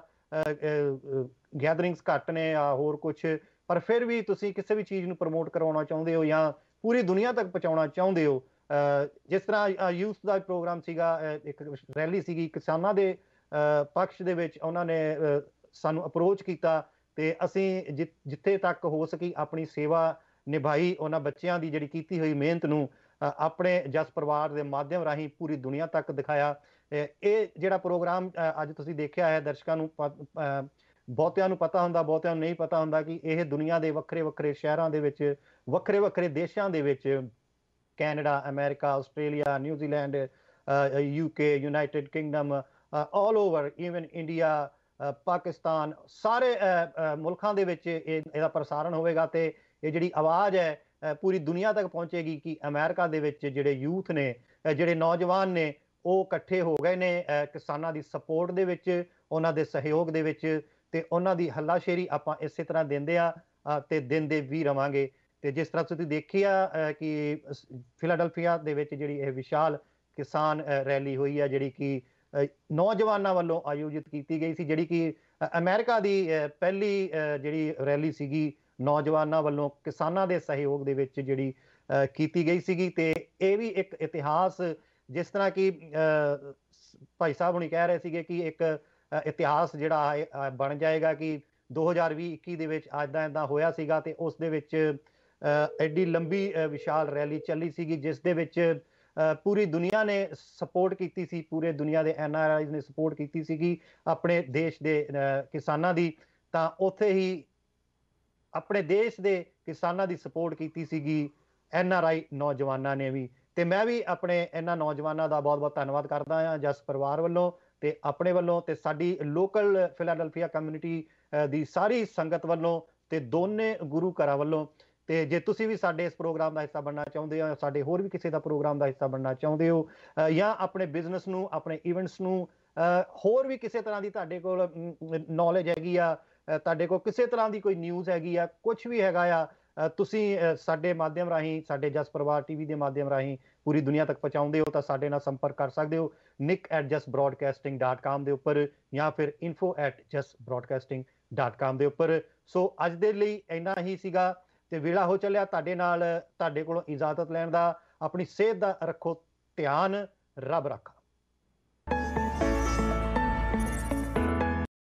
ਗੈਦਰਿੰਗਸ ਘੱਟ ਨੇ ਜਾਂ ਹੋਰ ਕੁਛ, ਪਰ ਫਿਰ ਵੀ ਤੁਸੀਂ ਕਿਸੇ ਵੀ ਚੀਜ਼ ਨੂੰ ਪ੍ਰਮੋਟ ਕਰਵਾਉਣਾ ਚਾਹੁੰਦੇ ਹੋ ਜਾਂ ਪੂਰੀ ਦੁਨੀਆ ਤੱਕ ਪਹੁੰਚਾਉਣਾ ਚਾਹੁੰਦੇ ਹੋ, ਜਿਸ ਤਰ੍ਹਾਂ ਯੂਥ ਦਾ ਪ੍ਰੋਗਰਾਮ ਸੀਗਾ, ਇੱਕ ਰੈਲੀ ਸੀਗੀ ਕਿਸਾਨਾਂ ਦੇ ਪਕਸ਼ ਦੇ ਵਿੱਚ, ਉਹਨਾਂ ਨੇ ਸਾਨੂੰ ਅਪਰੋਚ ਕੀਤਾ ਤੇ ਅਸੀਂ ਜਿ ਜਿੱਥੇ ਤੱਕ ਹੋ ਸਕੀ ਆਪਣੀ ਸੇਵਾ ਨਿਭਾਈ, ਉਹਨਾਂ ਬੱਚਿਆਂ ਦੀ ਜਿਹੜੀ ਕੀਤੀ ਹੋਈ ਮਿਹਨਤ ਨੂੰ ਆਪਣੇ ਜਸ ਪਰਿਵਾਰ ਦੇ ਮਾਧਿਅਮ ਰਾਹੀਂ ਪੂਰੀ ਦੁਨੀਆ ਤੱਕ ਦਿਖਾਇਆ। ਇਹ ਜਿਹੜਾ ਪ੍ਰੋਗਰਾਮ ਅੱਜ ਤੁਸੀਂ ਦੇਖਿਆ ਹੈ, ਦਰਸ਼ਕਾਂ ਨੂੰ ਬਹੁਤਿਆਂ ਨੂੰ ਪਤਾ ਹੁੰਦਾ, ਬਹੁਤਿਆਂ ਨੂੰ ਨਹੀਂ ਪਤਾ ਹੁੰਦਾ ਕਿ ਇਹ ਦੁਨੀਆ ਦੇ ਵੱਖਰੇ ਵੱਖਰੇ ਸ਼ਹਿਰਾਂ ਦੇ ਵਿੱਚ, ਵੱਖਰੇ ਵੱਖਰੇ ਦੇਸ਼ਾਂ ਦੇ ਵਿੱਚ, Canada, America, Australia, New Zealand, UK, United Kingdom, all over, even India, Pakistan, ਸਾਰੇ ਮੁਲਕਾਂ ਦੇ ਵਿੱਚ ਇਹ ਇਹਦਾ ਪ੍ਰਸਾਰਣ ਹੋਵੇਗਾ ਤੇ ਇਹ ਜਿਹੜੀ ਆਵਾਜ਼ ਹੈ ਪੂਰੀ ਦੁਨੀਆ ਤੱਕ ਪਹੁੰਚੇਗੀ ਕਿ ਅਮਰੀਕਾ ਦੇ ਵਿੱਚ ਜਿਹੜੇ ਯੂਥ ਨੇ, ਜਿਹੜੇ ਨੌਜਵਾਨ ਨੇ, ਉਹ ਇਕੱਠੇ ਹੋ ਗਏ ਨੇ ਕਿਸਾਨਾਂ ਦੀ ਸਪੋਰਟ ਦੇ ਵਿੱਚ, ਉਹਨਾਂ ਦੇ ਸਹਿਯੋਗ ਦੇ ਵਿੱਚ, ਤੇ ਉਹਨਾਂ ਦੀ ਹੱਲਾਸ਼ੇਰੀ ਆਪਾਂ ਇਸੇ ਤਰ੍ਹਾਂ ਦਿੰਦੇ ਆ ਤੇ ਦਿੰਦੇ ਵੀ ਰਵਾਂਗੇ। ਤੇ ਜਿਸ ਤਰ੍ਹਾਂ ਤੁਸੀਂ ਦੇਖਿਆ ਕਿ ਫਿਲਾਡੈਲਫੀਆ ਦੇ ਵਿੱਚ ਜਿਹੜੀ ਇਹ ਵਿਸ਼ਾਲ ਕਿਸਾਨ ਰੈਲੀ ਹੋਈ ਹੈ, ਜਿਹੜੀ ਕਿ ਨੌਜਵਾਨਾਂ ਵੱਲੋਂ ਆਯੋਜਿਤ ਕੀਤੀ ਗਈ ਸੀ, ਜਿਹੜੀ ਕਿ ਅਮਰੀਕਾ ਦੀ ਪਹਿਲੀ ਜਿਹੜੀ ਰੈਲੀ ਸੀਗੀ ਨੌਜਵਾਨਾਂ ਵੱਲੋਂ ਕਿਸਾਨਾਂ ਦੇ ਸਹਿਯੋਗ ਦੇ ਵਿੱਚ ਜਿਹੜੀ ਕੀਤੀ ਗਈ ਸੀਗੀ। ਤੇ ਇਹ ਵੀ ਇੱਕ ਇਤਿਹਾਸ, ਜਿਸ ਤਰ੍ਹਾਂ ਕਿ ਭਾਈ ਸਾਹਿਬ ਹੁਣੀ ਕਹਿ ਰਹੇ ਸੀਗੇ ਕਿ ਇੱਕ ਇਤਿਹਾਸ ਜਿਹੜਾ ਬਣ ਜਾਏਗਾ ਕਿ ਦੋ ਹਜ਼ਾਰ ਵੀਹ ਇੱਕੀ ਦੇ ਵਿੱਚ ਇੱਦਾਂ ਇੱਦਾਂ ਹੋਇਆ ਸੀਗਾ ਤੇ ਉਸ ਦੇ ਵਿੱਚ ਐਡੀ ਲੰਬੀ ਵਿਸ਼ਾਲ ਰੈਲੀ ਚੱਲੀ ਸੀਗੀ ਜਿਸ ਦੇ ਵਿੱਚ ਪੂਰੀ ਦੁਨੀਆ ਨੇ ਸਪੋਰਟ ਕੀਤੀ ਸੀ, ਪੂਰੇ ਦੁਨੀਆ ਦੇ ਐਨ ਆਰ ਆਈਜ਼ ਨੇ ਸਪੋਰਟ ਕੀਤੀ ਸੀਗੀ ਆਪਣੇ ਦੇਸ਼ ਦੇ ਕਿਸਾਨਾਂ ਦੀ। ਤਾਂ ਉੱਥੇ ਹੀ ਆਪਣੇ ਦੇਸ਼ ਦੇ ਕਿਸਾਨਾਂ ਦੀ ਸਪੋਰਟ ਕੀਤੀ ਸੀਗੀ ਐਨ ਆਰ ਆਈ ਨੌਜਵਾਨਾਂ ਨੇ ਵੀ। ਤੇ ਮੈਂ ਵੀ ਆਪਣੇ ਇਹਨਾਂ ਨੌਜਵਾਨਾਂ ਦਾ ਬਹੁਤ ਬਹੁਤ ਧੰਨਵਾਦ ਕਰਦਾ ਹਾਂ ਜਸ ਪਰਿਵਾਰ ਵੱਲੋਂ ਤੇ ਆਪਣੇ ਵੱਲੋਂ ਤੇ ਸਾਡੀ ਲੋਕਲ ਫਿਲਾਡੈਲਫੀਆ ਕਮਿਊਨਿਟੀ ਦੀ ਸਾਰੀ ਸੰਗਤ ਵੱਲੋਂ ਤੇ ਦੋਨੇ ਗੁਰੂ ਘਰਾਂ ਵੱਲੋਂ। ਤੇ ਜੇ ਤੁਸੀਂ ਵੀ ਸਾਡੇ ਇਸ ਪ੍ਰੋਗਰਾਮ ਦਾ ਹਿੱਸਾ ਬਣਨਾ ਚਾਹੁੰਦੇ ਹੋ, ਸਾਡੇ ਹੋਰ ਵੀ ਕਿਸੇ ਦਾ ਪ੍ਰੋਗਰਾਮ ਦਾ ਹਿੱਸਾ ਬਣਨਾ ਚਾਹੁੰਦੇ ਹੋ, ਜਾਂ ਆਪਣੇ ਬਿਜ਼ਨਸ ਨੂੰ, ਆਪਣੇ ਇਵੈਂਟਸ ਨੂੰ, ਹੋਰ ਵੀ ਕਿਸੇ ਤਰ੍ਹਾਂ ਦੀ ਤੁਹਾਡੇ ਕੋਲ ਨੌਲੇਜ ਹੈਗੀ ਆ, ਤੁਹਾਡੇ ਕੋਲ ਕਿਸੇ ਤਰ੍ਹਾਂ ਦੀ ਕੋਈ ਨਿਊਜ਼ ਹੈਗੀ ਆ, ਕੁਛ ਵੀ ਹੈਗਾ ਆ, ਤੁਸੀਂ ਸਾਡੇ ਮਾਧਿਅਮ ਰਾਹੀਂ, ਸਾਡੇ ਜਸ ਪਰਿਵਾਰ ਟੀਵੀ ਦੇ ਮਾਧਿਅਮ ਰਾਹੀਂ ਪੂਰੀ ਦੁਨੀਆ ਤੱਕ ਪਹੁੰਚਾਉਂਦੇ ਹੋ ਤਾਂ ਸਾਡੇ ਨਾਲ ਸੰਪਰਕ ਕਰ ਸਕਦੇ ਹੋ ਨਿਕ at Jas broadcasting dot com ਦੇ ਉੱਪਰ ਜਾਂ ਫਿਰ info at Jas broadcasting dot com ਦੇ ਉੱਪਰ। ਸੋ ਅੱਜ ਦੇ ਲਈ ਇੰਨਾ ਹੀ ਸੀਗਾ ਤੇ ਵੇਲਾ ਹੋ ਚੱਲਿਆ ਤੁਹਾਡੇ ਨਾਲ ਤੁਹਾਡੇ ਕੋਲੋਂ ਇਜਾਜ਼ਤ ਲੈਣ ਦਾ। ਆਪਣੀ ਸਿਹਤ ਦਾ ਰੱਖੋ ਧਿਆਨ, ਰੱਬ ਰਾਖਾ।